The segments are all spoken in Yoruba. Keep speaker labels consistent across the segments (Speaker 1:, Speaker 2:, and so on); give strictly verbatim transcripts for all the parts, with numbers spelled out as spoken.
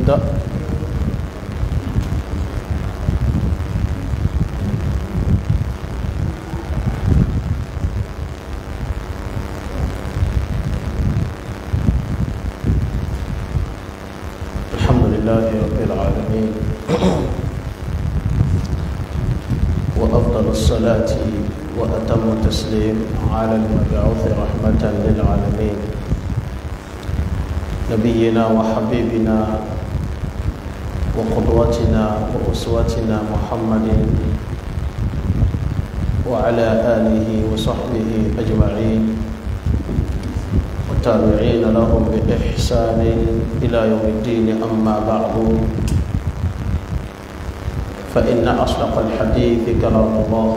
Speaker 1: ابدأ. الحمد لله رب العالمين وأفضل الصلاة وأتم التسليم على المبعوث رحمة للعالمين نبينا وحبيبنا وقدوتنا وأسوتنا محمد وعلى آله وصحبه أجمعين والتابعين لهم بإحسان إلى يوم الدين. أما بعد، فإن أصدق الحديث كلام الله،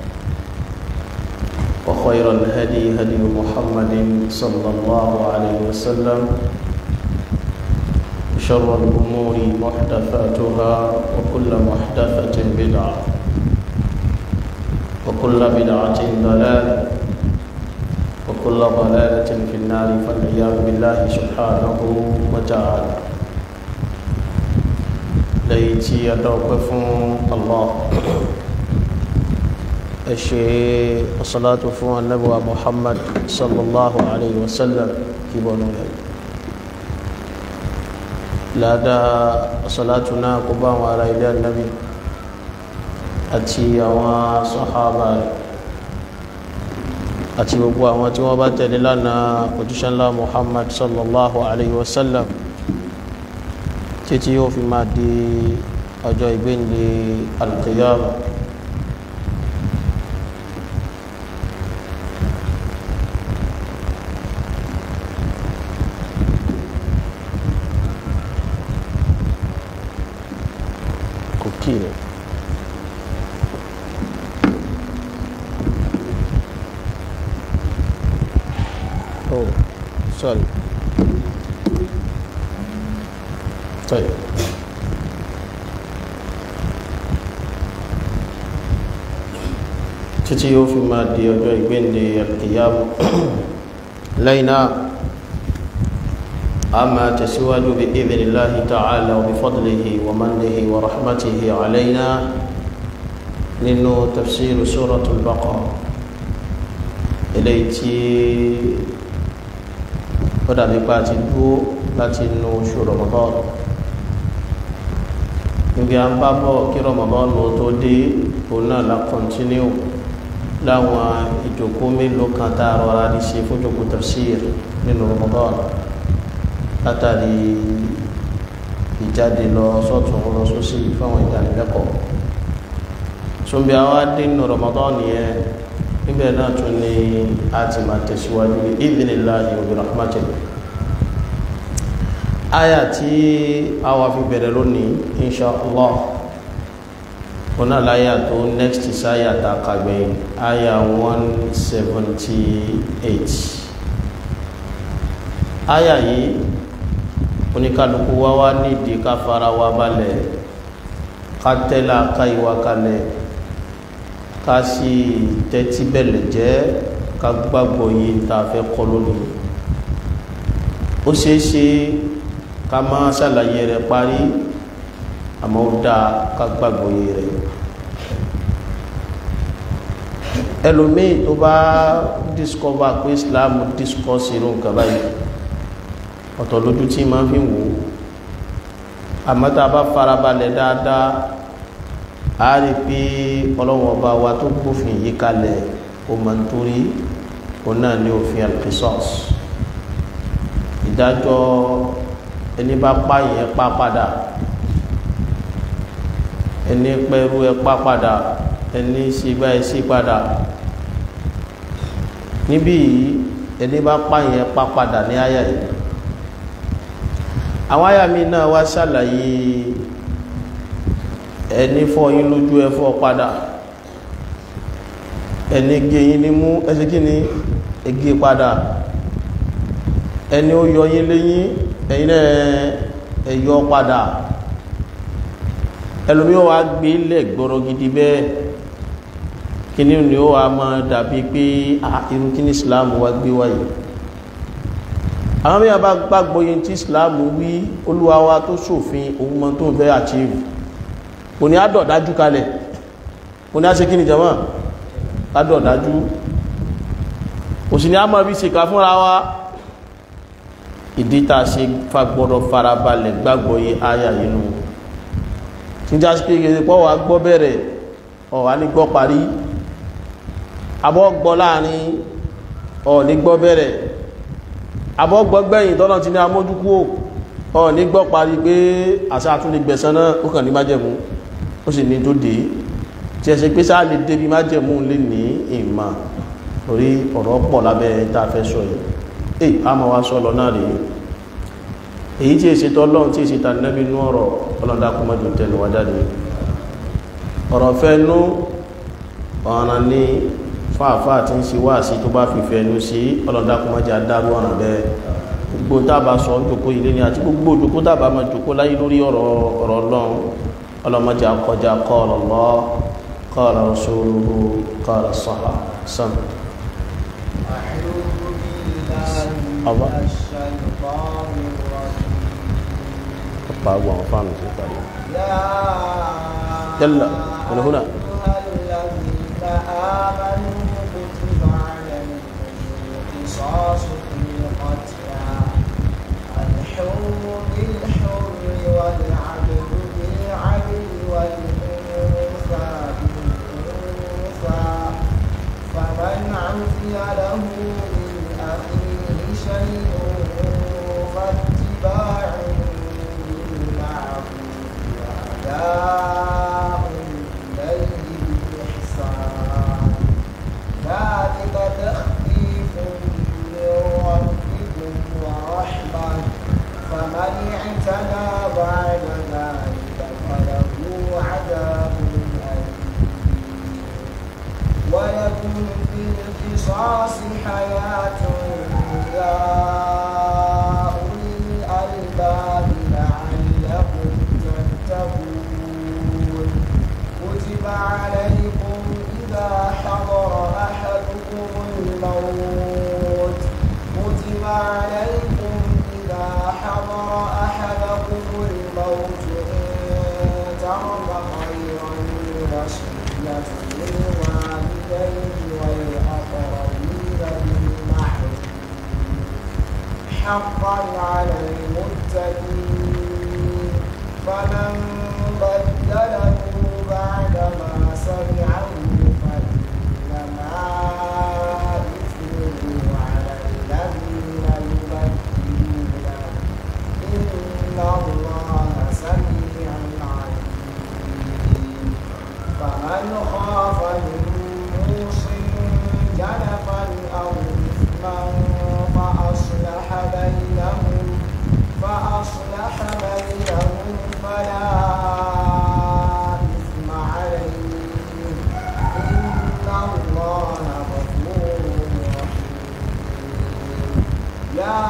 Speaker 1: وخير الهدي هدي محمد صلى الله عليه وسلم، شر الأمور محدثاتها، وكل محدثة بدعة، وكل بدعة ضلالة، وكل ضلالة في النار، فالعياذ بالله سبحانه وتعالى. ليتي يدوقف الله الشيء الصلاة فوق النبوة محمد صلى الله عليه وسلم كيبونو لا دا صلاتنا قبام على إلى النبي أتي وصحابة أتي وقوة وتوبة لنا وتشان الله محمد صلى الله عليه وسلم títí yóò fi máa di ọjọ́ ìgbéǹde al-qiyama. kò kí ni oh sorry طيب títí yóò fi máa di ọjọ́ ìgbéǹde al-qiyama. lẹ́yìn náà a máa tẹ̀síwájú bí idhnillahi ta'ala wa bi fadlihi wa mannihi wa rahmatihi alayna nínú tafsir suratul Baqara, eléyìí tí ó dàbí pa ti dúró láti inú oṣù Ramadan. níbi à ń bá bọ̀ kí Ramadan ló tó dé, òun náà la kọ́ntínú láwọn ìjókòó mélòó kan tá a rọra ní ṣe fún ìjókòó tafsir nínú Ramadan látàrí ìjáde lọ sọ́tún lọ sósì fáwọn ìdánilẹ́kọ̀ọ́. ṣùgbọ́n àwa dé nínú Ramadan yẹn, níbẹ̀ náà tún ní a ti máa tẹ̀síwájú bi idhnillahi wa bi rahmatihi. aya tí a wá fi bẹ̀rẹ̀ lónìí insha Allah ọ̀nà láyà tó next sáyà tá a kàgbẹ̀ aya one seventy eight. aya yìí oníkàlùkù wá wá nídìí ká fara wa balẹ̀, ká tẹ́lá ká ìwà kalẹ̀, ká sì tẹ́tí bẹ̀lẹ̀ jẹ́, ká gbàgbọ́ yìí tá a fẹ́ kọ́ lónìí. ó ṣeé ṣe ká máa ṣàlàyé rẹ̀ parí, àmọ́ ó dáa ká gbàgbọ́ yìí rẹ̀. ẹlòmíì tó bá discover pé Islam discourse irú nǹkan báyìí, ọ̀tọ̀ lójú tí máa fi wò ó, àmọ́ tá a bá farabalẹ̀ dáadáa a rí pé Ọlọ́hun Ọba wa tó gbófin yìí kalẹ̀ ó máa ń torí òun náà ní òfin al-qisas. ìdájọ́ ẹni bá pààyàn ẹ pa padà, ẹni pẹ̀rú ẹ pa padà, ẹni ṣìgbà ẹ ṣì padà. níbí yìí ẹni bá pààyàn ẹ pa padà ní àyà yìí. àwọn àyà mi náà wá ṣàlàyé ẹni fọ́ yín lójú ẹ fọ́ padà, ẹni gé yín ní mú ẹsẹ̀ kí ni ege padà, ẹni ó yọ yín léyín ẹ̀yin náà ẹ yọ padà. ẹlòmí ó wá gbé ilẹ̀ gbọ́rọ̀ gidi bẹ́ẹ̀, kíní ni ó wá máa dàbí pé irú kíní Islam wá gbé wáyé. àwọn mẹ́yàn bá gbàgbọ́ yẹn tí Islam wí Olúwa wa tó ṣòfin òun mọ́ tó ń fẹ́ achieve kò ní àdọ̀dájú kalẹ̀ kò ní àṣẹ kí ni jama àdọ̀dájú kò sì ní a máa bí ṣe ká fúnra wa ìdí tá a ṣe fagbọ́dọ̀ farabalẹ̀ gbàgbọ́ yẹ áyà inú tí já sí pé pọ́ wà gbọ́ bẹ̀rẹ̀ ọ̀wà ní gbọ́ parí abọ́ gbọ́ láàrin ọ̀ ní gbọ́ bẹ̀rẹ̀ abọ́ gbọ́ gbẹ̀yìn tọ́nà ti ní amójúkú ọ̀ ní gbọ́ parí pé àṣà àtúnlé gbẹ̀sán náà ó kàn ní májẹ̀mú ó sì ní tó dé tí ẹ ṣe pé sáà lè débi májẹ̀mú lè ní ìmà torí ọ̀rọ̀ pọ̀ lábẹ́ tá a fẹ́ sọ yìí èyí a máa wá sọ lọ náà rí èyí tí èsì tọ́lọ́run tí èsì tànẹ́bí inú ọ̀rọ̀ ọlọ́dá kó mọ́jú tẹnu wá jáde ọ̀rọ̀ fẹ́nu ọ̀ràn ní fáàfáà tí ń ṣe wá sí tó bá fi fẹ́nu sí ọlọ́dá kó mọ́jú adárú ọ̀ràn bẹ́ẹ̀ gbogbo tábà sọ jòkó ilé ni àti gbogbo jòkó tábà máa jòkó láyé lórí ọ̀rọ̀ ọ̀rọ̀ Ọlọ́run ọlọ́mọdé akọjá qala Allah qala rasuluhu qala sahaba sàn الله أكبر وفعل جل من هنا الذين آمنوا كتب عليكم القصاص في القتلى الحر بالحر والعبد بالعبد والأنثى بالأنثى فمن عفي له شيء فاتباع بالمعروف وأداء إليه بإحسان ذلك تخفيف من ربكم ورحمة فمن اعتدى بعد ذلك فله عذاب أليم ولكم في القصاص حياة يا أولي الألباب لعلكم تتقون كتب عليكم إذا حضر أحدكم الموت كتب عليكم إذا حضر أحدكم الموت إن ترك خيرا الوصية للوالدين والأقربين بالمعروف حقا على المتقين فمن بدله بعدما سمعه فإنما إثمه على الذين يبدلونه إن الله سميع عليم فمن خاف من موص جنفا أو إثما فأصلح بينهم فأصلح بينهم فلا إثم عليه إن الله غفور رحيم يا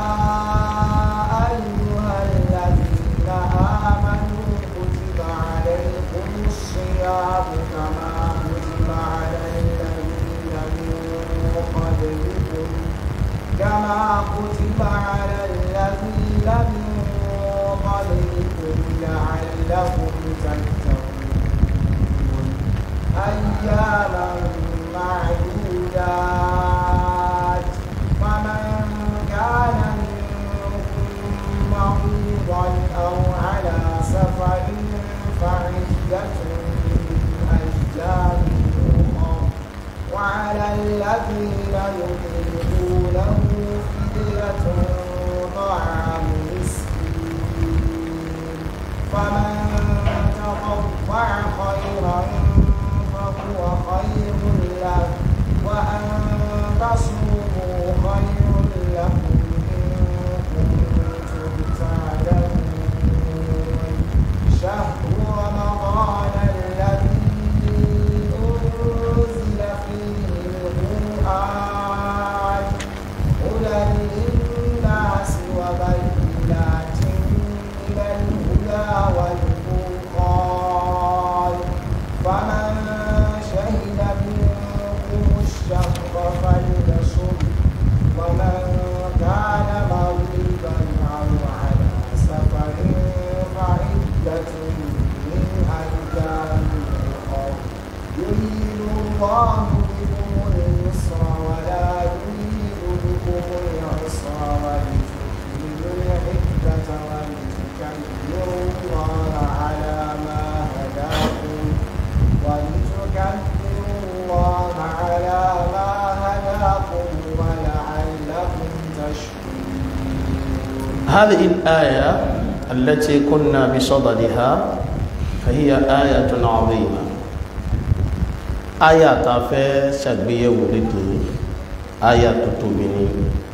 Speaker 1: أيها الذين آمنوا كتب عليكم الصيام كما هذه الآية التي كنا بصددها فهي آية عظيمة آية تافه سبيه ولدي آية تتوبني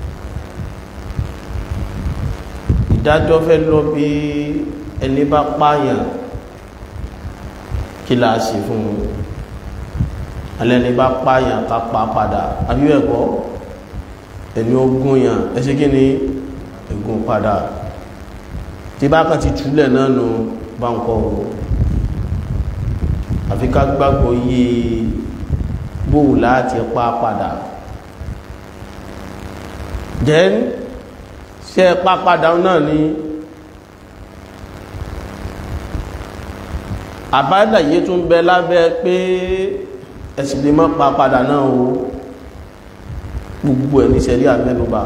Speaker 1: ìdájọ́ fẹ́ lọ bí ẹni bá pààyàn kí la ṣe fún un alẹ́ni bá pààyàn ká pa padà àbíwẹ̀ ẹ̀kọ́ ẹni ogún yàn ẹṣẹ́ kí ni ẹgún padà tí bá kàn ti túlẹ̀ náà nù bá ń kọ́ o àfi ká gbàgbọ́ yí bóò láti pa padà then ṣe pa padà náà ni àbádàyé tún bẹ lábẹ́ pé ẹ̀sìn lè mọ́ pa padà náà o gbogbo ẹ̀ ní ṣẹ̀rí àmẹ́nubà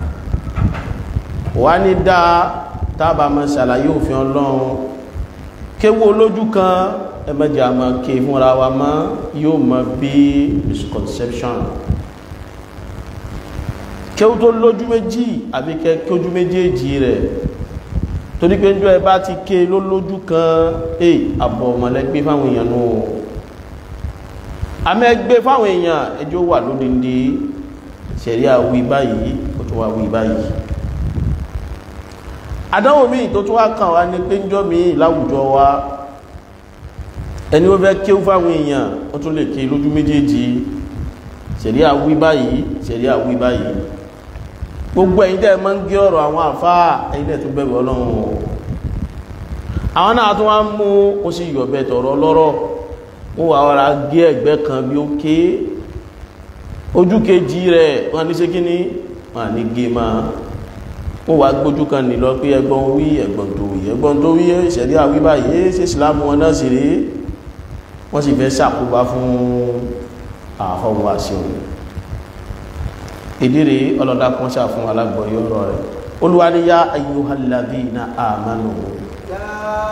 Speaker 1: wà ní dáa tábà mọ́ ṣàlàyé òfin Ọlọ́run kéwú olójú kan ẹmẹ́jẹ̀ àmọ́ ké fúnra wa mọ́ yóò mọ́ bí misconception kéwú tó lójú méjì àbí kéwú méjèèjì rẹ̀ torí pé njọ́ ẹ bá ti ké ló lójú kan ẹ àbọ̀ mọ̀lẹ́gbé fáwọn èèyàn nù àmẹ́gbé fáwọn èèyàn ẹjọ́ wà lódìndí ṣẹ̀rí àwí báyìí ó tún wá wí báyìí àdánwò míì tó tún wá kàn wá ní pé njọ́ míì láwùjọ wa ẹni ó fẹ́ kéwú fáwọn èèyàn ó tún lè ké lójú méjèèjì ṣẹ̀rí àwí báyìí ṣẹ̀rí àwí báyìí gbogbo ẹ̀yin tẹ́ máa ń gé ọ̀rọ̀ àwọn àfáà ẹ̀yin tẹ́ tó bẹ̀rù Ọlọ́run àwọn náà tún wá ń mú ó sì yọ̀bẹ̀ tọ̀rọ̀ lọ́rọ̀ wọ́n wà ọ̀rá gé ẹ̀gbẹ́ kan bí ó ké ojú kejì rẹ̀ wọ́n ní ṣe kí ní wọ́n ní gé máa wọ́n wà gbójú kan nílọ pé ẹgbọ́n wí ẹgbọ́n tó wí ẹgbọ́n tó wí ìṣẹ̀rí àwí báyìí ṣe ìsìlámù wọn náà sì rí wọ́n sì fẹ́ ṣàkóbá fún àhọ́wà sí òun ìdíre ọlọ́dá kan ṣà fún alágbọ̀yí ọ̀rọ̀ rẹ̀ Olúwa ní yá ayyuhalladhina amanu
Speaker 2: yá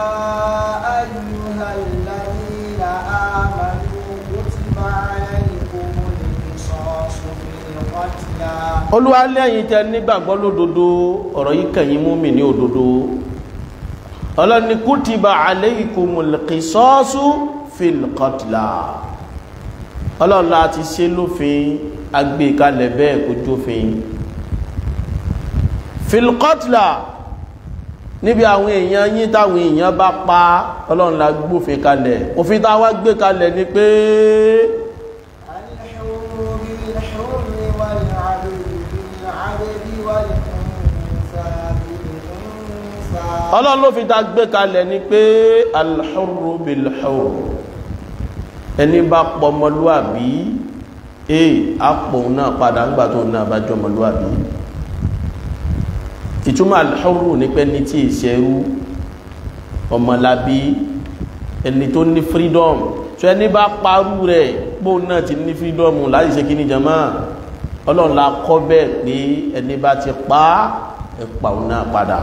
Speaker 2: ayyuhalladhina amanu kutiba alaykumul qisasu fil qatla
Speaker 1: Olúwa lẹ́yìn tẹ́ nígbàgbọ́ lódodo ọ̀rọ̀ yìí kẹ̀yìn mùmínì ní òdodo Ọlọ́ni kutiba alaykumul qisasu fil qatla Ọlọ́run láti ṣe lófin agbé kalẹ̀ bẹ́ẹ̀ kó jófin fil qatla níbi àwọn èèyàn yín táwọn èèyàn bá pa Ọlọ́run la gbófin kalẹ̀ òfin tá wá gbé kalẹ̀ ni pé
Speaker 2: al-hurru bil-hurri wal-'abdu bil-'abdi wal-untha bil-untha
Speaker 1: Ọlọ́run ló fi tá gbé kalẹ̀ ni pé al-hurru bil-hurri ẹni bá pọmọlúàbí ee àpò náà padà ń gbà tó náà bá jọmọlúàbí ìtumọ̀ al-hurru ní pé ní tí ìṣẹ́rú ọmọlábí ẹni tó ní freedom tó ẹni bá parú rẹ̀ pò náà ti ní freedom láti ṣe kíní jama Ọlọ́run la kọ́ bẹ́ẹ̀ pé ẹni bá ti pa ẹ̀pà náà padà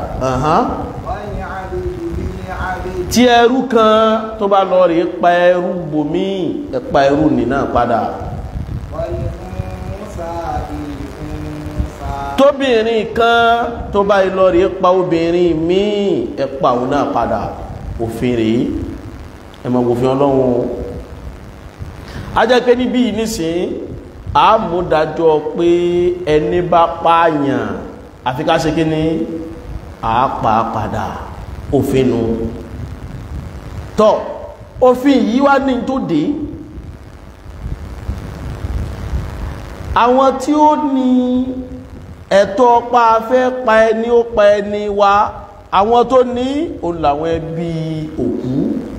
Speaker 1: tí ẹrú kan tó bá lọ rí pa ẹrú bòmí ẹ̀pà ẹrú nìna padà tóbìnrin kan tó bá lọ rí pa obìnrin míì ẹ̀pà náà padà òfin rí ẹmọ òfin Ọlọ́run a jẹ́ pé níbí nísìn àmúdájọ́ pé ẹni bá pààyàn àfi ká ṣe kí ni àápa padà òfin nu tọ́ òfin yìí wá ní tó dé àwọn tí ó ní ẹ̀tọ́ pa fẹ́ pa ẹni ó pa ẹni wa àwọn tó ní òun làwọn ẹbí òkú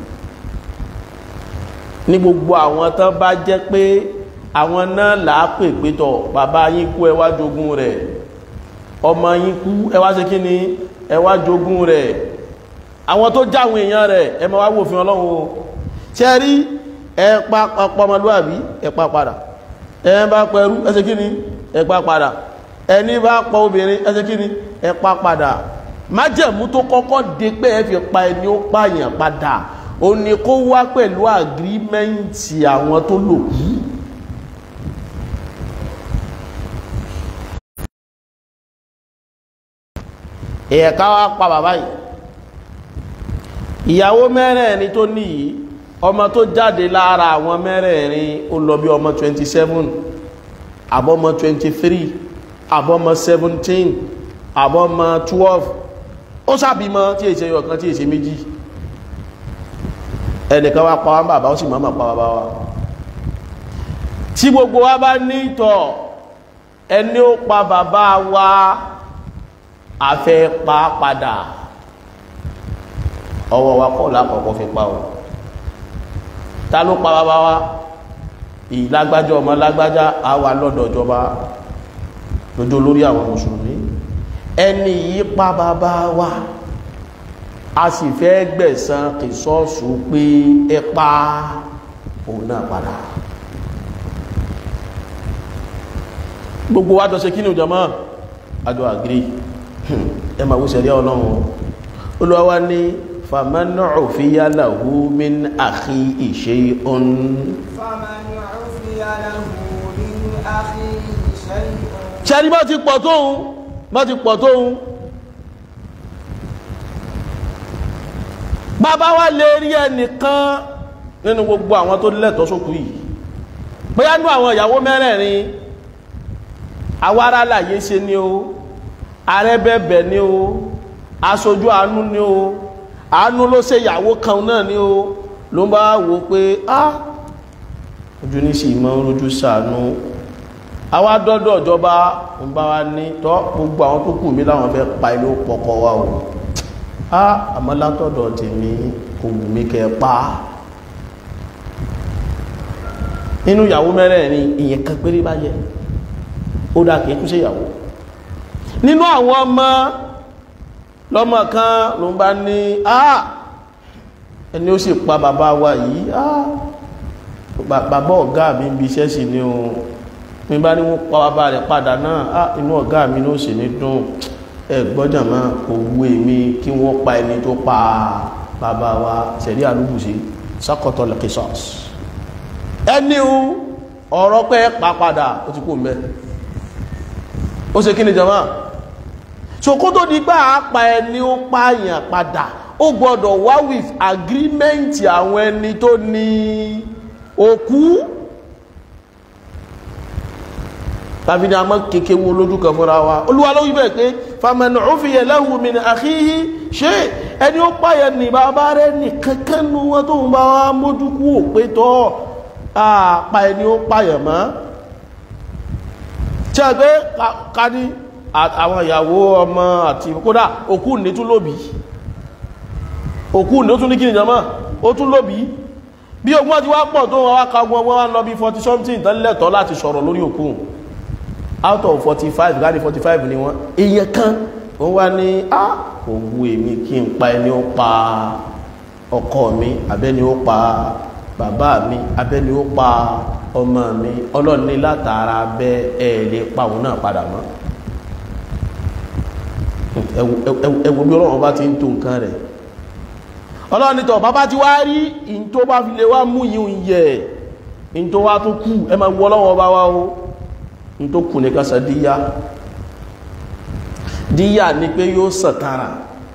Speaker 1: ní gbogbo àwọn tán bá jẹ́ pé àwọn náà làápè pétọ̀ bàbá yín kú ẹ wá jogún rẹ̀ ọmọ yín kú ẹ wá ṣe kí ni ẹ wá jogún rẹ̀ àwọn tó jáwọn èèyàn rẹ̀ ẹ máa wá wòfin Ọlọ́run o ṣe rí ẹ pa ọmọlúwàbí ẹ pa padà ẹ bá pẹ̀rú ẹ ṣe kí ni ẹ pa padà ẹni bá pọ̀ obìnrin ẹ ṣe kí ni ẹ pa padà májẹ̀mú tó kọ́kọ́ dé pé ẹ fi pa ẹni ó pààyàn padà ó ní kó wá pẹ̀lú àgírímẹ́ǹtì àwọn tó lò kú èyàn ká wá pa bàbá yìí ìyàwó mẹ́rẹ̀ẹ̀rin tó ní yìí ọmọ tó jáde lára àwọn mẹ́rẹ̀ẹ̀rin ó lọ bí ọmọ twenty-seven àbọ́mọ twenty-three àbọ́mọ seventeen àbọ́mọ twelve ó sàbímọ tí èsè ọ̀kan tí èsè méjì ẹnìkan wá pa wá bàbá ó sì máa pa bàbá wa tí gbogbo wa bá ní ìtọ̀ ẹni ó pa bàbá wa afẹ́ pa padà ọwọ́ wa kọ́ lápapọ̀ fi pa o ta ló pa bàbá wa ìlágbájá ọmọ lágbájá àwa lọ́dọ̀ ìjọba lójó lórí àwọn mùsùlùmí ẹni yìí pa bàbá wa a sì fẹ́ gbẹ̀san kìsọ́ọ̀sù pé ẹ pa òun náà padà gbogbo wa jọ ṣe kí ni ìjọmọ́ àjọ àgírí ẹ ma wó ṣẹ̀rí ọlọ́run olúwa ní faman ufiya lahu min akhihi shay'un
Speaker 2: faman ufiya lahu min akhihi shay'un
Speaker 1: ṣẹ́rí bá ti pọ̀ tóhun bá ti pọ̀ tóhun bàbá wa lè rí ẹnìkan nínú gbogbo àwọn tó lẹ́tọ̀ọ́ sókú yìí bóyá ní àwọn ìyàwó mẹ́rẹ̀ẹ̀rin awárá láyé ṣe ní o arẹ́bẹ̀bẹ̀ ní o aṣojú àánú ní o àánú ló ṣe ìyàwó kan náà ní o ló ń bá wò pé á ojú ní sí ìmọ̀ ojú ṣàánú àwa dọ́dọ̀ ìjọba ń bá wa ní tọ́ gbogbo àwọn tó kù mí láwọn fẹ́ pa ilé pọ̀pọ̀ wa o á àmọ́ látọ̀dọ̀ tèmi kò wù mí kẹ́ pa nínú ìyàwó mẹ́rẹ̀ẹ̀rin ìyẹn kan péré bá yẹ ó dá kìí tún ṣe ìyàwó nínú àwọn ọmọ lọ́mọ kan ló ń bá ní àà ẹni ó sì pa bàbá wa yìí àà bàbá ọ̀gá mi ń bí iṣẹ́ sí ní o mi bá ní wọ́n pa bàbá rẹ̀ padà náà àà inú ọ̀gá mi ló sì ní dùn ẹ gbọ́dọ̀ máa kò wú èmi kí wọ́n pa ẹni tó pa bàbá wa ṣẹ̀rí àlúbùsí sákọ̀tọ̀ lẹ́kẹsọ́s ẹni ọ̀rọ̀ pé pa padà ó ti kó mẹ́ ó ṣe kí ni jama so kó tó di gbá àpá ẹni ó pààyàn padà ó gbọ́dọ̀ wá with agreement àwọn ẹni tó ní òkú tàbí ní a mọ́ kéèké wo lójú kan fúnra wa olúwa ló wí bẹ́ẹ̀ pé faman ufiya lahu min akhihi shay ẹni ó pààyàn ní bàbá rẹ̀ ní kankan nu wọn tó ń bá wá mójú kú ò pé tọ́ àpá ẹni ó pààyàn mọ́ tí a gbé ká ní àwọn ìyàwó ọmọ àti kódà òkú ní tún lóbi òkú ní ó tún ní kí nìjọmọ́ ó tún lóbi bí ogun ti wá pọ̀ tó wọ́n wá kagun ọgbọ́n wá lọ bí forty something tán lẹ́tọ̀ọ́ láti sọ̀rọ̀ lórí òkú out of forty five gáàdì forty five ni wọ́n èèyàn kan wọ́n wá ní á kò wú èmi kí n pa ẹni ó pa ọkọ mi àbẹ́ni ó pa bàbá mi abẹ́ni ó pa ọmọ mi ọlọ́ni látara bẹ́ ẹ lè pa òun náà padà mọ́ ẹwọ bí ọlọ́run bá ti ń tó nǹkan rẹ̀ ọlọ́ni tọ̀ bàbá ti wá rí in tó bá fi lè wá mú yíò yẹ in tó wá tó kú ẹ ma wọ́ ọlọ́wọ́ bá wá o in tó kù ní kásá díyà díyà ni pé yóò sàtara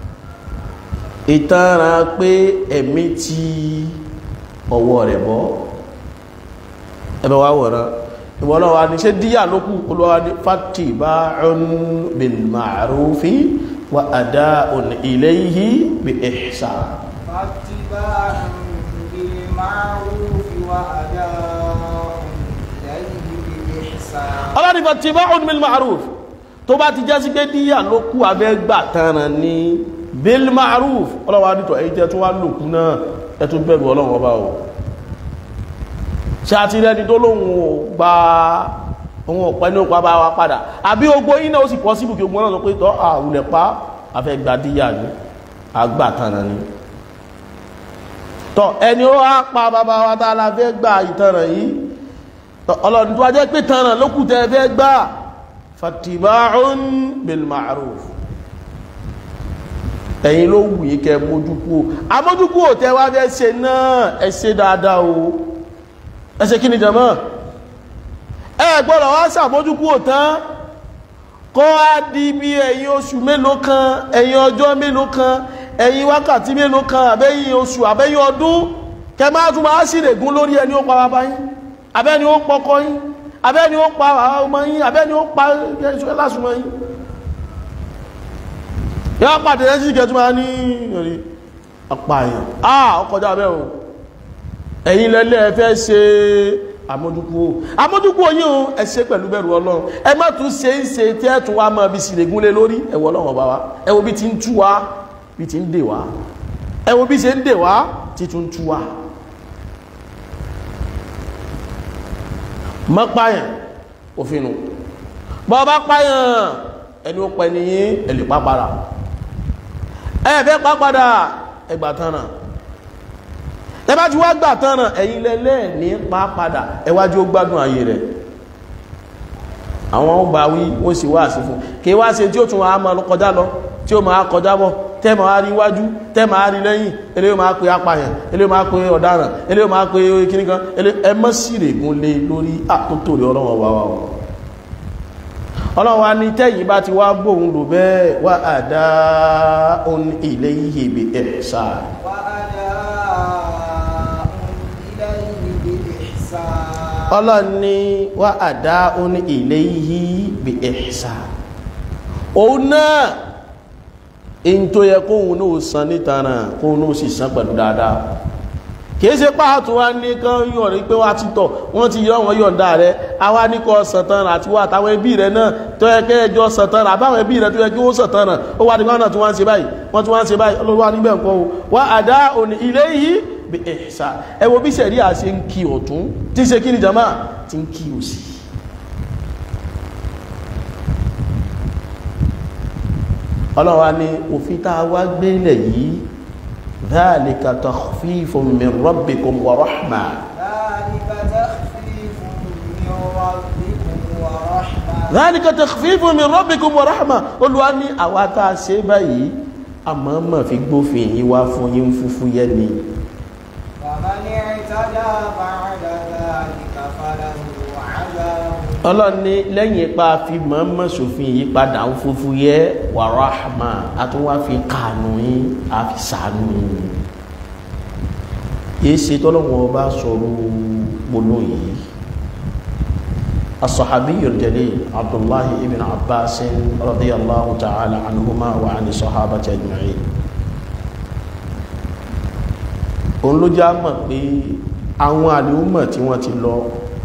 Speaker 1: ìtara pé ẹ̀mí tí ọwọ́ rẹ̀ bọ́ ẹbẹ̀ wá wọ̀rán ìwọ̀lọ́wà ní ṣe díyà lókù olúwa ní fattiba'un bil ma'rufi wa ada'un ilayhi bi ihsan
Speaker 2: fattiba'un bil ma'rufi wa ada'un ilayhi bi ihsan
Speaker 1: ọlọ́ni fattiba'un bil ma'ruf tó bá ti jẹ́ sí pé díyà lókù abẹ́gbà tanran ní bil ma'ruf ọlọ́wà nítọ̀ èyí tẹ́ tún wá lòkù náà ẹtún bẹ̀rù ọlọ́run ọba o ṣe àti rẹni tó lóhun ò gba ohun ọ̀pẹ́ ní òpá bá wa padà àbí ogbó iná ó sì pọ̀ síbù kí ogbó náà sọ pé tọ́ àwùlẹ̀ pa afẹ́ gba díyà ní agbàtanà ni tọ́ ẹni ó á pa bàbá wa tá la fẹ́ gba ìtanràn yìí ọlọ́run tó wá jẹ́ pé tanràn lókù tẹ́ fẹ́ gbà fattiba'un bil ma'ruf ẹ̀yin ló wù yí kẹ mójúkú o amójúkú ò tẹ́ wá fẹ́ ṣe náà ẹ ṣe dáadáa o ẹ ṣe kí ni jàmá ẹ gbọ́dọ̀ wá ṣàmójúkú ò tán kó á di bí ẹ̀yìn oṣù mélòó kan ẹ̀yìn ọjọ́ mélòó kan ẹ̀yìn wákàtí mélòó kan àbẹ́yìn oṣù àbẹ́yìn ọdún kẹ máa tún máa sì règún lórí ẹni ó pa bàbá yín abẹ́ni ó pọkọ yín abẹ́ni ó pa ọmọ yín abẹ́ni ó pa ẹ̀ṣọ́ lásùmọ́ yín yá pàdé ẹ̀sì kẹtùmá ní ìrìn apààyàn ah ọkọjá bẹ́ẹ̀ ẹ̀yin lẹ́lẹ́ fẹ́ ṣe àmójúkú àmójúkú yín o ẹ ṣe pẹ̀lú bẹ̀rù Ọlọ́run ẹ má tún ṣe ń ṣe tí ẹ tún wá mọ́ bí sì règún lé lórí ẹ wo Ọlọ́run ọba wa ẹ wo bí ti ń tú wa bí ti ń dè wá ẹ wo bí ṣe ń dè wá tí tún tú wa mọ́ páyàn òfinu bọ́ bá páyàn ẹni ó pẹ́ ní ẹ̀lì pápára ẹ̀fẹ́ pápádà ẹgbà tánà ẹbá tí wá gbà tánà ẹ̀yin lẹ́lẹ́ ní pápádà ẹwájú ó gbádùn ayé rẹ̀ àwọn ọgbà wí wọ́n sì wá sí fún kí wá ṣe tí ó tún wá máa kọjá lọ tí ó máa kọjá bọ̀ tẹ́ máa rí wájú tẹ́ máa rí lẹ́yìn eléyìí máa pe apààyàn eléyìí máa pe ọ̀daràn eléyìí máa pe kíníkan ẹ mọ́ sí règún lé lórí àtótó rẹ̀ ọlọ́wọ́ wá wá wá ọlọ́run wa ní tẹ́yìn bá ti wá gbóhùn lò bẹ́ẹ̀ wá àdá òun ilé yìí bí ẹ̀ṣà ọlọ́run ní wá àdá òun ilé yìí bí ẹ̀ṣà òun náà in tó yẹ kóhun náà san nítara kóhun náà sì san pẹ̀lú dáadáa kìí ṣe pàtó wá ní kán yọ̀ rí pé wá títọ̀ wọ́n ti yọ wọn yọ̀ǹda rẹ̀ àwa ní kọ́ sọ̀tàn àti wà táwọn ẹbí rẹ̀ náà tó yẹ kẹ́ ẹjọ́ sọ̀tàn àbáwọn ẹbí rẹ̀ tó yẹ kí wọ́n sọ̀tàn ó wà nígbà náà tí wọ́n ń ṣe báyìí wọ́n tí wọ́n ń ṣe báyìí olówó níbẹ̀ nǹkan o wá àdá òní ilé yìí bí ẹ̀ṣà ẹ wo bí sẹ̀rí àṣẹ ń kí ọ̀tún tí ṣe kí ni jama ti ń kí òsì ọlọ́run wa ní òfin tá a wá gbélé yìí ذلك تخفيف من ربكم ورحمة
Speaker 2: ذلك تخفيف من ربكم ورحمة
Speaker 1: ذلك تخفيف من ربكم ورحمة Olúwa ní àwa tá a ṣe báyìí àmọ́ mọ̀ fi gbófin yìí wá fún yín fúfú yẹ́ ni
Speaker 2: فمن اعتدى بعد ذلك فله عذاب
Speaker 1: ọlọ́ni lẹ́yìn ipa fi mọ́mọ́ sófin yìí padà ń fúfú yẹ wà ráhàmà àtúnwá fi kànú yín àfi sànú yín yìí ṣe tọ́lọ́wọ́ bá sọ̀rọ̀ gbóló yìí as-sahabiyyul jalil abdullahi ibn abbas radiyallahu ta'ala anhuma wa ani sahabati ajma'in òun ló já mọ̀ pé àwọn àlùmọ̀ tí wọ́n ti lọ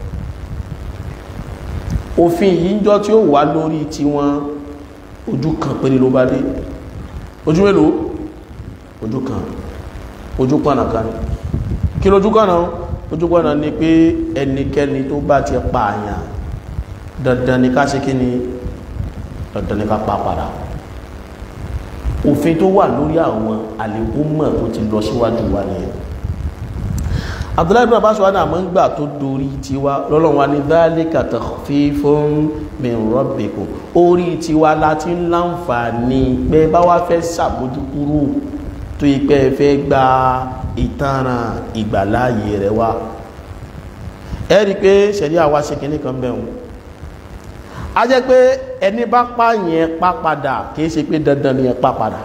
Speaker 1: òfin yìí jọ tí ó wà lórí tí wọ́n ojú kan péré ló bá dé ojú mélòó ojú kan ojú pọ̀nà kan kí lójú kànáà ojú pọ̀nà ni pé ẹnikẹ́ni tó bá ti pààyàn dandan ni ká ṣe kí ni dandan ni ká pa padà òfin tó wà lórí àwọn àlèkúnmọ̀ tó ti lọ síwájú wa nìyẹn Abdullahi ibn Abbas wa náà mọ́ ń gbà tó dorí tiwa lọ́lọ́run wa ní dhalika takhfifun min rabbikum orí tiwa láti ń láǹfààní pé bá wá fẹ́ sàbójúkúrò tó ipẹ́ fẹ́ gba ìtanràn ìgbàláyè rẹ̀ wá ẹ̀rí pé ṣẹ̀rí àwa ṣe kìíní kan bẹ̀rún a jẹ́ pé ẹni bá pààyàn pa padà kìí ṣe pé dandan ni ẹ pa padà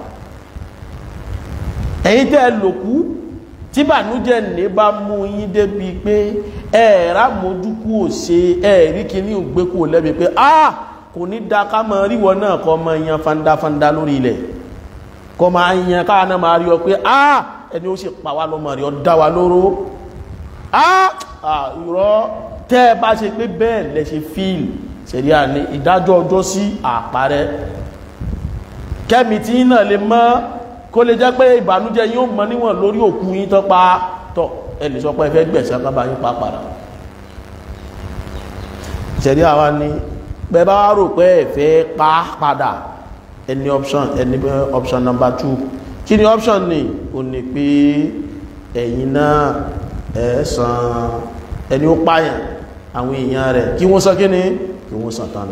Speaker 1: ẹ̀yin tẹ́ ẹ lòkú tí bànújẹ́ ní bá mú yín débi pé ẹ̀ẹ̀rá mójúkú ò ṣe ẹ̀ẹ̀rí kìíní ògbékú lẹ́bi pé ah kò ní da ká mọ ríwọ náà kọ́ mọ yan fandafanda lórí ilẹ̀ kọ́ máa yan káwa náà máa rí ọ pé ah ẹni ó sì pa wá lọ́mọ rí ọ dá wa lóró ah irọ́ tẹ́ ẹ bá ṣe pé bẹ́ẹ̀ lẹ ṣe fíìl ṣẹ̀rí àní ìdájọ́ ọjọ́ sí àparẹ́ kẹ́mi tí náà lè mọ́ kó lè jẹ́ pé ìbànújẹ́ yóò mọ níwọ̀n lórí òkú yín tó pa tọ́ ẹni sọ pé ẹ fẹ́ gbẹ̀sẹ̀ kábà yín pa padà ṣẹ̀rí àwa ni bẹ́ẹ̀ bá rò pé ẹ fẹ́ pa padà ẹni option ẹni option number two kí ni option ni ò ní pé ẹ̀yin náà ẹ̀ san ẹni ó pààyàn àwọn èèyàn rẹ̀ kí wọ́n sọ kí ni kí wọ́n sàn tánà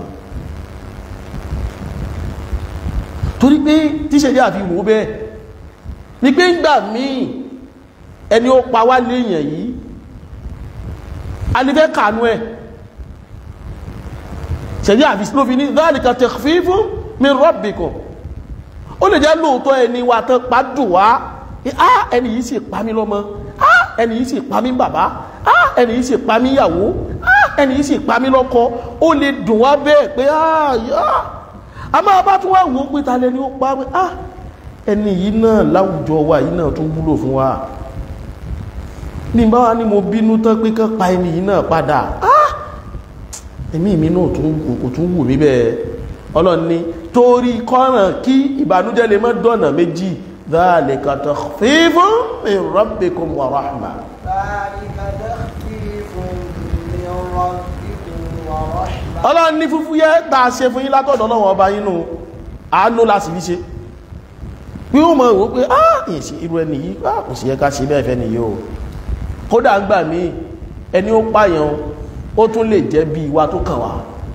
Speaker 1: torí pé tíṣẹ̀lẹ̀ àfi wò bẹ́ẹ̀ ní pé ń gbà míì ẹni ó pa wá léèyàn yìí alifẹ́ kànú ẹ̀ ṣẹ̀rí àfisí ló fi ní dhalika takhfifun min rabbikum ó lè jẹ́ lóòótọ́ ẹni wa tán pàdùn wá ẹni yìí sì pa mí lọ́mọ ẹni yìí sì pa mí bàbá ẹni yìí sì pa mí ìyàwó ẹni yìí sì pa mí lọ́kọ ó lè dùn wá bẹ́ẹ̀ pé a máa bá tún wá wò ó pé ta lẹni ó pa ẹni yìí náà láwùjọ wa yìí náà tún wúlò fún wa ní bá wa ní mo bínú tán pé kán pa ẹni yìí náà padà ẹ̀mí mi náà kò tún wù mí bẹ́ẹ̀ Ọlọ́run ní torí kọ́ràn kí ìbànújẹ́ lè má dọ̀nà méjì dhalika takhfifun min rabbikum wa rahma Ọlọ́run ní fúfú yẹ́ tàà ṣe fún yín látọ̀dọ̀ Ọlọ́run ọba yínú àánú láti fi ṣe pí ó mọ̀ wó pé ah ìyẹ̀sí irú ẹni yìí kò sí ẹka sí bẹ́ẹ̀ fẹ́ ni yóò kódà ń gbà mí ẹni ó pààyàn ó tún lè jẹ́ bí ìwà tó kàn wá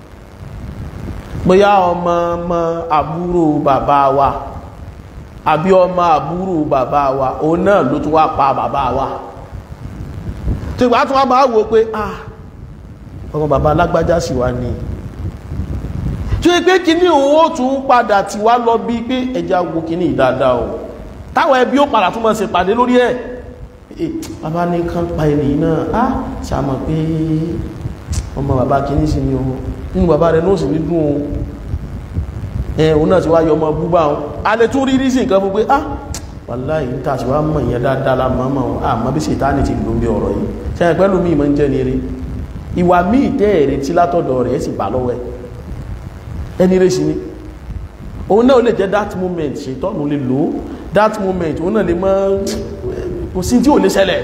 Speaker 1: bóyá ọmọ ọmọ àbúrò bàbá wa àbí ọmọ àbúrò bàbá wa òun náà ló tún wá pa bàbá wa tí ìgbà tún wá máa wò pé ah ọmọ bàbá alágbájá sì wá ní tí ó pé kí ní òun ó tún padà tí wá lọ bí pé ẹja wo kí ní ìdáadáa o táwọn ẹbí ó padà tún mọ́ ṣe pàdé lórí ẹ̀ bàbá ní kán pa ènìyàn náà á sàmọ̀ pé ọmọ bàbá kìíní sí ni o nínú bàbá rẹ̀ náà sì ní dùn o ẹ̀ òun náà ti wá yọ ọmọ búbá o a lè tún rí rí sí nǹkan fún pé ah wàláhì ní tàṣí wá mọ̀ ìyẹn dáadáa la mọ̀ mọ̀ àmọ́ bí Sàtánì ti lò ń bí ọ̀rọ̀ yìí sẹ́yìn pẹ́lú mi ìmọ̀ ń jẹ́ ní eré ìwà míì tẹ́ èrè tí látọ̀dọ̀ rẹ̀ sì bà lọ́wọ́ ẹ̀ ẹni rẹ̀ sí ni òun náà lè jẹ́ that moment Ṣètánì lè lò that moment òun náà lè mọ́ kò sí tí ò lè ṣẹlẹ̀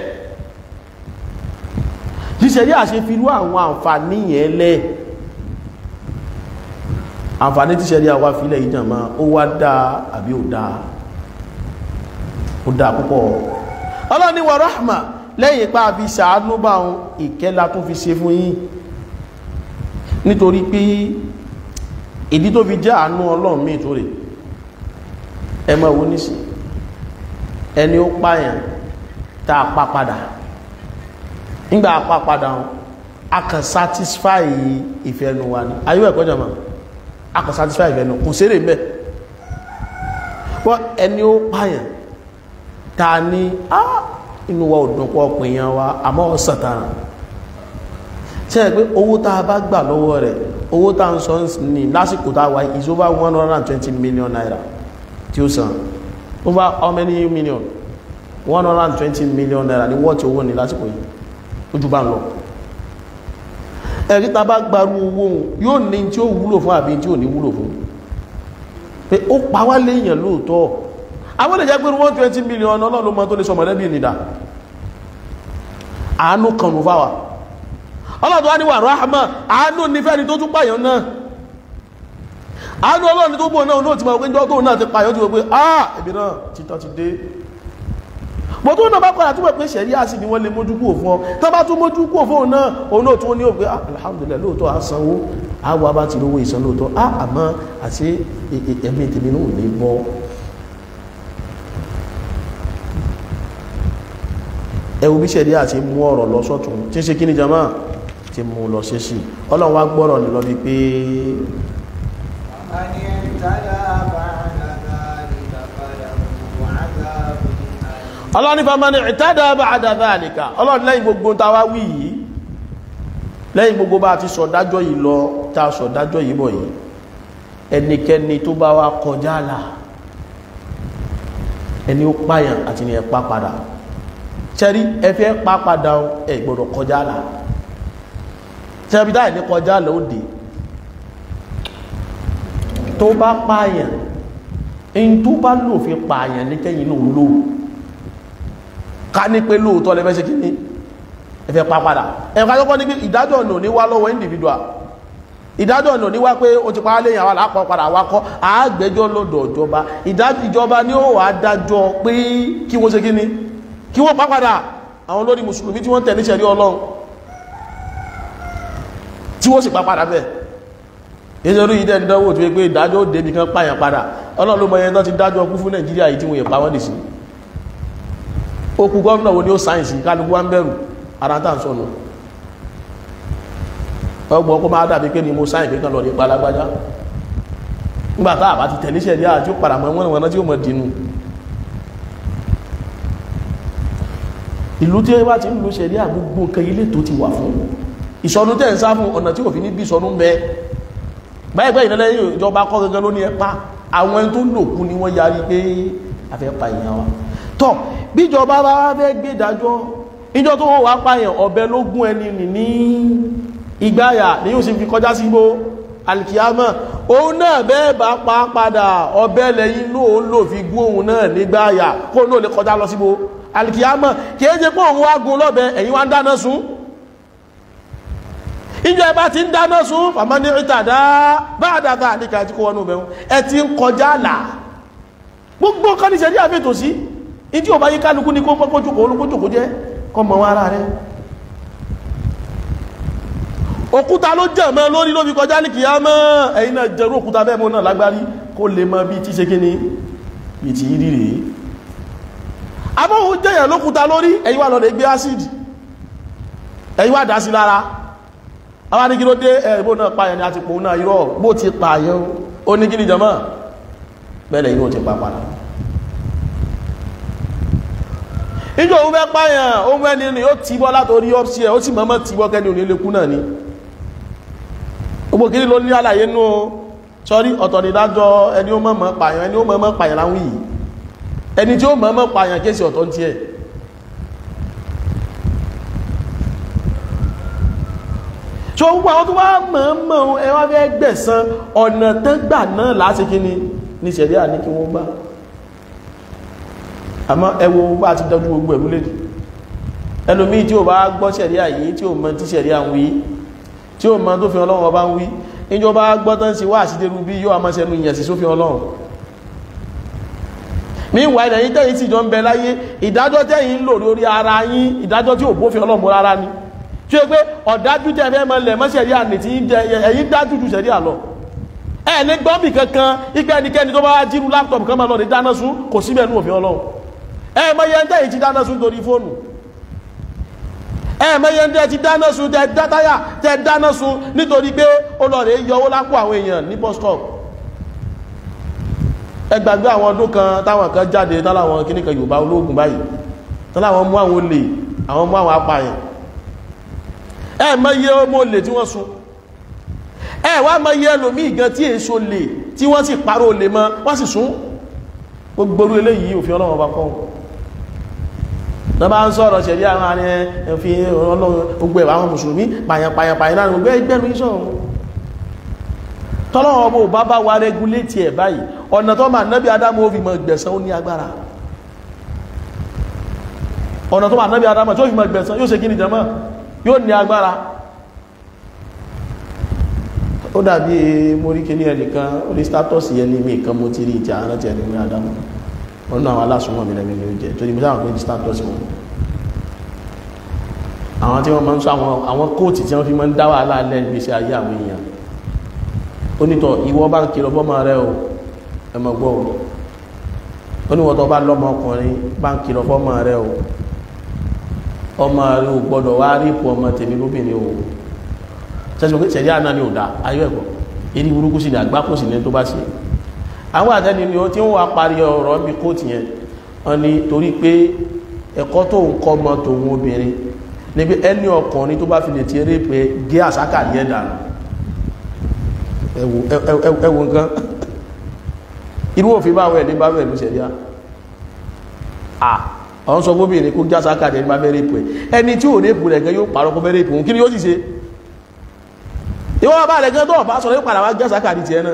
Speaker 1: ṣíṣẹ́rí àṣefirú àwọn àǹfààní yẹn lẹ́ àǹfààní tí ṣẹ́rí àwá fílẹ̀ ìjàmá ó wá dáa àbí ò dáa ó dáa púpọ̀ ọlọ́ni wa rahma lẹ́yìn ipá àbí ṣàánú bá wọn ìkẹ́lá tó fi ṣe fún yín nítorí pé ìdí tó fi jẹ́ àánú Ọlọ́run míì tó rè ẹ máa wo nísì ẹni ó pààyàn tá a pa padà nígbà a pa padà a kàn satisfy ìfẹ́nu wa ni ayé ẹ̀kọ́ jàmá a kàn satisfy ìfẹ́nu kò sérè mẹ́ wọ́n ẹni ó pààyàn tá a ní á inú wa ò dùn pọ̀ pèèyàn wa àmọ́ ọ̀sán tààrà ṣe é pé owó tá a bá gbà lọ́wọ́ rẹ̀ owó tá ń sọ ní lásìkò tá a wáyé is over one hundred and twenty million naira tí ó san over how many million one hundred and twenty million naira ní wọ́ọ̀tí owó ní lásìkò yìí ojú bá ń lọ ẹ̀rí tá bá gbarú owó yóò ní tí ó wúlò fún àbí tí ò ní wúlò fún pé ó pa wá léèyàn lóòótọ́ àwọn ìjẹ́ pé one hundred twenty million ọlọ́run mọ́ tó lè sọmọ̀ lẹ́bí nìdá àánú kanù fáwà ọlọ́dún wá ní wà ráhámà àánú nífẹ́ ni tó tún pààyàn náà àánú ọlọ́run tó gbò náà náà ti máa pé jọ́ tó náà ti pààyàn ti wọ́n pé ah ẹbí náà títọ́ ti dé bọ̀ tó náà bá padà túnbọ̀ pé ṣẹ̀rí àsì ni wọ́n lè mójú kúrò fún ọ tó bá tún mójú kúrò fún náà òun náà tún ní òpé alhamdulillah lóòótọ́ àsanwó àwọ̀ bá ti lówó ìsan lóòótọ́ ah àmọ́ àti ẹ̀mí tèmi náà ní bọ́ ẹwù bí ṣẹ̀rí àti mú ọ̀rọ̀ lọ sọ́tún tí ń ṣe kí ni jama ti mú lọ ṣe sí ọlọ́run wá gbọ́rọ̀ ní lọ bí pé ọlọ́run nípa mani i'tada ba'da dhalika ọlọ́run lẹ́yìn gbogbo tàwa wí yìí lẹ́yìn gbogbo bá ti sọ̀dájọ́ yìí lọ ta sọ̀dájọ́ yìí bọ̀ yìí ẹnikẹ́ni tó bá wá kọjá là ẹni ó pààyàn àti ní ẹ̀pá padà ṣẹ́rí ẹfẹ́ pa padà ẹ gbọ́dọ̀ kọjá là ṣẹ́rí dáì ní kọjá là ó dé tó bá pààyàn in tó bá lò fi pààyàn ní kẹ́yìn náà lò ká ní pé lóòótọ́ lẹ́fẹ́ ṣe kí ní ẹfẹ́ pa padà ẹ̀ka yọ́kọ́ ní pé ìdájọ́ ọ̀nà ní wá lọ́wọ́ individual ìdájọ́ ọ̀nà ní wá pé ó ti pa lẹ́yìn àwọn alápọ̀ padà wá kọ́ àágbẹ́jọ́ lọ́dọ̀ ìjọba ìjọba ni ó wà dájọ́ pé kí wọ́n ṣe kí ní kí wọ́n pápádà àwọn olórí mùsùlùmí tí wọ́n tẹ̀lé ṣẹ̀rí Ọlọ́run tí wọ́n sì pápádà bẹ́ẹ̀ ìṣẹ́rú ìdẹ́ ìdánwò tí ó pé ìdájọ́ òdébì kan pààyàn padà Ọlọ́run ló mọ ẹyẹn tó ti dájọ́ ọkú fún Nàìjíríà yìí tí wọ́n yẹ pa wọ́n dì sí okùn gọ́ọ̀nà wo ni ó sáyẹ̀nsì kálukú wá ń bẹ̀rù ara tá ń sọnù ọgbọ̀n kó máa dàbí pé ni mo sáyìn pé kan lọ ní palágbájá nígbàtá àbá ti tẹ̀lé ṣẹ̀ríà tí ó padà mọ́ wọ́n wọ́n tí ó mọ̀ dínú ìlú tí wá ti ń lo ṣẹ̀ríà gbogbo nǹkan ilé tó ti wà fún ìṣọ́nú tẹ́ ń sá fún ọ̀nà tí ò fi ní bí ìṣọ́nú bẹ gbáyẹ̀gbẹ́ ìrẹ́lẹ́ ìjọba kọ́ gẹ́gẹ́ ló ní ẹpá àwọn ẹni tó lòkú ni wọ́n yarí pé afẹ́ pa èèyàn wa tọ́ bíjọba bá fẹ́ gbé ìdájọ́ ìjọ tó wọ́n wá pààyàn ọ̀bẹ ló gún ẹni ní ìgbáyà ni yóò sì fi kọjá sí gbó alkiyama òun náà bẹ́ẹ̀ bá pa padà ọ̀bẹ lẹ́yìn ló ń lò fi gún òun náà nígbáyà kó náà lè kọjá lọ sí gbó alkiyama kìí ṣe pé òun wá gún lọ́bẹ ẹ̀yin wá ń dáná sun ìjọ ẹ bá ti ń dáná sun fàmà ní ìtàdá bá àdàdà àdíkà tí kó wọnú bẹ̀rún ẹ ti ń kọjá là gbogbo kan ní ṣẹ̀ríà fètò sí ìdí ò bá yí kálukú ní kó pọ́kójúkò olùkójúkò jẹ́ kọ́ mọ̀ wá ara rẹ̀ òkúta ló jẹ́ mọ́ lórí ló fi kọjá ní kìyàmá ẹ̀yin náà jẹ́rú òkúta bẹ́ẹ̀ mọ́ náà lágbárí kó lè mọ́ bí tí ṣe kí ni bí tí rí rí abóhun jẹ́yàn lókúta lórí ẹ̀yin wà lọ́dẹ̀ gbé ásìdì ẹ̀yin wà dá sí lára àwọn ní kí ló dé ẹ̀rìbó náà pààyàn ni a ti pòun náà irọ́ bó ti pààyàn ó ní kí ni jàmá bẹ́ẹ̀ inú ti pa padà ìjọ òun fẹ́ pààyàn òun ẹni ni ó ti bọ́ látorí ọ́psí ẹ̀ ó sì mọ́mọ́ ti bọ́ kẹ́ni òní lékún náà ni gbogbo kí ló ní àlàyé nú sọ́rí ọ̀tọ̀ nídájọ́ ẹni ó mọ́mọ́ pààyàn ẹni ó mọ́mọ́ pààyàn láwọn yìí ẹni tí ó mọ́mọ́ pààyàn kéèsì ọ̀tọ̀ ń tiẹ̀ tí ó wọ́n tó wá mọ́mọ́ ẹ wá fẹ́ gbẹ̀san ọ̀nà tán gbà náà láti kí ni ní ṣẹ̀ríà ní kí wọ́n gbà àmọ́ ẹwọ bá ti dájú gbogbo ẹ̀rú lè ẹlòmí tí ó bá gbọ́ ṣẹ̀ríà yìí tí ó mọ̀ tí ṣẹ̀ríà ń wí tí ó mọ̀ tó fi Ọlọ́run ọba ń wí ìjọba gbọ́tán sí wá àṣídérú bí yóò àmọ́sẹ̀nú ìyẹn sí sófin Ọlọ́run ní ìwà ìdẹ̀yìn tẹ́yìn tí jọ ń bẹ láyé ìdájọ́ tẹ́yìn ń lò lórí ara yín ìdájọ́ tí ò bófin Ọlọ́run rárá ni tí ó pé ọ̀dájú tẹ́ fẹ́ mọ́ lẹ̀ mọ́ ṣẹ̀ríà ní tí ẹ̀yìn dájú ju ṣẹ̀ríà lọ ẹ̀ ní gbọ́bì kankan ipẹ́ ẹnikẹ́ni tó bá wá jírú láptọ̀pù kan máa lọ rí dáná sún kò síbẹ̀ nú òfin Ọlọ́run ẹ mẹ́yẹ ń tẹ́ ìtí dáná sun torí fóònù ẹ mẹ́yẹ ń tẹ́ ti dáná sun tẹ́ dátáyà tẹ́ dáná sun nítorí pé ó lọ rẹ̀ yọwó lápò àwọn èèyàn ní bus stop ẹ gbàgbé àwọn ọdún kan táwọn kan jáde táwọn kíníkan Yorùbá ológun báyìí táwọn mú àwọn olè àwọn mú àwọn apààyàn ẹ mẹ́yẹ ọmọ olè tí wọ́n sun ẹ wá mẹ́yẹ ẹlòmíì gan tí èso lè tí wọ́n sì parọ́ olè mọ́ wọ́n sì sún gbogbo eléyìí òfin Ọlọ́run ọba kọ́ lọ́bá ń sọ̀rọ̀ ṣẹ̀rí àwọn ààrẹ ẹ̀fí Ọlọ́run gbogbo ẹ̀wà àwọn mùsùlùmí pàyàpàyàpàyà náà gbogbo ẹgbẹ̀rún ìṣọ́ tọ́lọ́wọ́ ọmọ ò bá bá wa rẹ́gúlétì ẹ̀ báyìí ọ̀nà tó máa nábí Ádámù ó fi mọ̀ gbẹ̀san ó ní agbára ọ̀nà tó máa nábí Ádámù tó fi mọ̀ gbẹ̀san yóò ṣe kí ni jàmá yóò ní agbára ó dàbí moríkè ní ẹnìkan orí status yẹn ní mi kan mo ti rí ìtì àwọn ti ẹni ní Ádámù ọ̀nà àwọn alásùnmọ̀ mi lẹ́mí ní ó jẹ́ tó ní mọ́sáwọn pé status wọn àwọn tí wọ́n máa ń sọ àwọn kóòtù tí wọ́n fi máa ń dá wàhálà alẹ́ ìgbésí ayé àwọn èèyàn ó nítọ̀ ìwọ bá ń kìlọ̀ fọ́mọ rẹ o ẹmọ gbọ́ o ó ní wọ́n tó bá lọ́mọ ọkùnrin bá ń kìlọ̀ fọ́mọ rẹ o ọmọ rẹ ò gbọ́dọ̀ wá rí ipò ọmọ tèmi lóbìnrin o sẹ́sìn pé ṣẹ̀dí àná ni ò dá ayé ẹ̀kọ́ eré burúkú sí ni àgbá kò sí ní tó bá ṣe àwọn àtẹ́ni ni ó tí wọ́n wá parí ọ̀rọ̀ bí kóòtù yẹn wọ́n ní torí pé ẹ̀kọ́ tó ń kọ́ ọmọ tòun obìnrin níbi ẹni ọkùnrin tó bá fi lè ti eré pé gé àsákà yẹ dànù ẹwù nǹkan irú òfin bá wẹ̀ ní bá wẹ̀ ló ṣẹ̀dí à ọ̀n sọ gómìnà kó gé àsákà yẹ ní bá fẹ́ rèpù ẹ̀ ẹni tí ò rèpù rẹ̀ gan yóò pàrọ̀ kó fẹ́ rèpù kí ni yóò sì ṣe ìwọ́n bá rẹ̀ gan tó ọ̀bá sọ̀rọ̀ yóò padà wá gé àsákà ní tiẹ̀ náà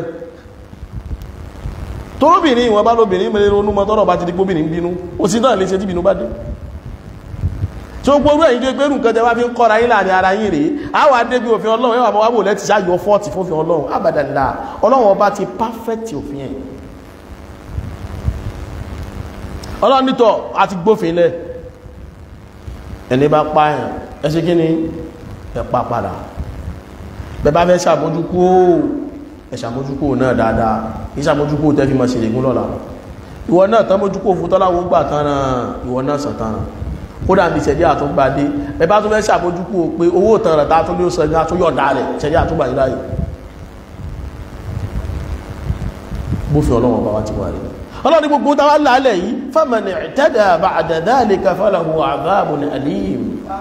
Speaker 1: torobìnrin ìwọ̀n bá lóbìnrin mẹ́rin ronú mọ́ tọ́rọ̀ bá ti di gbóbìnrin bínú ó sì náà lè ṣe tí bínú bá dé tí ó gbórú ẹ̀yìn tó gbérù nǹkan tẹ́ wá fi ń kọ́ra yín láàrin ara yín rèé àwọn adébí òfin Ọlọ́run ẹwà mọ́ wábò lẹ́ti ṣáyọ fọ́ọ̀tì fófin Ọlọ́run àbàdàlà Ọlọ́run ọba ti pàfẹ́tì òfin ẹ̀ Ọlọ́run nítọ̀ àti gbófin lẹ̀ ẹni bá pààyàn ẹ ṣe kí ni ẹ pa padà bẹ bá fẹ́ ṣàmójúkú ẹ̀ṣàmójúkú náà dáadáa ìṣàmójúkú tẹ́ fi mọ̀ sí ìgún lọ́la ìwọ náà tán mójúkú fún tọ́láwó gbà tánà ìwọ náà sàtánà kódà bí ṣẹ̀dí àtúngbàdé ẹ bá tún fẹ́ ṣàbójúkú pé owó ìtàn rẹ̀ tààtún lé òsàn ní àtúnyọ̀dá rẹ̀ ṣẹ̀dí àtúngbàdé láyé bófin ọlọ́wọ́ bá wá ti wà rí ọlọ́ni gbogbo tàwà lálẹ̀ yìí faman i'tada ba'da dhalika falahu 'adhabun alim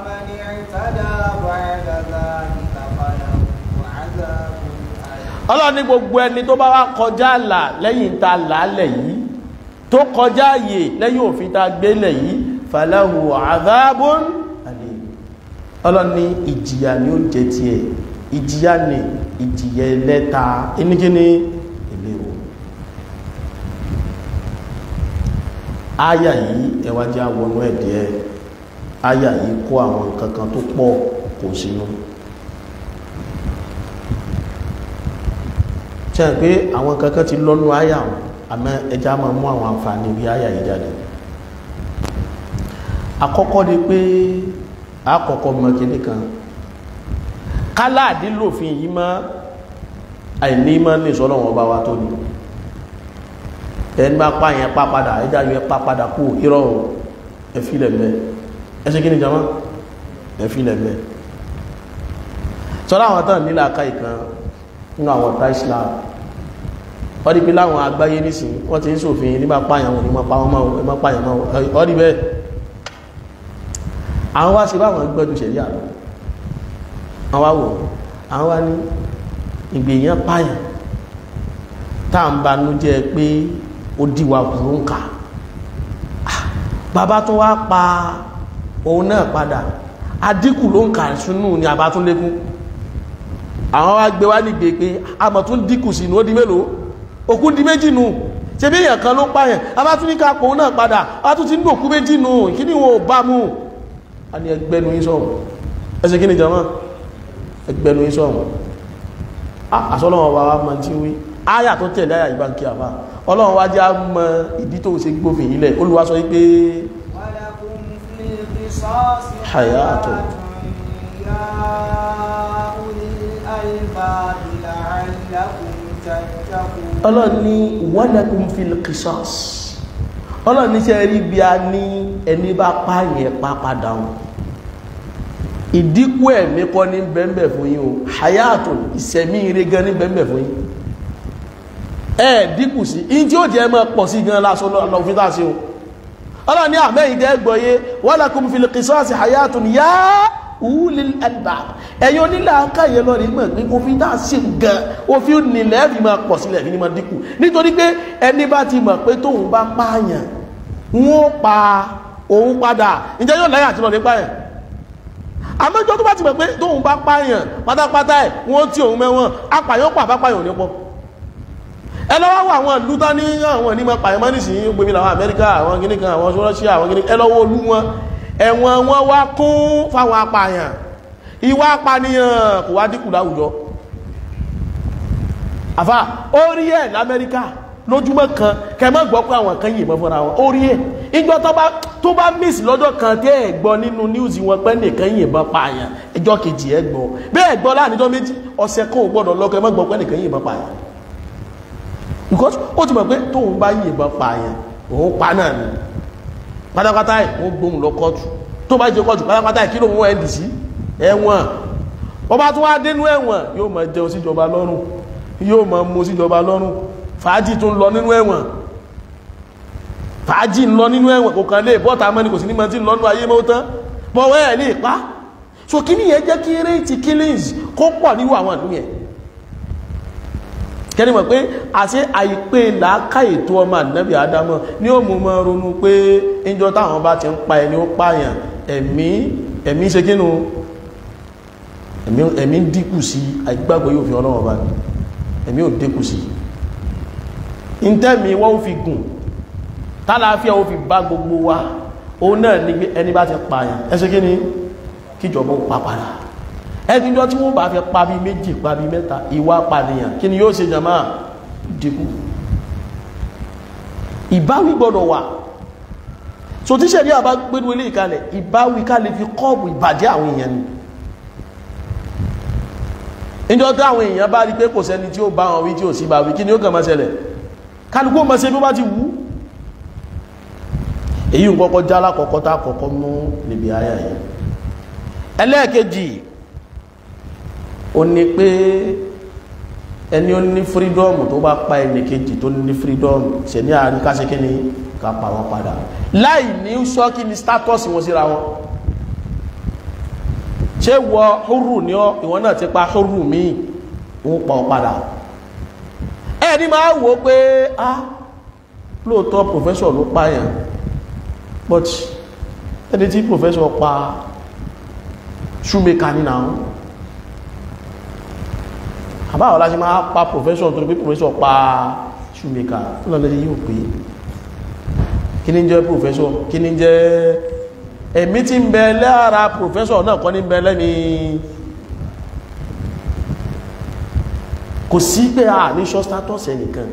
Speaker 1: ọlọ́ni gbogbo ẹni tó bá wá kọjá àlà lẹ́yìn ta lálẹ̀ yìí tó kọjá àyè lẹ́yìn òfin ta gbélẹ̀ yìí falahu 'adhabun alim ọlọ́ni ìjìyà ni ó jẹ ti ẹ̀ ìjìyà ni ìjìyà ẹlẹ́ta inúkíní ìlérò áyà yìí ẹwàjá wọnú ẹ̀dẹ́ áyà yìí kó àwọn kankan tó pọ̀ kò sínú ṣe pé àwọn kankan ti lọ́nú áyà àmọ́ ẹjá máa mú àwọn àǹfààní bí áyà yìí jáde àkọ́kọ́ ni pé àkọ́kọ́ mọ́ kíní kan kálàdí lòfin yìí mọ́ àìní mọ́ ní ìṣọ́lọ́wọ́ bá wa tó ní ẹni bá pa yẹn pa padà ẹjá yẹ pa padà kú irọ́ ẹfílẹ̀ mẹ́ ẹsẹ́ kí ni jama ẹfílẹ̀ mẹ́ sọ́lá àwọn tán nílà ká ìkan nínú àwọn ọ̀tá Islam wọ́n di pé láwọn àgbáyé nísìn wọ́n ti ń ṣòfin nígbà pààyàn wọn ni wọ́n pa wọ́n máa wọ́n pààyàn máa wọ́n di bẹ́ẹ̀ àwọn wá sí báwọn gbẹ́dù ṣẹ̀rí àlọ́ àwọn wá wò àwọn wá ní ìgbèyàn pààyàn táà ń banú jẹ́ pé ó díwà kúrò ń kà bàbá tó wá pa òun náà padà adínkù ló ń kà sínú ni àbá tún lékún àwọn wá gbé wá nígbè pé a mọ̀ tún dínkù sínú ó di mélòó òkú di méjì nù ṣe bí èèyàn kan ló pààyàn àbá tún ní ká pòun náà padà a tún ti ń dòkú méjì nù kí ni wọn ò bá mú a ní ẹgbẹ́nu yín sọ̀rọ̀ ẹsẹ̀ kí ni jama ẹgbẹ́nu yín sọ̀rọ̀ àṣọ́lọ́wọ́ wa wá mọ́ tí wí áyà tó tẹ̀lé àyà ìbá kí àbá ọlọ́run wá já mọ ìdí tó ṣe gbófin ilẹ̀ Olúwa sọ wípé hayatun ọlọ́run ní walakum fil qisas ọlọ́run ní ṣe rí bí a ní ẹni bá pààyàn pa padà wọn ìdíkù ẹ̀mí kọ́ ní bẹ́ẹ̀bẹ̀ fún yín o hayatun ìsẹ̀mí ire gan ní bẹ́ẹ̀bẹ̀ fún yín ẹ̀ díkù sí in tí ó jẹ́ mọ́ pọ̀ sí gan lásán lọ́fí tá sí o ọlọ́run ní àmẹ́yìn dẹ́gbọ́yé walakum fil qisasi hayatun ya ulil albab ẹ̀yin onílà káyẹ lọ́rí mọ̀ pé òfin tá sí gan òfin nílẹ̀ fi máa pọ̀ sílẹ̀ fi ní máa díkù nítorí pé ẹni bá ti mọ̀ pé tóun bá pààyàn wọ́n pa òun padà ǹjẹ́ yóò láyà àti lọ́rí pààyàn àmọ́jọ́ tó bá ti mọ̀ pé tóun bá pààyàn pátápátá ẹ̀ wọ́n tí òun mẹ́wọ́n apàyàn pà bá pààyàn nípọ̀ ẹlọ́wọ́ wà àwọn ìlú tán ní àwọn onímọ̀ pààyàn mọ́ nìsí gbèmí làwọn Amẹ́ríkà àwọn gíníkan àwọn Russia àwọn gíníkan ẹlọ́wọ́ olú wọn ẹ̀wọ̀n wọn wá kún fáwọn apààyàn ìwà apànìyàn kò wá dínkù láwùjọ àfà orí ẹ̀ l'Amẹ́ríkà lójúmọ́ kan kẹmọ́ gbọ́ pé àwọn kan yìnbọn fúnra wọn orí ẹ̀ ìjọ tó bá miss lọ́jọ́ kan tí ẹ̀ gbọ́ nínú news wọn pé nìkan yìnbọn pààyàn ẹjọ́ kejì ẹ̀ gbọ́ bẹ́ẹ̀ gbọ́ láàrín méjì ọ̀sẹ̀ kan ò gbọ́dọ̀ lọ kẹmọ́ gbọ́ pé nìkan yìnbọn pààyàn because ó ti mọ̀ pé tóun bá yìnbọn pààyàn òun pa náà ni pátápátá ẹ̀ wọ́n gbóhùn lọ kọ́ọ̀tù tó bá jẹ́ kọ́ọ̀tù pátápátá ẹ̀ kí ló wọ́n ẹ̀ndì sí ẹ̀wọ̀n ọba tó wá dénú ẹ̀wọ̀n yóò máa jẹun síjọba lọ́rùn yóò máa mú síjọba lọ́rùn fàájì tó ń lọ nínú ẹ̀wọ̀n fàájì ń lọ nínú ẹ̀wọ̀n kò kàn lè bọ́ta mọ́ni kò sí ní mọ́ tí ń lọ́nú ayé mọ́ tán bọ́wọ́ ẹ̀ lè pa so kí ní yẹn jẹ́ kí rate killings kó pọ̀ níwọ̀ àwọn ìlú yẹn kẹ́ni mọ̀ pé àṣẹ àìpé làákà ètò ọmọ ànábì Ádámọ̀ ní ó mú mọ́ ronú pé ìjọ táwọn bá ti ń pa ẹni ó pààyàn ẹ̀mí ẹ̀mí ṣe kínú ẹ̀mí ń dínkù sí àìgbàgbọ́ yóò fi Ọlọ́run bá ẹ̀mí ò dínkù sí ìntẹ́mi wọ́n fi gùn tálàáfíà ó fi bá gbogbo wa òun náà ní ẹni bá ti pààyàn ẹsẹ́ kí ni kíjọba ó pa padà ẹgbìnjọ́ tí wọ́n bá fẹ́ pa bí méjì pa bí mẹ́ta ìwà pàdìyàn kí ni yóò ṣe jàmá dínkù ìbáwí gbọ́dọ̀ wà so tí ṣẹ̀rí àbá gbẹ́rú ilé ìkalẹ̀ ìbáwí ká lè fi kọ́ọ̀bù ìbàjẹ́ àwọn èèyàn ni ìjọ tí àwọn èèyàn bá rí pé kò sẹ́ni tí ó bá wọn wí tí ó sì bá wí kí ni ó kàn máa ṣẹlẹ̀ kálukú máa ṣe bí ó bá ti wú èyí ń kọ́kọ́ jálá kọ́kọ́ tá kọ́kọ́ mú níbi àyà yìí. ẹlẹ́ẹ̀kejì ó ní pé ẹni ó ní fírídọ́ọ̀mù tó bá pa ẹni kejì tó ní fírídọ́ọ̀mù ṣe ní àárín káṣe kí ni ká pa wọn padà láì ní sọ kí ni status wọn síra wọn. ṣé wọ húrù ní ọ ìwọ náà ti pa húrù míì wọn pa ọ padà. ẹni máa wò ó pé ah lóòótọ́ professor ló pààyàn but ẹni tí professor pa shoemaker ní náà àbáwọ̀ láti máa pa professor tó ní pé professor pa shoemaker fún ọlọ́lẹ́ yóò pé kí ní jẹ́ professor kí ní jẹ́ ẹ̀mí tí ń bẹ lára professor náà kọ́ ní bẹ lẹ́ni kò sí pé a ní ṣọ́ status ẹnìkan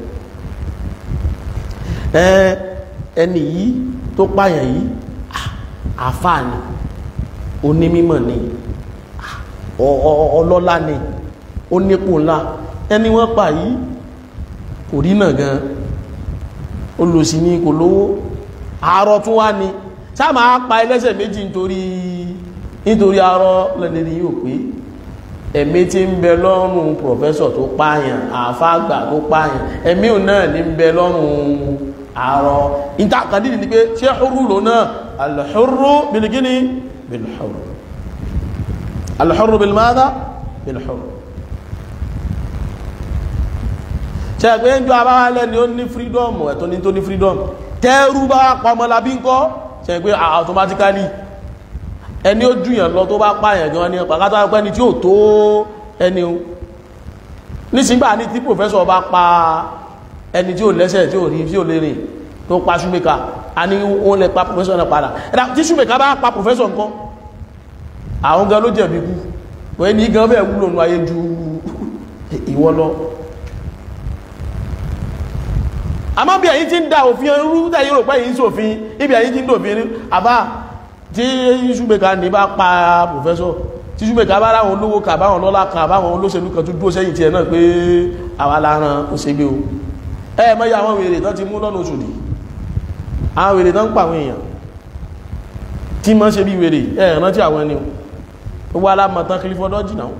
Speaker 1: ẹni yìí tó pààyàn yìí àfáà ni onímímọ̀ ni ọlọ́lá ni ó nípò ńlá ẹni wọ́n pa yìí kò rí náà gan olùsí ní kò lówó àárọ̀ tún wá ní sáà máa pa ẹlẹ́sẹ̀ méjì nítorí nítorí àárọ̀ lẹ́lẹ́ni yóò pé ẹ̀mí tí ń bẹ lọ́rùn pòfẹ́sọ̀ tó pààyàn àfáàgbà tó pààyàn ẹ̀mí ò náà ní ń bẹ lọ́rùn àárọ̀ ìtàkàdìdì ni pé ṣé hurru lò náà al-hurru bil-gini bil-hurr al-hurru bil-madha bil-hurr ṣe pé ń jọ abáwálẹ̀ ni ó ní freedom ẹ̀tọ́ ní tó ní freedom tẹ́rù bá pàmọ́lábí ń kọ́ ṣe pé automatically ẹni ó jùyàn lọ tó bá pààyàn gan ní pàkátà pẹ́ni tí ó tó ẹni o nísìngbà ní tí professor bá pa ẹni tí ó lẹ́sẹ̀ tí ó rí tí ó lè rìn tó pa ṣúmẹ́ka a ní ó lè pa professor náà padà ẹ̀dà tí ṣúmẹ́ka bá pa professor nǹkan àwọn gan ló jẹ̀bi kú wọ́n ní gan bẹ́ẹ̀ wúlò nù ayé ju ìwọ lọ àmọ́ bí ẹ̀yin tí ń da òfin rú tẹ́yìn rò pé yìí ń ṣòfin ibi ẹ̀yin tí ń dòfin rí àbá tí ṣúmẹ́ka ní bá pa professor tí ṣúmẹ́ka bá ráwọn olówó kà báwọn lọ́lá kà báwọn olóṣèlú kan tó dúró sẹ́yìn tí ẹ náà pé àwa láran ó ṣe gbé o ẹ mọ́ yí àwọn wèrè tán ti mú lọ́nà Òṣòdì àwọn wèrè tán ń pa àwọn èèyàn tí mọ́ ṣe bí wèrè ẹ rántí àwọn ẹni ó wá lámọ̀tán Clifford Orji náà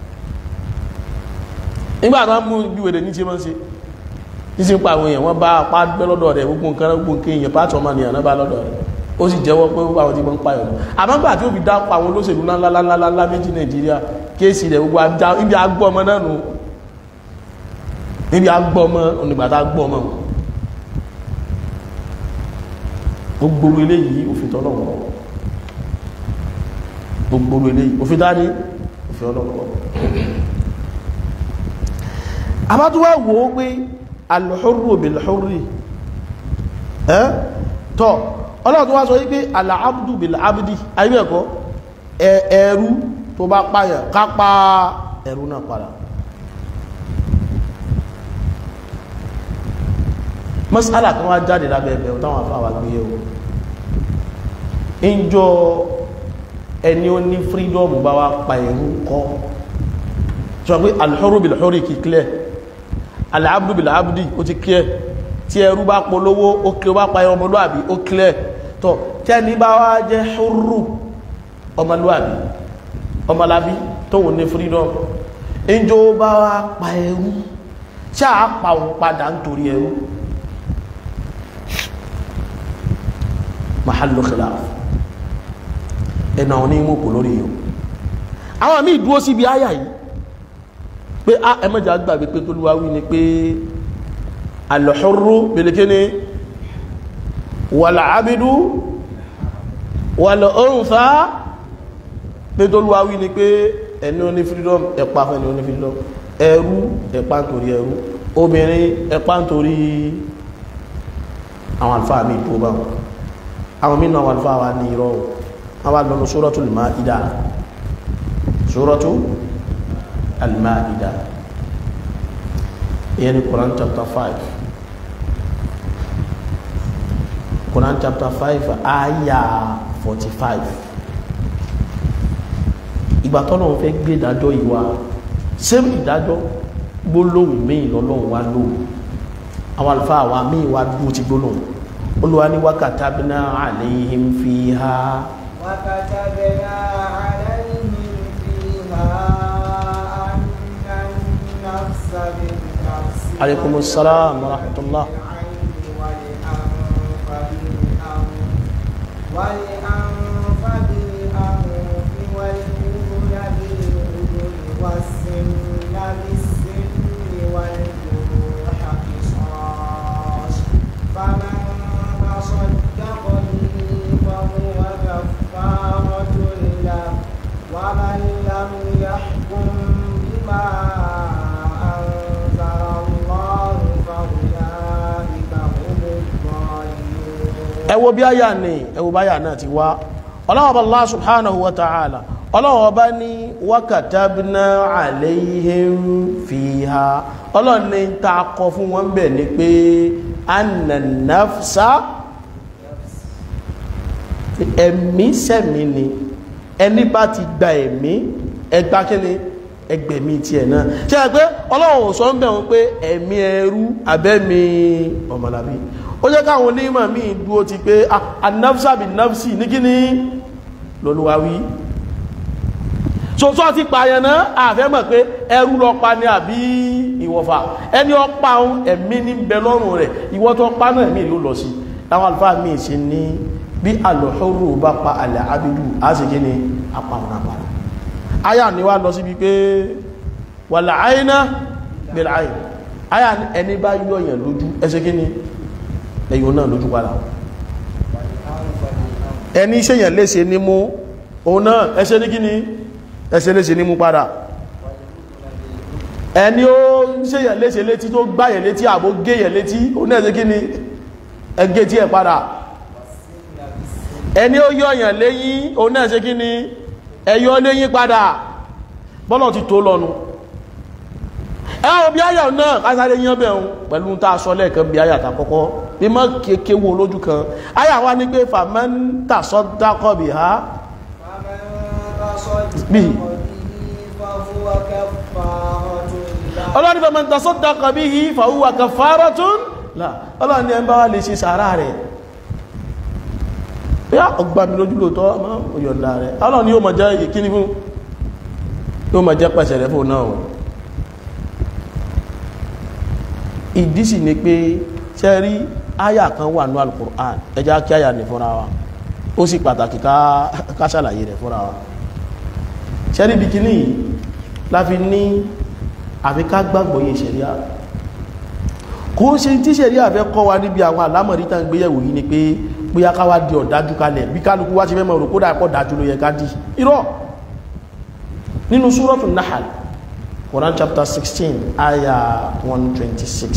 Speaker 1: nígbà tán mú bí wèrè ní ṣe mọ́ ṣe tí sí ń pa àwọn èèyàn wọ́n bá apá gbẹ́ lọ́dọ̀ rẹ̀ gbogbo nǹkan gbogbo nǹkan èèyàn pàtó ọmọ nìyàn náà bá lọ́dọ̀ rẹ̀ ó sì jẹ́wọ́ pé ó bá wọn ti mọ́ ń pa ẹ̀rọ àmọ́gbà tí ó fi dápọ̀ àwọn olóṣèlú ńláńláńlá méjì Nàìjíríà kéèsì rẹ̀ gbogbo ibi agbọ́ ọmọ náà nù níbi agbọ́ ọmọ onígbàtà agbọ́ ọmọ gbogbo eléyìí òfin tọ́lọ́wọ́ gbogbo eléyìí òfin dání òfin ọlọ́wọ́ àbátúwà wò ó pé al-hurru bil-hurri ẹ́ tọ́ ọlọ́tún wá sọ wípé al-abdu bil-abdi ayébẹ̀kọ́ ẹ̀rú tó bá pààyàn kápá ẹ̀rú náà padà mas'ala kan wá jáde lábẹ́ ẹ̀bẹ̀ táwọn afáwà gbé yẹ̀wò ìjọ ẹni ó ní freedom bá wá pa ẹ̀rú kọ́ sọ pé al-hurru bil-hurri kì clear al-abdu bil-abdi ó ti clear tí ẹrú bá polówó ó clear bá pa ẹrọ ọmọlúwàbí ó clear tọ́ tẹ́ni bá wá jẹ́ hurru ọmọlúwàbí ọmọlábí tóhun ní freedom ìjọ bá wá pa ẹrú tí a pa òun padà nítorí ẹrú mahallu khilaf ẹ̀nà òní mú kò lórí yìí àwọn àmì ìdúró síbi áyà yìí pé a ẹmọ́jà gbàgbé pé tó lúwá wí ni pé al-hurru bil-kini wal-abdu wal-untha pé tó lúwá wí ni pé ẹni ó ní freedom ẹ̀pá fún ẹni ó ní freedom ẹrú ẹ̀pá nítorí ẹrú obìnrin ẹ̀pá nítorí àwọn àlùfáà mi tó bá wọn àwọn mínú àwọn àlùfáà wa ní irọ́ àwọn àlùfáà Suratul Maida Suratul Al-Maida ìyẹn ni Quran chapter five Quran chapter five ayah forty five ìgbà tọ́lọ́run fẹ́ gbé ìdájọ́ ìwà same ìdájọ́ gbólóhùn míì lọ́lọ́run wá lò àwọn àlùfáà wa míì wá dúró ti gbólóhùn Olúwa ní wa katabna alayhim fiha
Speaker 2: wa katabna alayhim fiha anna an-nafsa bin-nafsi
Speaker 1: alaykumus salam wa rahmatullah
Speaker 2: والأنف بالأنف والأذن بالأذن والسن بالسن والجروح قصاص فمن تصدق به فهو كفارة له ومن لم يحكم بما أنزل الله فأولئك هم الظالمون.
Speaker 1: ẹ wo bí àyà ni ẹ wo báyà náà ti wá Ọlọ́hun Allah subhanahu wa ta'ala Ọlọ́hun Ọba ní wa katabna alayhim fiha Ọlọ́hun ní ta kọ fún wọn bẹ̀ ni pé anna nafsa ẹ̀mí sẹ́mi ni ẹni bá ti gba ẹ̀mí ẹgbà kíni ẹgbẹ̀mí tí ẹ̀ náà ṣe é pé Ọlọ́hun sọ ń bẹ̀ wọn pé ẹ̀mí ẹrú abẹ́mi ọmọlàbí ó jẹ́ káwọn onímọ̀ míì dúó ti pé an-nafsa bin-nafsi ní kí ní lọ́lúwáwí sọ́sọ́ ti pààyàn náà àfẹ́mọ̀ pé ẹrú lọ pa ní àbí ìwọ̀fà ẹni ọpa ohun ẹ̀mí ní bẹ lọ́rùn rẹ̀ ìwọ́ tó pa náà ẹ̀mí ló lọ sí láwọn alfáà míì ṣe ní bí al-hurru bá pa al-abidu á sì kí ni apàwọn apàwọn ayà ni wá lọ síbi pé wal-ayna bil-ayn ayà ẹni bá yọ̀yàn lójú ẹsẹ̀ kí ni ẹ̀yìn náà lójú padà ẹni ṣèyàn léṣe ní mú òun náà ẹṣẹ́ ní kíní ẹṣẹ́ léṣe ní mú padà ẹni ó ṣèyàn léṣe létí tó gbáyẹ̀ létí àbó géyẹ̀ létí òun náà ṣe kíní ẹgé tí ẹ padà ẹni ó yọ̀yàn léyìn òun náà ṣe kíní ẹyọ léyìn padà bọ́lọ̀ ti tó lọ́nu ẹ̀hùn bí áyà náà kásáré yán bẹ̀rún pẹ̀lú tá a sọ lẹ́ẹ̀kan bí áyà tàkọ́kọ́ bí mọ́ kéèkéwò lójú kan áyà wá ní pé faman tasaddaqa biha bí ọlọ́ni faman tasaddaqa bihi fahuwa kaffaratun lah ọlọ́ni ẹmbá wá lè ṣe sàárà rẹ̀ yá ọgbà mi lójú lóòtọ́ ọyọ̀dá rẹ̀ ọlọ́ni yóò mọ̀ jẹ́ ìkíní fún yóò mọ̀ jẹ́ pẹ̀sẹ̀ rẹ̀ fún náà ìdí sì ni pé ṣe rí àyà kan wà ní Al-Qur'an ẹjá kí àyà ní fúnra wa ó sì pàtàkì ká ṣàlàyé rẹ̀ fúnra wa ṣe rí bikini láfi ní àfi ká gbàgbọ́ yẹ ṣẹ̀ríà kò ṣe tí ṣẹ̀ríà fẹ́ kọ́ wa níbi àwọn àlámọ̀rí tá ń gbéyẹ̀wò yìí ni pé bóyá ká wá di ọ̀dájú kalẹ̀ bí kálukú wá ṣe fẹ́ mọ̀ rò kódà pọ̀ dájú ló yẹ ká di irọ́ nínú Suratul Nahl Quran chapter sixteen ayah one twenty-six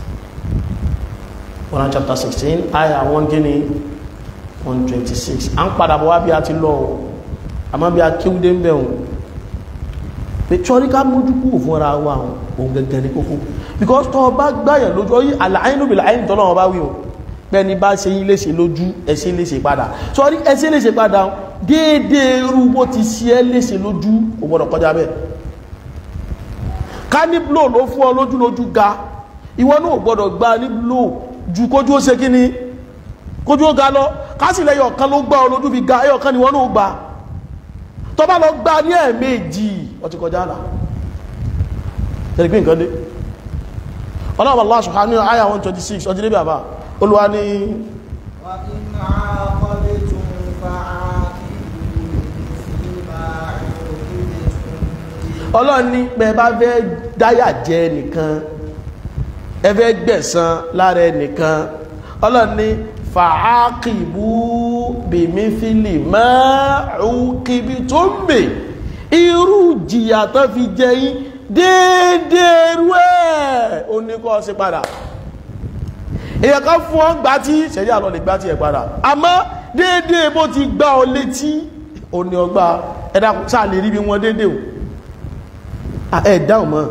Speaker 1: Quran chapter sixteen ayah one gini one twenty-six an padà bọ̀ wá bí a ti lọ àmọ́ bí a kéwúdé ń bẹ̀ wọn pé tíọ́rí ká mójú kúrò fúnra wa òun gẹ́gẹ́ ní kókó because tọ́ bá gbáyàn lójú ọyí al-aynu bil-ayni tọ́lọ́ wọn bá wí o pẹ́ni bá ṣe yí léṣe lójú ẹ̀ṣẹ́ léṣe padà tíọ́rí ẹ̀ṣẹ́ léṣe padà déédéé irú bó ti ṣe ẹ́ léṣe lójú ò gbọ́dọ̀ kọjá bẹ́ẹ̀ ká ní bló ló fún ọ lójú lójú ga ìwọ náà gbọ́dọ̀ gba ní bló ju kójú ó ṣe kí ni kójú ó ga lọ ká sì lẹ́yọ̀ kan ló gbá ọ lójú fi ga ẹyọ̀ kan ni wọ́n náà gbà tó bá lọ gbá ní ẹ̀ẹ̀mejì ó ti kọjá là tẹ́lẹ̀ pé nǹkan dé Ọlọ́run Allah subhanahu wa ta'ala one twenty-six ọdún níbi àbá Olúwa ní Ọlọ́run ní pé bá fẹ́ dáyà jẹ nìkan ẹ fẹ́ gbẹ̀san lára ẹnìkan Ọlọ́run ní fa'aqibu bimithli ma uqibtum bi irú jìyà tó fi jẹ yín déédéé rú ẹ̀ ó ní kọ́ sí padà èyàn kan fún ọ gbá tí ṣẹ̀rí àlọ́ lè gbá tí ẹ̀ padà àmọ́ déédéé bó ti gbá ọ létí ó ní ọgbà ẹ̀dá sáà lè rí bí wọn déédéé o ẹ̀dáhùn mọ́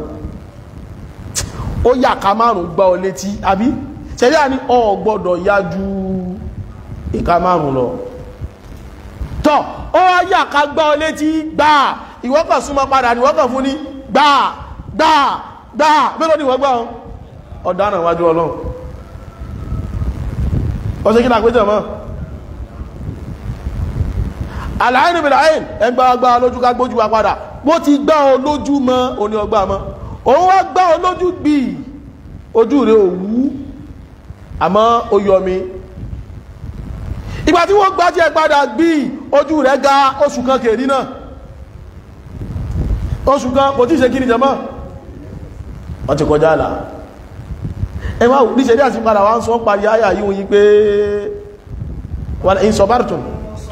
Speaker 1: ó yà ká márùn gbá ọ létí àbí ṣẹ̀rí à ní ọ gbọ́dọ̀ yá ju ìka márùn lọ tọ́ ó yà ká gbá ọ létí gbà ìwọ́kàn súnmọ́ padà ní ìwọ́kàn fún ní gbà gbà gbà mélòó ni ìwọ́ gbà ọ ọ̀daràn wájú Ọlọ́run ọ̀sẹ̀ kí ní àpéjọ mọ́ àlàáyìn níbi láyìn ẹgbà ọgbà lójú ká gbójú wa padà bó ti gbá ọ lójú mọ́ oní ọgbà mọ́ òun wá gbá ọ lójú gbì ojú rẹ̀ òwú àmọ́ ó yọ mi ìgbà tí wọ́n gbá tí ẹ padà gbì ojú rẹ̀ ga oṣù kan kèrí náà oṣù kan kò tí ṣe kí ni jẹmọ́ wọ́n ti kọjá àlà ẹ máa ní ṣe dí àti padà wá ń sọ parí ayà yíò yí pé wà ní sọ̀bárùtùn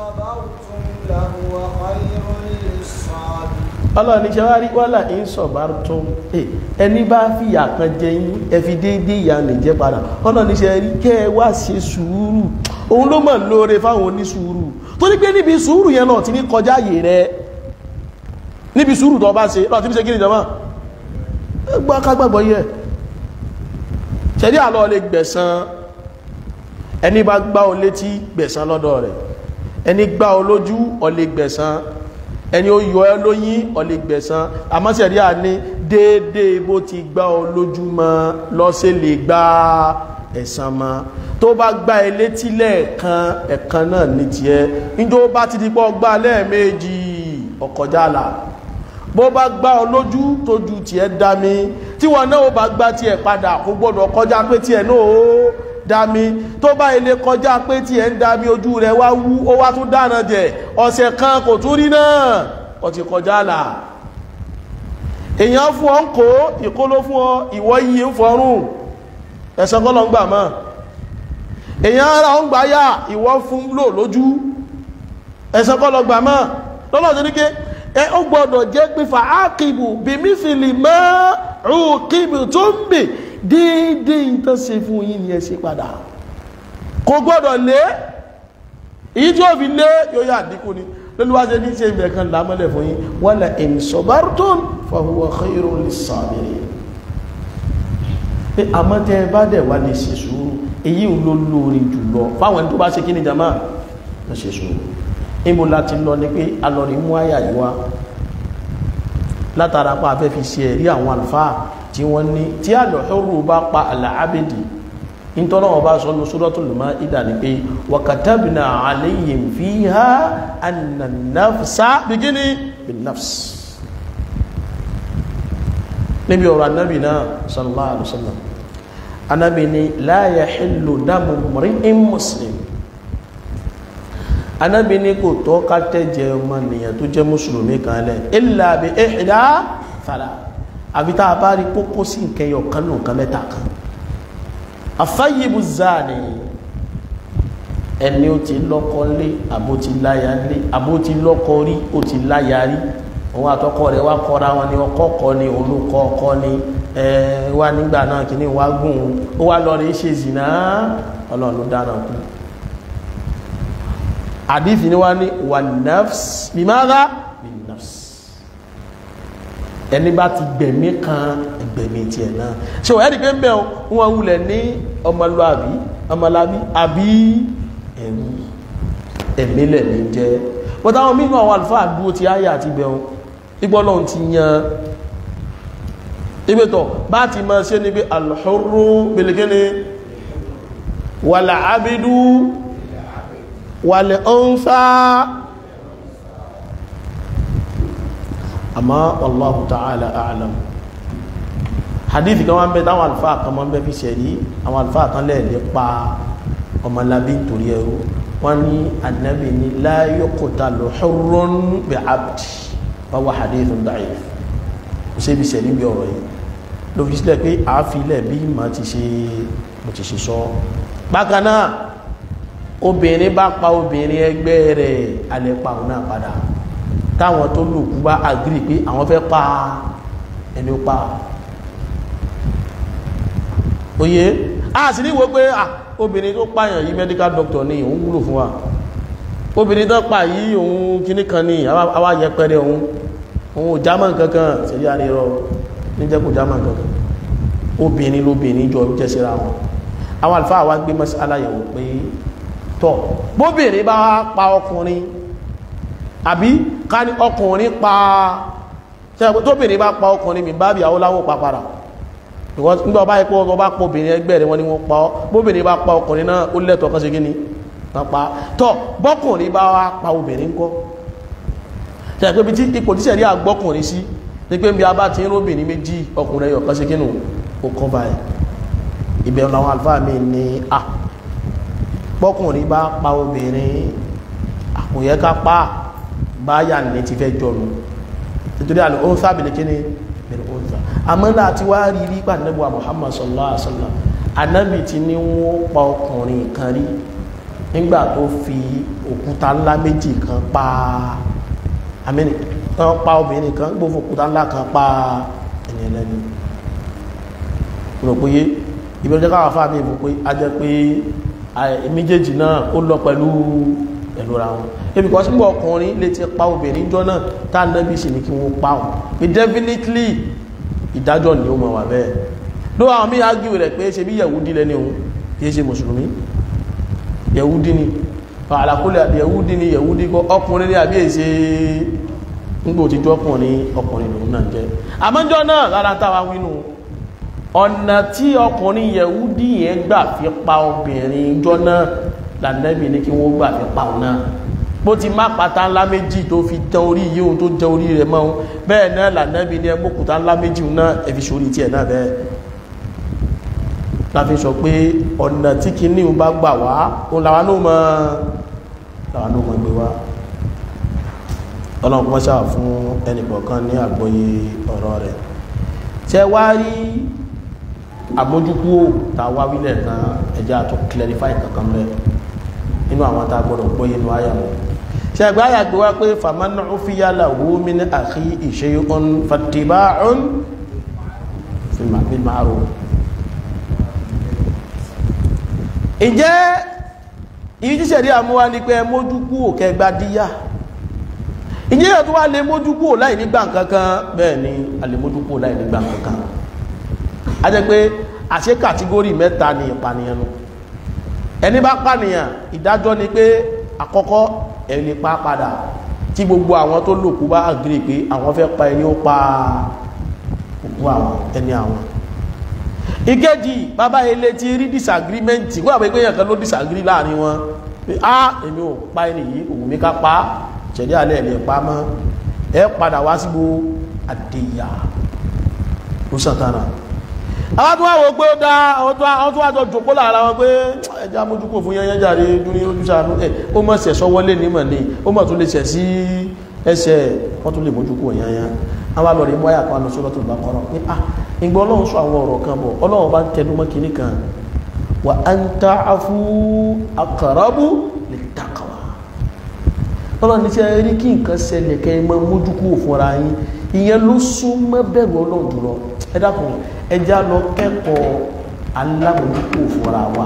Speaker 1: ọlọ́run ní ṣe wá rí wọ́lá ní sọ̀bárùtùn ẹni bá fi ìyà kan jẹ yín ẹ fi déédé ìyà lè jẹ padà ọlọ́run ní ṣe rí kẹ́ ẹ wá ṣe sùúrù òun ló mọ̀ lóore fáwọn onísùúrù tó ní pé níbi sùúrù yẹn náà ti ní kọjá yè rẹ níbi sùúrù tó bá ṣe lọ́tí ní ṣe kí ni jọmọ́ gbọ́ kágbàgbọ́ yẹ ṣẹ̀dí àlọ́ lè gbẹ̀san ẹni bá gbá o létí gbẹ̀san lọ́dọ̀ rẹ̀ ẹni gbá o lójú ó lè gbẹ̀san ẹni ó yọ ẹ lóyìn ó lè gbẹ̀san àmọ́ ṣẹ̀dí à ní déédéé bó ti gbá o lójú mọ́ lọ́sẹ̀ lè gbá ẹ̀san mọ́ tó bá gbá ẹ létí lẹ́ẹ̀kan ẹ̀kan náà ní tiẹ̀ níjó bá ti di pọ́ gbá lẹ́ẹ̀mejì ọkọjá là bó bá gbá ọ lójú tójú tí ẹ dámi tí wọn náà ó bá gbá tí ẹ padà kò gbọdọ̀ kọjá pé tí ẹ náà ó dámi tó bá ilé kọjá pé tí ẹ ń dámi ojú rẹ wá wú ó wá tún dáná jẹ ọ̀sẹ̀ kan kò tún rí náà ó ti kọjá là èèyàn fún ọ ń kó ìkóló fún ọ ìwọ yìí ń fọrùn ẹ̀sán kọ́ lọ ń gbà mọ́ èèyàn ara ń gbà yá ìwọ fún lò lójú ẹ̀sán kọ́ lọ gbà mọ́ lọ́lọ́ ẹ ó gbọ́dọ̀ jẹ́ pé fàákìbù bí mífìlì mọ́ rúkìbù tó ń bè déédé ìtàn ṣe fún yín ni ẹ ṣe padà kò gbọ́dọ̀ lé èyí tí ó fi lé yóò yà dínkù ni lóluwáṣẹ́ ní ṣe ìbẹ̀ kan lámọ́lẹ̀ fún yín wala in sabartum fa huwa khayrun lis-sabirin pé àmọ́ tẹ́ bá dẹ̀ wá lè ṣe sùúrù èyí ò ló lórí jùlọ fáwọn ẹni tó bá ṣe kí ni jama lọ ṣe sùúrù ìmú láti lọ ní pé alọ́rí mú àyà yíwá látara pa afẹ́ fi ṣe ẹ̀rí àwọn àlùfáà tí wọ́n ní tí àlọ́hẹ́rù bá pa àlàábìdì nítorí wọn bá sọ ní Suratul Maida ní pé wa katabna alayhim fiha anna an-nafsa bigini bin-nafs níbi ọ̀rọ̀ anábì náà sallallahu alaihi wasallam anábì ní la yahillu damu mri'in muslim anábi ní kò tọ́ ká tẹ́jẹ ọmọ nìyàn tó jẹ́ mùsùlùmí kan lẹ́ illa bi ihda fàlà àbítá bá rí pópó sí nkẹyọ kan nù kan mẹ́ta kan afayyibu zani ẹni ó ti lọ́kọ lé àbó ti láya lé àbó ti lọ́kọ rí ó ti láya rí òun àtọkọ rẹ̀ wá kọ́ra wọn ni ọkọ kọ ni olùkọ́ ọkọ ni ẹ wá nígbà náà kìíní wá gùn ó wá lọ rí ṣe zìnà ọlọ́run dáná kú àdífì ní wá ní wà nafs bí máa rá bí nafs ẹni bá ti gbẹ̀mí kan ẹgbẹ̀mí tí ẹ̀ náà ṣe wọ́n ẹ́rì pé ń bẹ̀ wọ́n wulẹ̀ ní ọmọlúàbí ọmọlábí àbí ẹ̀mí ẹ̀mí lẹ̀ ní jẹ́ but àwọn mínú àwọn àlùfáà dúró ti ayé àti bẹ̀rún igbọ́lọ́n ti yan ibẹ̀tọ̀ bá ti máa ṣe níbi al-hurru bil-gini wal-abidu wàlẹ̀ ọ̀nfà àmá wallahu ta'ala a'lam hadith kan wọ́n bẹ́ táwọn alfáà kan mọ́ bẹ́ fi ṣẹ̀rí àwọn alfáà kan lẹ́ẹ̀lẹ́ pa ọmọlábí nítorí ẹrú wọ́n ní annabi ní la yuqtalu hurrun bi abdi wọ́wọ́ hadithun da'if kò sí ibi ṣẹ̀rí bí ọ̀rọ̀ yìí ló fi sílẹ̀ pé àáfilẹ̀ bí ma ti ṣe mo ti ṣe sọ bákan náà obìnrin bá pa obìnrin ẹgbẹ́ rẹ̀ alẹ́ pa òun náà padà táwọn tó lòkú bá agiri pé àwọn fẹ́ pa ẹni ó pa oye a sì ní wo pé à obìnrin tó pààyàn yìí medical doctor ní òun wúlò fún wa obìnrin tó pa yìí òun kíní kan ní àwa yẹpẹrẹ òun òun german kankan ṣèlú àríyọ níjẹ́ kò german kankan obìnrin lóbìnrin jọ jẹ́síra wọn àwọn àlùfáà wa gbé mọ́sí aláyẹ̀wò pé tọ́ bóbìnrin bá pa ọkùnrin àbí ká ní ọkùnrin pa tóbìnrin bá pa ọkùnrin mi bábí àwọn láwọ́ pàpàrà because nígbà bá ipò ọba pọ̀ obìnrin ẹgbẹ́ rẹ̀ wọ́n ni wọ́n pa ọ́ bóbìnrin bá pa ọkùnrin náà ó lẹ́tọ̀ọ́ kan ṣe kí ni wọ́n pa tọ́ bọ́kùnrin bá wá pa obìnrin ńkọ́ ṣe pé bí tí ipò tí sẹ̀rí àgbọ́kùnrin sí ní pé bí a bá ti ń róbìnrin méjì ọkùnrin ẹyọ kan ṣe kí nù ó kọ́ báyìí ìbẹ̀rù làwọn àlùfáà mi ní à bọ́kùnrin bá pa obìnrin àkòyẹ ká pa báyà ní ti fẹ́ jọnu nítorí àlọ́ ó ń sábìlì kí ni àmọ́lá àti wá rí rí pàdánàbí wa Muhammad sallallahu alaihi wasallam anábì ti ní wọ́n pa ọkùnrin kan rí nígbà tó fi òkúta ńlá méjì kan pa àmìnì kan pa obìnrin kan gbófò òkúta ńlá kan pa ẹni ẹlẹ́ni rò pé ìbẹ̀rẹ̀ jẹ́ káwà fáàmì ìbò pé a jẹ́ pé méjèèjì náà ó lọ pẹ̀lú ẹ̀lúra wọn ebi kọ́ sígbọ́ ọkùnrin lè ti pa obìnrin jọ náà tá nábì sì ní kí wọ́n pa wọn pé definitely ìdájọ́ ni ó mọ̀ wà bẹ́ẹ̀ ló àwọn mí ágíwò rẹ̀ pé ṣe bí yẹ̀wúdí lẹ́ni ohun kìí ṣe mùsùlùmí yẹ̀wúdí ni àlàkólẹ̀ yẹ̀wúdí ni yẹ̀wúdí kọ́ ọkùnrin ní àbí èsè ńgbò tí jọ ọkùnrin ọkùnrin lòun náà jẹ́ àmọ́jọ́ náà lára táwa wínú ọ̀nà tí ọkùnrin yẹ̀wúdí yẹn gbà fi pa obìnrin jọ náà lànàbì ní kí wọ́n gbà fi pa òun náà bó ti má pàtà ńlá méjì tó fi jẹ orí yíò tó jẹ orí rẹ̀ mọ́ bẹ́ẹ̀ náà lànàbì ní ẹgbókùtà ńlá méjì náà ẹfi sórí tí ẹ̀ náà bẹ́ẹ̀ láti sọ pé ọ̀nà tí kì ní bá gbà wá òun làwọn náà mọ́ làwọn náà mọ́ gbé wá ọlọ́run kọ́ sáà fún ẹnìkọ̀ọ̀kan ní àgbọ́yé ọ̀rọ̀ rẹ̀ tẹ́ wá rí àmójúkú tàwa wílẹ̀ kan ẹjá tó clarify kankan mẹ́ inú àwọn tá gbọ́dọ̀ gbọ́yé inú àyà wọn ṣe ẹgbẹ́ àyà gbé wá pé faman ufiya lahu min akhihi shay'un fattiba'un bil ma'ruf ìjẹ́ ìyí tí ṣẹ̀rí àmúwá ní pé mójúkú òkè gbadíyà ìjẹ́ yóò tó wá lè mójúkú láì nígbà kankan bẹ́ẹ̀ ni a lè mójúkú láì nígbà kankan a jẹ́ pé àṣẹ kàtígórì mẹ́ta ni ìpànìyàn nù ẹni bá pànìyàn ìdájọ́ ni pé àkọ́kọ́ ẹni pa padà tí gbogbo àwọn tó lòkú bá agree pé àwọn fẹ́ pa ẹni ó pa òkú àwọn ẹni àwọn ìkejì bàbá ilé ti rí disagreement wọ́n àpẹ́ pé yẹ̀kan ló disagree láàrin wọn pé á èmi ò pa ẹni yìí òun mi ká pa ṣẹ̀dí alẹ́ ẹ̀ pa mọ́ ẹ padà wá síbò àdéyà ó sàtàrà àwọn tó wá wò pé ó dá àwọn tó wá jọ jòkó láàrá wọn pé ẹjá mójúkò fún yẹnyẹn jàre dúrí ojúṣàánú ẹ̀ ó mọ̀ sẹ̀ sọ́wọ́lé nímọ̀ ní ó mọ̀ tó lè sẹ̀ sí ẹsẹ̀ wọ́n tó lè mójúkò yẹnyẹn àwọn lọ́rí mọ́ àyàkọ́ àlọ́ Suratul Baqara pé ah ìgbọ́ ọlọ́run sọ àwọn ọ̀rọ̀ kan bọ̀ ọlọ́run bá ń tẹnu mọ́ kìíní kan wa an ta'fu aqrabu lit-taqwa ọlọ́run ní sẹ́ rí kí nǹkan ṣẹlẹ̀ kẹ́ ẹ mọ́ mójúkò fúnra yín ìyẹn ló súnmọ́ bẹ̀rù ọlọ́run jùlọ ẹ dákun ẹjá lọ kẹ́kọ̀ọ́ alámójúkò fúnra wa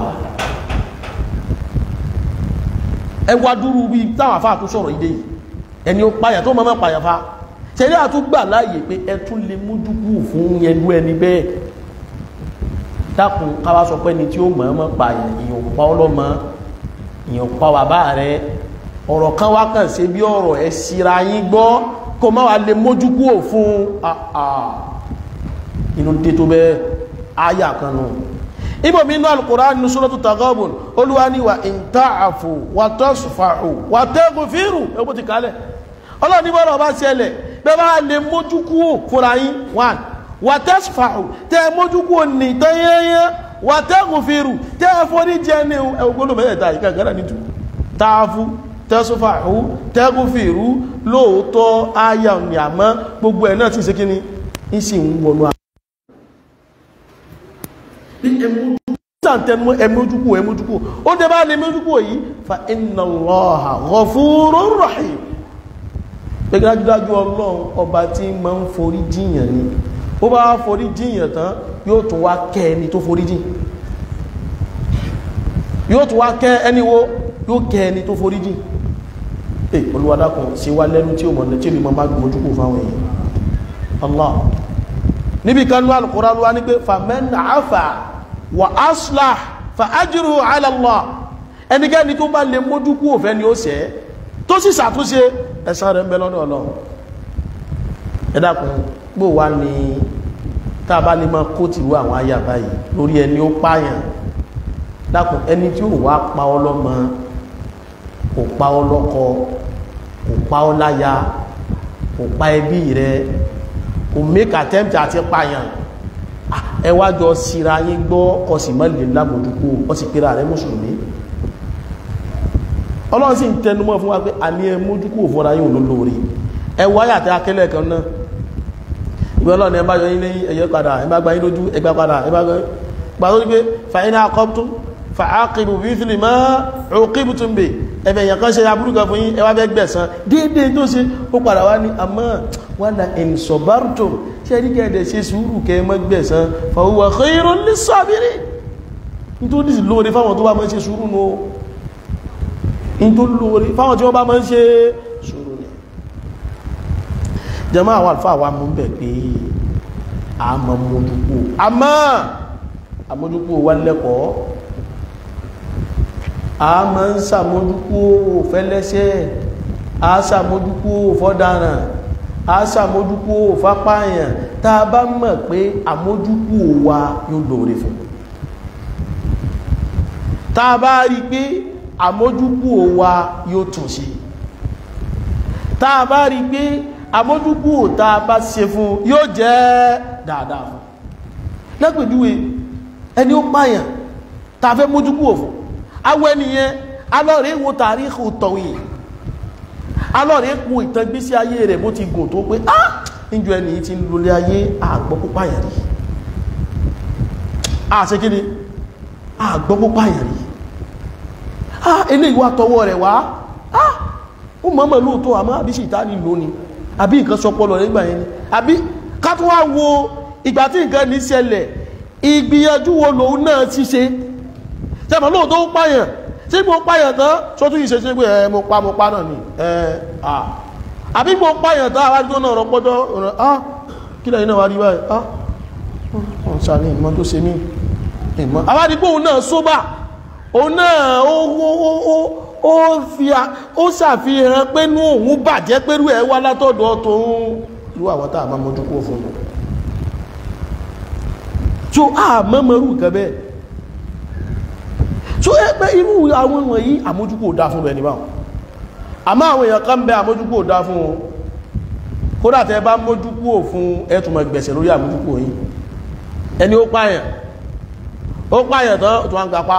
Speaker 1: ẹ wá dúró bí táwọn afá tó sọ̀rọ̀ ìdè yìí ẹni ó payà tó mọ́ mọ́ payà fa ṣẹlẹ̀ àtúgbà láàyè pé ẹ tún lè mójúkò fún ẹlú ẹni bẹ́ẹ̀ dákun káwá sọ pé ní tí ó mọ̀ mọ́ payà ìyàn pa ọlọ́mọ ìyàn pa bàbá rẹ ọ̀rọ̀ kan wá kàn ṣe bí ọ̀rọ̀ ẹ síra yín gbọ́ kó má wà lè mójúkò fún àà inú dé tó bẹ́ áyà kan nù ibò mi inú al-Qur'an ní Suratu Taghabun Olúwa ní wa in ta'fu wa tasfahu wa taghfiru ẹgbó ti kálẹ̀ ọlọ́ni bọ́rọ̀ bá ṣẹlẹ̀ bẹ́ bá lè mójúkú fúnra yín one wa tasfahu tẹ́ mójúkú ní tẹ́yẹ́yẹ́ wa taghfiru tẹ́ fọ́ní jẹ́ ní ẹgbóló mẹ́ta ìkàgẹ́rà nítù ta'fu tasfahu taghfiru lóòótọ́ áyà ní àmọ́ gbogbo ẹ̀ náà ti ṣe kíní ìsìn wọnú ẹmójúkú ẹmójúkú ó dẹ bá lè mójúkú yìí fa inna Allaha ghafurur rahim gbẹ́gbẹ́dájú ọlọ́run ọba tí ma ń forí jíyàn ni ó bá forí jíyàn tán yóò tún wá kẹ́ ẹni tó forí jíyàn yóò tún wá kẹ́ ẹni wo yóò kẹ́ ẹni tó forí jíyàn ẹ olúwadákùn sí wá lẹ́nu tí ó mọ̀ tí ó mọ̀ bá gbójúkú fáwọn èèyàn Allah níbi kanú al-Qur'an wá ní pé faman afa wa aslah fa ajruhu ala Allah ẹnikẹ́ni tó bá lè mójúkú òfẹ́ ni ó ṣẹ̀ tó sì ṣàtúnṣe ẹ̀san rẹ̀ ń bẹ lọ́dọ̀ Ọlọ́run ẹ dákun gbò wá ní tá a bá lè máa kó tìrú àwọn àyà báyìí lórí ẹni ó pààyàn dákun ẹni tí ó wá pa ọ́ lọ́mọ kò pa ọ́ lọ́kọ kò pa ọ́ láya kò pa ẹbí rẹ kò make attempt àti pààyàn ẹ wá jọ síra yín gbọ́ kò sì má lè lámójúkú ọ sì pera rẹ mùsùlùmí ọlọ́run sì ń tẹnumọ́ fún wa pé àní ẹ mójúkú òfúnra yín olólórí ẹ wá yàtọ̀ akẹ́lẹ̀ kan náà ìgbẹ́ ọlọ́run ẹ bá yọ yín lẹ́yìn ẹ̀yẹ padà ẹ bá gba yín lójú ẹgbà padà ẹ bá gbà tó ní pé fàyínà aqabtum fa'aqibu bimithli ma uqibtum bi ẹ̀fẹ̀ èèyàn kan ṣe aburú kan fún yín ẹ wá fẹ́ gbẹ̀san déédéé tó ṣe ó padà wá ní àmọ́ wala in sabartum ṣe rí kẹ́ẹ̀dẹ̀ ṣe sùúrù kẹ́ mọ́ gbẹ̀san fa huwa khayrun lis-sabirin nítorí sì lóore fáwọn tó bá máa ń ṣe sùúrù nù nítorí lóore fáwọn tí wọ́n bá máa ń ṣe sùúrù ní jẹmọ́ àwọn àlùfáà wa mú bẹ̀ pé a mọ̀ mójúkú àmọ́ àmójúkú wà lẹ́kọ̀ọ́ a máa ń ṣàmójúkú fẹ́lẹ́ṣẹ̀ a ṣàmójúkú fọ́daràn a ṣàmójúkú fápáyàn tá a bá mọ̀ pé àmójúkú wa yóò lóore fún tá a bá rí pé àmójúkú wa yóò tún sí tá a bá rí pé àmójúkú tá a bá ṣe fún yóò jẹ́ dáadáa fún lápèjúwe ẹni ó páyàn tá a fẹ́ mójúkú òfin awọ ẹniyẹn alọ́rẹ̀ wo tàríkù tọ̀wì alọ́rẹ̀ wo ìtàgbésí ayé rẹ̀ bó ti gùn tó pé ah níjọ ẹni tí ń lólé ayé àgbọ́ púpá yẹn rí àṣẹ kí ni àgbọ́ púpá yẹn rí ah ilé ìwà tọwọ́ rẹ̀ wá ah ó mọ́mọ́ lóòótọ́ àmọ́ àbí ṣìtá ní lónìí àbí nǹkan sọpọlọ nígbà yẹn ni àbí ká tó wá wo ìgbà tí nǹkan ní ṣẹlẹ̀ ìgbìyànjú wo lòun náà ti ṣe tẹ́mọ̀ lóò tó páyàn tí mo páyàn tán tó tún ìṣẹ́ sí pé ẹ mo pa mo pa náà ni ẹ à àbí mo páyàn tán àwájú tó náà rọpọ́jọ́ ọ̀rọ̀ á kí lẹ́yìn náà wá rí báyìí á wọ́n sá ní ìmọ̀ tó ṣe mí ìmọ̀ àwádìí pé òun náà sóbà òun náà ó fi ó ṣàfihàn pé nú òun bàjẹ́ pẹ̀lú ẹ̀ wá látọ̀dọ̀ tó ń irú àwọn tá a máa mójú kó fún un tó a mọ́ mọ́rú nǹkan bẹ́ẹ̀ so ẹgbẹ́ irú àwọn wọ̀nyí àmójúkò dá fún ẹni báwọn àmọ́ àwọn èèyàn kan bẹ àmójúkò dá fún wọn kódà tẹ́ bá mójúkò fún ẹtùmọ̀ gbẹ̀sẹ̀ lórí àmójúkò yìí ẹni ó pààyàn ó pààyàn tán tó wọ́n ń gapá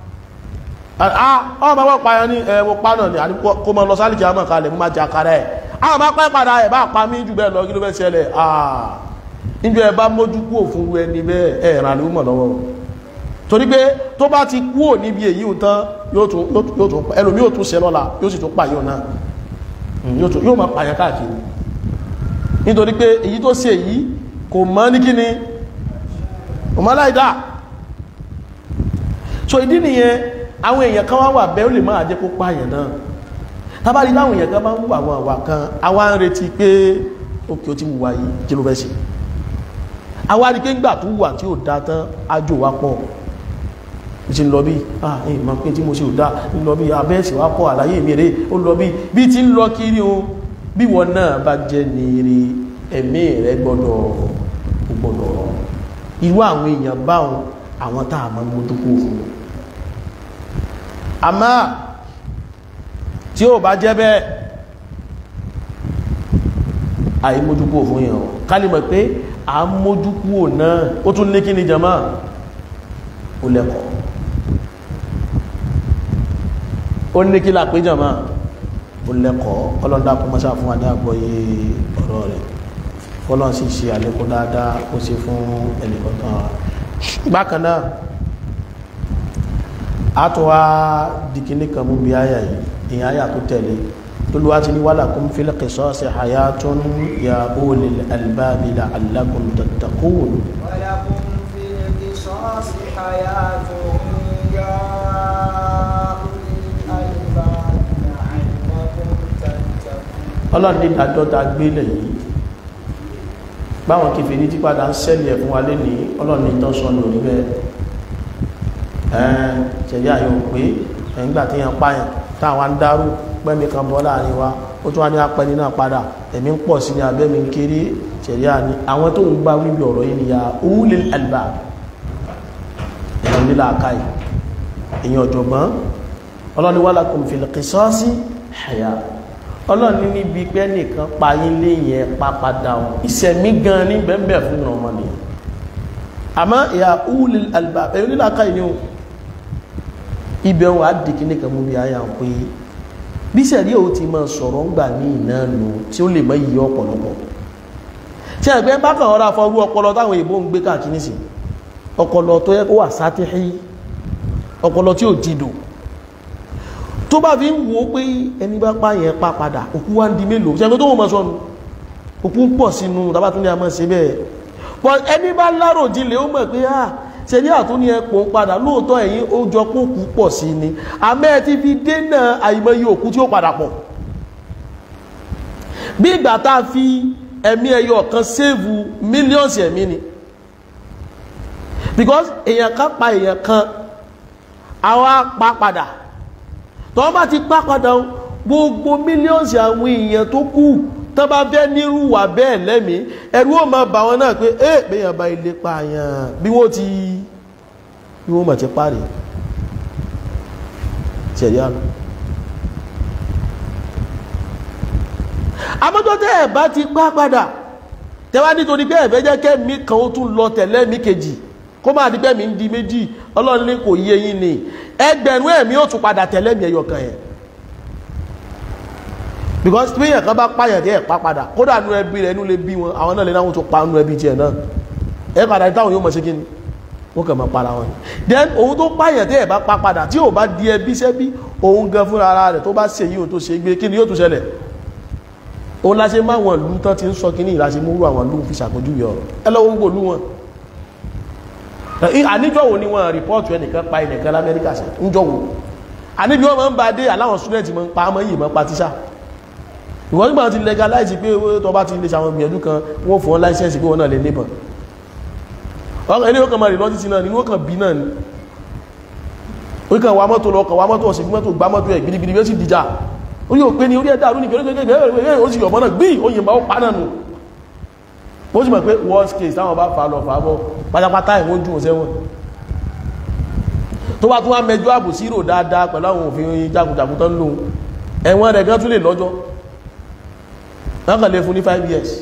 Speaker 1: àwọn ọmọ wọ́n pààyàn ní ẹwọ pánà ní kó mọ́ lọ sálìkì àmọ́ kalẹ̀ mú má jà kárẹ̀ àwọn ọmọ pẹ́ padà ẹ̀ bá pa mí jù bẹ́ẹ̀ lọ kí ló fẹ́ ṣẹlẹ̀ níjọ ẹ bá mójúkò fún ẹni bẹ́ẹ̀ ẹ̀ ràn ní mọ̀ lọ́wọ́ torí pé tó bá ti kú ò níbi èyí tán yóò tún ẹlòmí yóò tún ṣe lọ́la yóò sì tún pààyàn náà yóò máa pààyàn káàkiri nítorí pé èyí tó ṣe èyí kò mọ̀ ní kíni kò mọ̀ láìdá so ìdí nìyẹn àwọn èèyàn kan wá wà bẹ́ẹ̀ ó lè máa jẹ́ kó pààyàn náà tábàrí láwọn èèyàn kan bá ń wà àwọn àwà kan àwa ń retí pé òkè ó ti wùwà yìí kí ló fẹ́ ṣe àwa rí pé ńgbà tó wà tí ò dá tán ájò wá pọ̀ ti lọ bí ah ìmọ̀ pé tí mo ṣe ò dá lọ bí abẹ́ẹ̀sì wá pọ̀ àlàyé mèrè ó lọ bí bí ti ń lọ kiri o bí wọn náà bá jẹ́ ní rí ẹ̀mí rẹ̀ gbọ́dọ̀ gbọ́dọ̀ irú àwọn èèyàn báwọn àwọn tá a máa mójúkó fún un àmọ́ tí ó bá jẹ́ bẹ́ẹ̀ àyí mójúkó fún yẹn o ká lè mọ̀ pé à ń mójúkó náà ó tún ní kí ni jama ó lẹ́kọ̀ọ́ ó ní kí lápé jàmá ó lẹ́kọ̀ọ́ ọlọ́dá kó mọ́sá fún adá àgbọ́yé ọ̀rọ̀ rẹ̀ fọ́lọ́n sì ṣe àlékún dáadáa ó sì fún ẹnìkọ̀ọ̀kan bákan náà a tó wá dìkíní kan mú bí àyà yìí ìyẹn àyà tó tẹ̀lé Olúwa ti ní walakum fil qisasi hayatun ya ulil albabi la'allakum tattaqun
Speaker 2: walakum fil qisasi hayatun ya
Speaker 1: ọlọ́run ní ìdájọ́ ta gbélẹ̀ yìí báwọn kìfì ní tí padà ń sẹ́lẹ̀ fún wa lé ní ọlọ́run ní ìtọ́sọ lórí bẹ́ẹ̀ ẹ̀ẹ́n ṣẹ̀rí àyọ̀ pé ẹ̀ǹgbà tí yẹn páyàn táwọn ń dárú pẹ́mí kan bọ́ láàrin wa ó tún wá ní apẹni náà padà ẹ̀mí ń pọ̀ sí ní abẹ́mi ń kéré ṣẹ̀ríà ní àwọn tó ń gbá wíbi ọ̀rọ̀ yìí ni ya ulil albab èèyàn nílà akáyì èèyàn ọ̀jọ̀gbọ́n ọlọ́ni walakum fil qisasi haya ọlọ́ni níbi pé nìkan payín léyìn pápadà ìṣẹ̀mí gan ní bẹ́ẹ̀ fún ọmọ nìyàn àmọ́ ya ulil albab èèyàn nílà akáyì ni ó ibẹ̀ wọn á dìkì nìkan mú bí ayà ń pé bí sẹ̀rí ò ti máa sọ̀rọ̀ ń gbà ní ìnáàlú tí ó lè mọ́ yí ọ̀pọ̀lọpọ̀ tí àgbẹ̀ bá kàn ọ́ra fọrú ọpọlọ táwọn èèbó ń gbé káàkiri sí ọpọlọ tó yẹ kó wà sátìhí ọpọlọ tí ò jìdò tó bá fi ń wo pé ẹni bá pa yẹn pa padà òkú wá ń di mélòó ṣe tó wọ́n mọ́ sọnù òkú pọ̀ sínú tàbá tún ní a mọ́ sí bẹ́ẹ̀ pọ̀ ẹni bá lárò jinlẹ̀ ó mọ̀ pé ah ṣe ní àtúní ẹpọ̀ ń padà lóòótọ́ ẹ̀yìn ó jọ pé òkú pọ̀ sí ni àmẹ́ ti fi dènà àìmọye òkú tí ó padà pọ̀ bí ìgbà tá a fi ẹ̀mí ẹyọ kan sèvù mílíọ̀nsì ẹ̀mí ni because èèyàn kan pa èèyàn kan àwa pa padà tó bá ti pa padà gbogbo mílíọ̀nsì àwọn èèyàn tó kù tó bá bẹ́ nírúwà bẹ́ẹ̀ lẹ́mí ẹ̀rù ó máa bà wọn náà pé ẹ́ bẹ́yàn bá ilé pààyàn bí wọ́n ti bí wọ́n mọ̀ ti parí ṣẹ̀rí àná àmọ́tọ́ tẹ́ ẹ̀ bá ti pa padà tẹ́wá nítorí pé ẹ̀fẹ́ jẹ́ kẹ́mí kan ó tún lọ tẹ̀lé mi kejì kó máa di pé mi ń di méjì ọlọ́run ní kò yé yín ni ẹgbẹ̀rún ẹ̀mí ó tún padà tẹ̀lé mi ẹyọ kan yẹn because tí èèyàn kan bá pààyàn tí ẹ̀ pa padà kódà nú ẹbí rẹ̀ nú lè bí wọn àwọn náà lè náwọn tó pa nú ẹbí tiẹ̀ náà ẹ padà táwọn yóò mọ̀ sí kíni wọ́n kàn máa para wọn then òun tó pààyàn tí ẹ̀ bá pa padà tí ò bá di ẹbí sẹ́bí òun gan fúnra ara rẹ̀ tó bá ṣe yìí tó ṣe gbé kíni yóò tún ṣẹlẹ̀ òun la ṣe máa wọn ìlú tán ti ń sọ kíní ìlàṣẹ múrú àwọn ìlú fi ṣàpèjúwe ọ̀rọ̀ ẹ lọ́wọ́ gbogbo ìlú wọn àníjọ́ wo ni wọ́n rìpọ́ọ̀tù ẹnìkan pa ẹnìkan lamẹ́ríkà sí ńjọ́ wo àníbi wọ́n máa ń bá dé aláwọn student máa ń pa ọmọ yìí máa ń pa tíṣà ìwọ́n nígbà tí legalize pé tó bá ti lè ṣàwọn ìgbìyànjú kan wọ́n fún wọn láìsẹ́ǹsì pé wọ́n náà lè níbọn ọkàn ilé ọkàn máa rí lọ́tí sí náà ni wọ́n kàn bí náà ni ó kàn wá mọ́tò lọ kàn wá mọ́tò ọ̀sẹ̀ mọ́tò gbá mọ́tò ẹ̀ gidigidi bí ó sì dìjà ó yóò pé ní orí ẹ̀dá àrùn ìgbẹ̀rẹ̀ ó sì yọ̀ mọ́nà gbí ó yìnbá ó pa náà nù ó sì mọ̀ pé worst case táwọn bá fà lọ fà bọ́ pátápátá ìwọ́n jù sẹ́wọ̀n tó bá tún wá mẹjọ àbò sí rò dáadáa pẹ̀lú àwọn òfin jagunjagun tán lóhun ẹ̀wọ̀n rẹ̀ gan tún lè lọ́jọ́ wọ́n kàn lè fún ní five years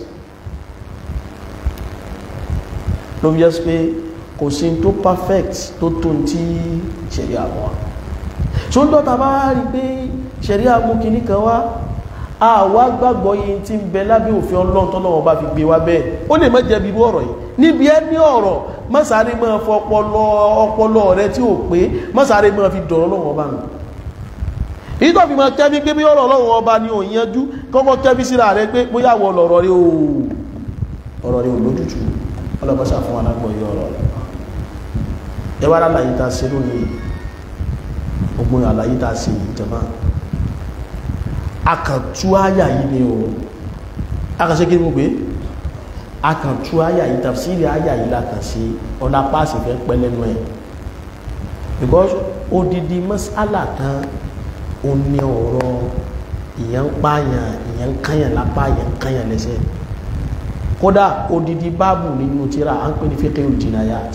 Speaker 1: ló fi yẹ́ pé kò sí tó perfect tó tó tí ṣẹ̀rí àwọn ṣó ń dọ́ta bá rí pé ṣẹ̀rí àmú kìíní kan wá àwa gbàgbọ́ yìí tí ń bẹ lábẹ́ òfin Ọlọ́run tọ́lọ́wọ́ bá fi gbé wá bẹ́ẹ̀ ó lè má jẹ́ bíbú ọ̀rọ̀ yìí níbi ẹ ní ọ̀rọ̀ mọ́sàárì máa fọ ọpọlọ ọpọlọ rẹ tí ò pé mọ́sàárì máa fi dọ̀rọ̀ lọ́wọ́ ọba nù èyí tó fi máa tẹ́bí pé bí ọ̀rọ̀ Ọlọ́run ọba ni ò yanjú kọ́kọ́ tẹ́bí síra rẹ pé bóyá wọ lọ̀rọ̀ rẹ ò ọ̀rọ̀ rẹ ò lójútù ọlọ́mọṣà fún wa lágbọ̀ yìí ọ̀rọ̀ rẹ ẹ wá láyé tá a ṣe lónìí ogun àlàyé tá a ṣe ìjọba akàntú àyà yìí ni o akànṣe kí ni mo pé akàntú àyà yìí tafsiri àyà yìí lákànṣe ọ̀nà páàsì fẹ́ pẹ́ lẹ́nu ẹ̀ because odidi mas'ala kan ó ní ọ̀rọ̀ ìyẹn ń pààyàn ìyẹn ń kàyàn lápá ìyẹn ń kàyàn lẹ́sẹ̀ kódà odidi báàbù nínú tíra à ń pè ní fiqhul jinayat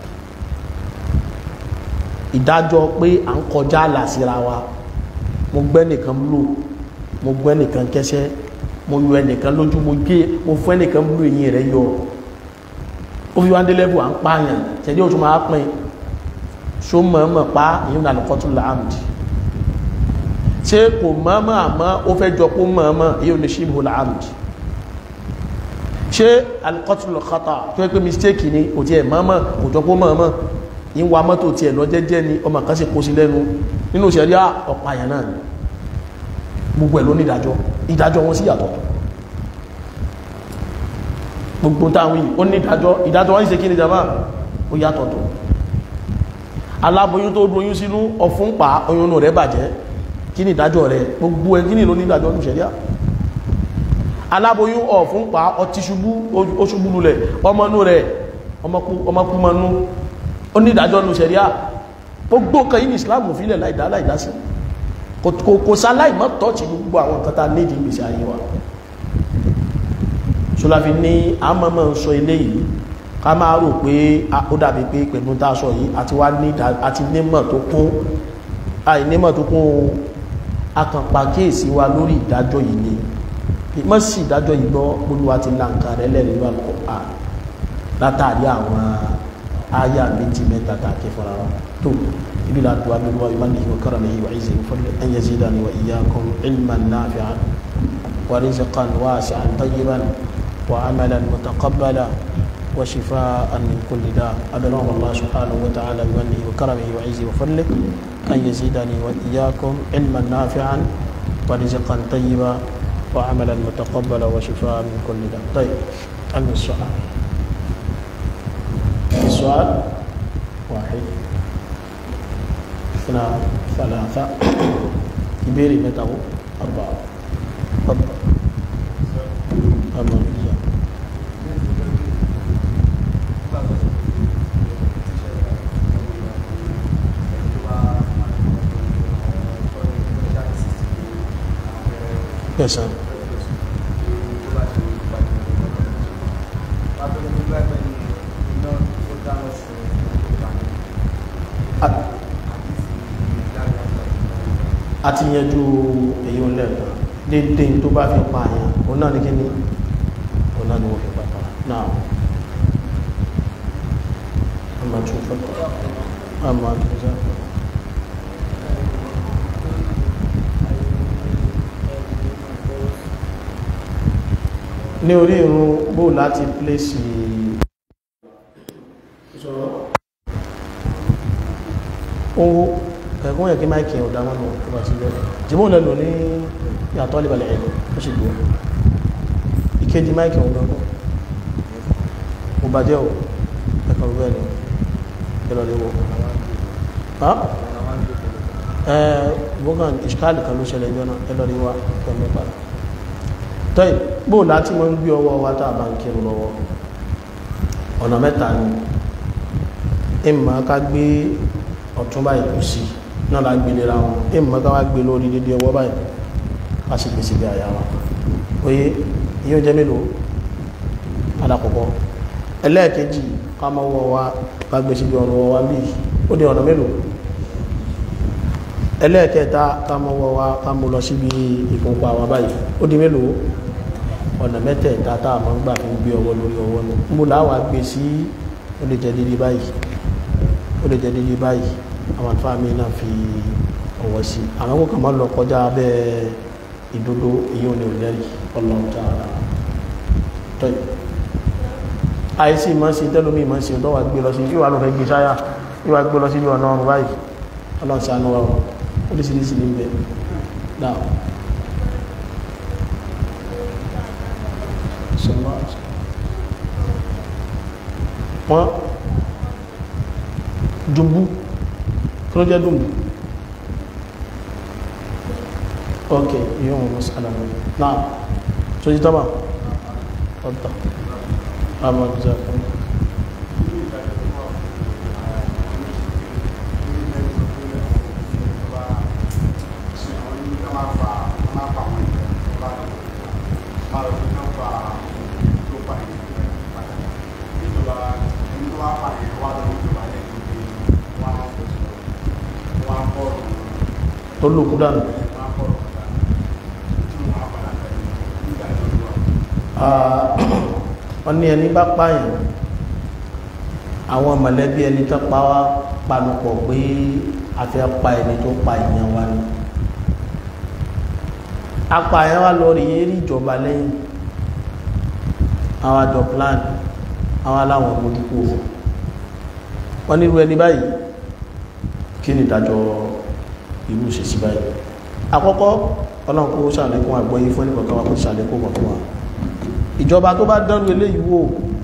Speaker 1: ìdájọ́ pé à ń kọjá àlà síra wa mo gbẹ́ nìkan lò mo gbẹ́ nìkan kẹsẹ́ mo yọ ẹnìkan lójú mo gé mo fún ẹnìkan lò eyín rẹ̀ yọ ó fi wá dé lẹ́bù à ń pààyàn tẹ̀lé oṣù máa pín ṣó mọ̀ọ́mọ̀ pa ìyún náà lọ́kọ́ tún láàmùdì ṣé kò mọ̀ọ́mọ̀ àmọ́ ó fẹ́ jọ kó mọ̀ọ́mọ̀ ìyún ní ṣíbù láàmùdì ṣé al-qatl khata tó yẹ pé mistake ni kò tiẹ̀ mọ̀ọ́mọ̀ kò jọ kó mọ̀ọ́mọ̀ yín wa mọ́tò tiẹ̀ lọ jẹ́jẹ́ ni ọmọ kan sì kó sí lẹ́nu nínú ṣẹ̀ríà ọ̀pààyàn náà ni gbogbo ẹ̀ ló ní ìdájọ́ ìdájọ́ wọn sí yàtọ̀ gbogbo táwọn yìí ó ní ìdájọ́ ìdájọ́ wọ́n ń ṣe kí ni jama ó yàtọ̀ tó aláboyún tó doyún sínú ọ̀fun pa oyún rẹ̀ bàjẹ́ kí ni ìdájọ́ rẹ̀ gbogbo ẹ̀ kí ni ló ní ìdájọ́ ní ṣẹ̀ríà aláboyún ọ̀fun pa ọtí ṣubú ó ṣubú lulẹ̀ ọmọnú rẹ̀ ọmọkúmọnú ó ní ìdájọ́ ní ṣẹ̀ríà gbogbo kan yìí ní Islam fílẹ̀ láìdá láìdá sí kò sáláì mọ́ tọ́ọ̀tì gbogbo àwọn nǹkan tá nídìí ìgbésí ayé wa ṣọláfi ní àmọ́mọ́ ń sọ eléyìí ká máa rò pé ó dàbí pé pẹ̀lú tá a sọ yìí àti wá ní àti nímọ̀ tó kún àìnímọ̀ tó kún akànpàkíyèsí wa lórí ìdájọ́ yìí ni mọ́ sí ìdájọ́ yìí gbọ́ Olúwa ti la nǹkan rẹ̀ lẹ́nu nínú Al-Qur'an látàrí àwọn àyà méjì mẹ́ta tàkì fúnra wọn tó ibi láti wá lórí wa ìmánìyí wa karamihi wa izzihi wa fadlihi an yazidani wa iyyakum ilman nafi'an wa rizqan wasi'an tayyiban wa amalan mutaqabbalan wa shifaa'an min kulli da' adallahu Allah subhanahu wa ta'ala bimanihi wa karamihi wa izzihi wa fadlihi an yazidani wa iyyakum ilman nafi'an wa rizqan tayyiban wa amalan mutaqabbalan wa shifaa'an min kulli da'. طيب السؤال السؤال واحد اثنان ثلاثة كبير متى أربعة تفضل أمر الله Yes sir. Àti yanjú èyí ò lẹ́ẹ̀kan dédé tó bá fi pa àyàn òun náà ní kí ní òun náà ni wọ́n fi pàpà náà ọmọ tún fọ́tọ̀ ọmọ tún fọ́tọ̀ ní orí irun bó láti pléṣì owó ẹ̀kún yẹ̀ kí máìkì ọ̀dá wọn lọ tó bá ti lẹ́rẹ̀ jìmọ́ lẹ́lò ní yàtọ̀ alìbàlẹ̀ ẹ̀lọ ó sì gbọ́ ìkéjì máìkì ọ̀dá wọn ò bá jẹ́ ò ẹ̀kọ̀ rẹ̀ ní ẹlọ lè wọ́ ìwọ́gán ìṣkáàlì kan ló ṣẹlẹ̀ ìjọ náà ẹlọ lè wá pẹ̀lú padà tọ́ì bó láti mọ́ ń gbé ọwọ́ wa tá a bá ń kírun lọ́wọ́ ọ̀nà mẹ́ta ni ìmọ̀ ká gbé ọ̀tún báyìí kù sí náà la gbé lera wọn ìmọ̀ ká wá gbé lórí dédé ọwọ́ báyìí a sì gbé síbi àyà wa oye yíò jẹ́ mélòó alákọ̀ọ́kọ́ ẹlẹ́ẹ̀kejì ká mọ́ wọ́ wa ká gbé síbi ọ̀rọ̀ wa bí ó di ọ̀nà mélòó ẹlẹ́ẹ̀kẹta ká mọ́ wọ́ wa ká mọ́ lọ síbi ìkùnpá wa báyìí ó di mélòó ọ̀nà mẹ́tẹ̀ẹ̀ta tá a máa ń gbà fi gbé ọwọ́ lórí ọwọ́ nù mú láwà gbé sí ó lè jẹ́ dédé báyìí ó lè jẹ́ dédé báyìí àwọn àfáàmì náà fi ọwọ́ sí àwọn kò kàn máa lọ kọjá abẹ́ ìdodo èyí ò ní ò lẹ́rìí Ọlọ́run ta'ala tọ́yì àìsí ìmọ̀ sí tẹ́lómi ìmọ̀ sí ọ̀dọ́ wà gbé lọ sí yíwà ló fẹ́ gbé sáyà yíwà gbé lọ sí ibi ọ̀nà ọ̀run báyìí Ọlọ́run ṣàánú wa ó lè sí ní sí ní bẹ́ẹ̀ náà wọ́n jùmbú kí ló jẹ́ dùmbú ok yíò wọn mọ́sálà náà tó jí tọ́bà ọ̀tọ̀ àmọ́ ìjọ kan tó lòkú dánù wọ́n ní ẹni bá pààyàn àwọn mọ̀lẹ́bí ẹni tó pa wá panupọ̀ pé a fẹ́ pa ẹni tó pa èèyàn wa ni apààyàn wa lọ rí eré ìjọba lẹ́yìn àwọn àjọ plan àwọn aláwọn mójúkú wọ́n nírú ẹni báyìí kí ni ìdájọ́ ìlú ṣe sí báyìí àkọ́kọ́ Ọlọ́run kó ṣàlékún àgbọ́yé fún ẹnìkọ̀ọ̀kan wa kó ṣàlékún kọ̀ọ̀kan wa ìjọba tó bá dánú eléyìí wò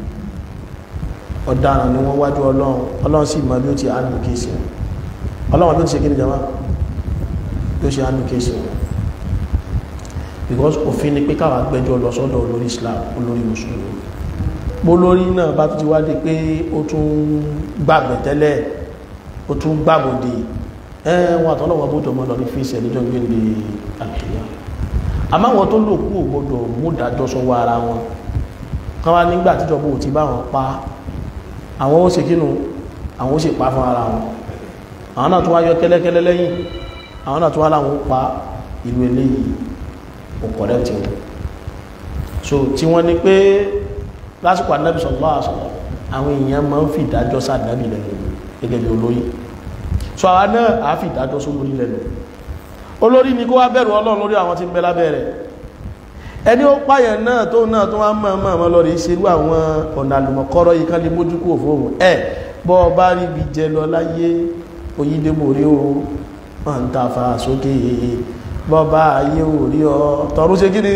Speaker 1: ọ̀daràn ni wọ́n wájú Ọlọ́run Ọlọ́run sì mọ̀ bí ó ti àánú kéèsì Ọlọ́run bí ó ti ṣe kí ni jama bí ó ṣe àánú kéèsì because òfin ni pé káwà gbẹ́jọ́ lọ sọ́dọ̀ olórí Islam olórí mùsùlùmí olórí náà bá tún ti wá dé pé ó tún gbàgbẹ̀ tẹ́lẹ̀ ó tún gbàbòdè ẹwọ́n àtọ́lọ́wọ́ bójọ mọ́ lọ ní fíìsì ẹ̀lẹ́jọ́ gbé ní àkíyà àmọ́ àwọn tó lò kú ògbódò múdàjọ́ sọwọ́ ara wọn kan wá nígbà tíjọba ò ti bá wọn pa àwọn ó ṣe kínú àwọn ó sì pa fún ara wọn àwọn náà tó wá yọ kẹ́lẹ́kẹ́lẹ́ lẹ́yìn àwọn náà tó wá láwọn ó pa ìlú eléyìí ò kọ̀rẹ́tì wọn so tí wọ́n ní pé lásìkò Ànábì sallallahu alaihi wasallam àwọn èèyàn máa ń fi ìdájọ́ sáà Ànábì lẹ́nu gẹ́gẹ́ bí olóyè so àwa náà a fi ìdájọ́ só lórí lẹ́nu olórí ni kó wá bẹ̀rù Ọlọ́run lórí àwọn tí ń bẹ lábẹ́ rẹ̀ ẹni ó páyẹ̀ náà tó náà tó wá mọ̀ mọ̀ lórí ìṣerú àwọn ọ̀nà àlùmọ̀kọ́rọ̀ yìí kan lè mójú kó fóòmù ẹ̀ bọ́ bá rí ibi jẹ lọ láyé oyídé mò rí o wọ́n ń tafà sókè bọ́ bá ayé ò rí ọ tọrún ṣe kí ni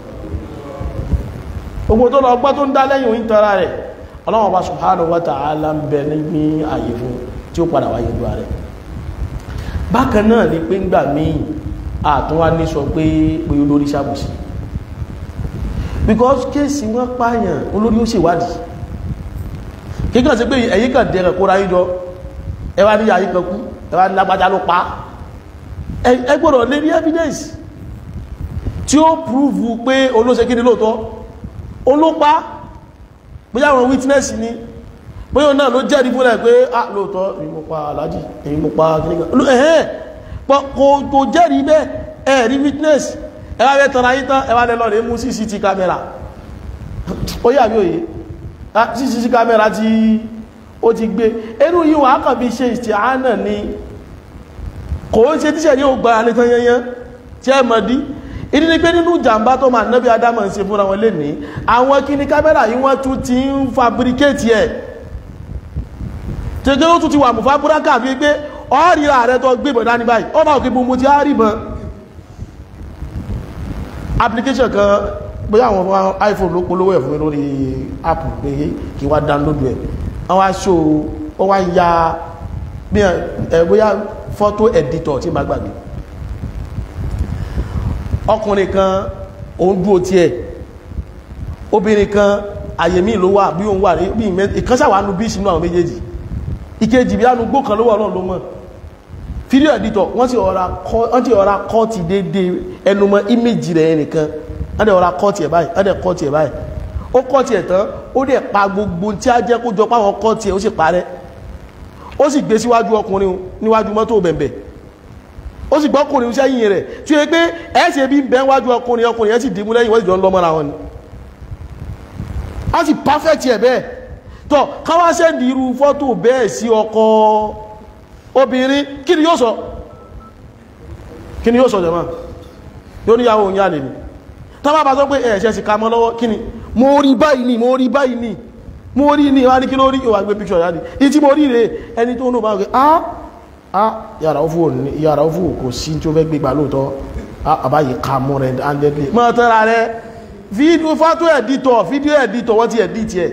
Speaker 1: ogun tó lọ gbọ́ tó ń dá lẹ́yìn òyìn tara rẹ̀ Ọlọ́run bá subhanahu wa ta'ala ń bẹ ní àyè fún tí ó padà wáyé gbà rẹ̀ bákan náà ni pé ńgbà míì àtúnwá ní sọ pé pé olórí ṣàbòsí because kéèsì wọ́n pààyàn olórí ó ṣèwádìí kíkàn sí pé ẹ̀yí kàn dẹ̀rẹ̀ kóra yíjọ ẹwà ní ayé kan kú ẹwà ní lágbàjá ló pa ẹ gbọ́dọ̀ lé ní evidence tí ó prove pé olóṣe kí ni lóòótọ́ olópa bóyá àwọn witness ni bóyá náà ló jẹ́rìí fún ẹ̀ pé ah lóòótọ́ èyí mo pa aláàjì èyí mo pa kìnnìkan ẹ̀hẹ́ kò jẹ́rìí bẹ́ẹ̀ ẹ̀rí witness ẹwà bẹ́ tọ́ra yí tán ẹwà lẹ́lọ́ rẹ̀ mú C C T V camera ó yà bí òye C C T V camera tí ó ti gbé ẹrù yíò àkàn bí ṣe ìstìhánà ni kò ń ṣe tíṣẹ̀ ní ó gbára lé tán yẹnyẹn tí ẹ mọ̀ dí ìdí ni pé nínú jàmbá tó máa nábí adámọ̀ ń ṣe fúnra wọn lè ní àwọn kíní kámẹ́rà yìí wọ́n tún ti ń fabricate ẹ̀ tí ó tún ti wà mú fábúrákà bí pé ọ́rí ààrẹ tó gbé bọ̀ dání báyìí ó máa kí gbogbo ti á rí bọ̀ application kan bóyá àwọn iPhone ló polówó ẹ̀ fún mi lórí app pé kí wá download ẹ̀ àwọn aṣò ó wá ya bóyá photo editor tí ma gbàgbé ọkùnrin kan òun dúró tí ẹ̀ obìnrin kan àyèmí ló wà bí òun wà bí ìkánṣàwánú bí sínú àwọn méjèèjì ìkejì bí ánú gbó kan ló wà náà ló mọ̀ fídíò editor wọ́n ti ọ̀rá kọ́ọ̀tì dédé ẹnumọ́ íméjì rẹ̀ nìkan wọ́n dẹ̀ ọ̀rá kọ́ọ̀tì ẹ̀ báyìí wọ́n dẹ̀ kọ́ọ̀tì ẹ̀ báyìí ó kọ́ọ̀tì ẹ̀ tán ó dẹ̀ pa gbogbo tí a jẹ́ kó jọ páwọn kọ́ọ̀tì ẹ̀ ó sì parẹ́ ó sì gbé síwájú ọkùnrin níwájú mọ́tò bẹ̀m̀bẹ̀ ó sì gbọ́kùnrin sẹ́yìn rẹ̀ tí ó yẹ pé ẹ̀ ṣe bí ń bẹ́ wájú ọkùnrin ọkùnrin ẹ̀ sì dìmú lẹ́yìn wọ́n sì jọ ń lọ mọ́ra wọn ni a sì perfect ẹ̀ bẹ́ẹ̀ tọ́ káwá sẹ́ndì irú fọ́tò bẹ́ẹ̀ sí ọkọ obìnrin kí ni yóò sọ kí ni yóò sọ jẹ́mọ́ yóò níyàwó òun yà lè ní tọ́bá bá sọ pé ẹ̀ṣẹ́ sì ká mọ́ lọ́wọ́ kí ni mo rí báyìí ní mo rí báyìí ní mo rí ní wá ní kí ló rí ìwà gbé picture yá ní ìtí mo rí rẹ̀ ẹni tó ń bá wọ́n ah ah yàrá ó fún kò sí tí ó fẹ́ gbégbà lóòtọ́ àbáyé ká mọ́ rẹ̀ andedley mọ́ tẹ́ra rẹ̀ fídíò fọ́tò editor fídíò editor wọ́n ti edit ẹ̀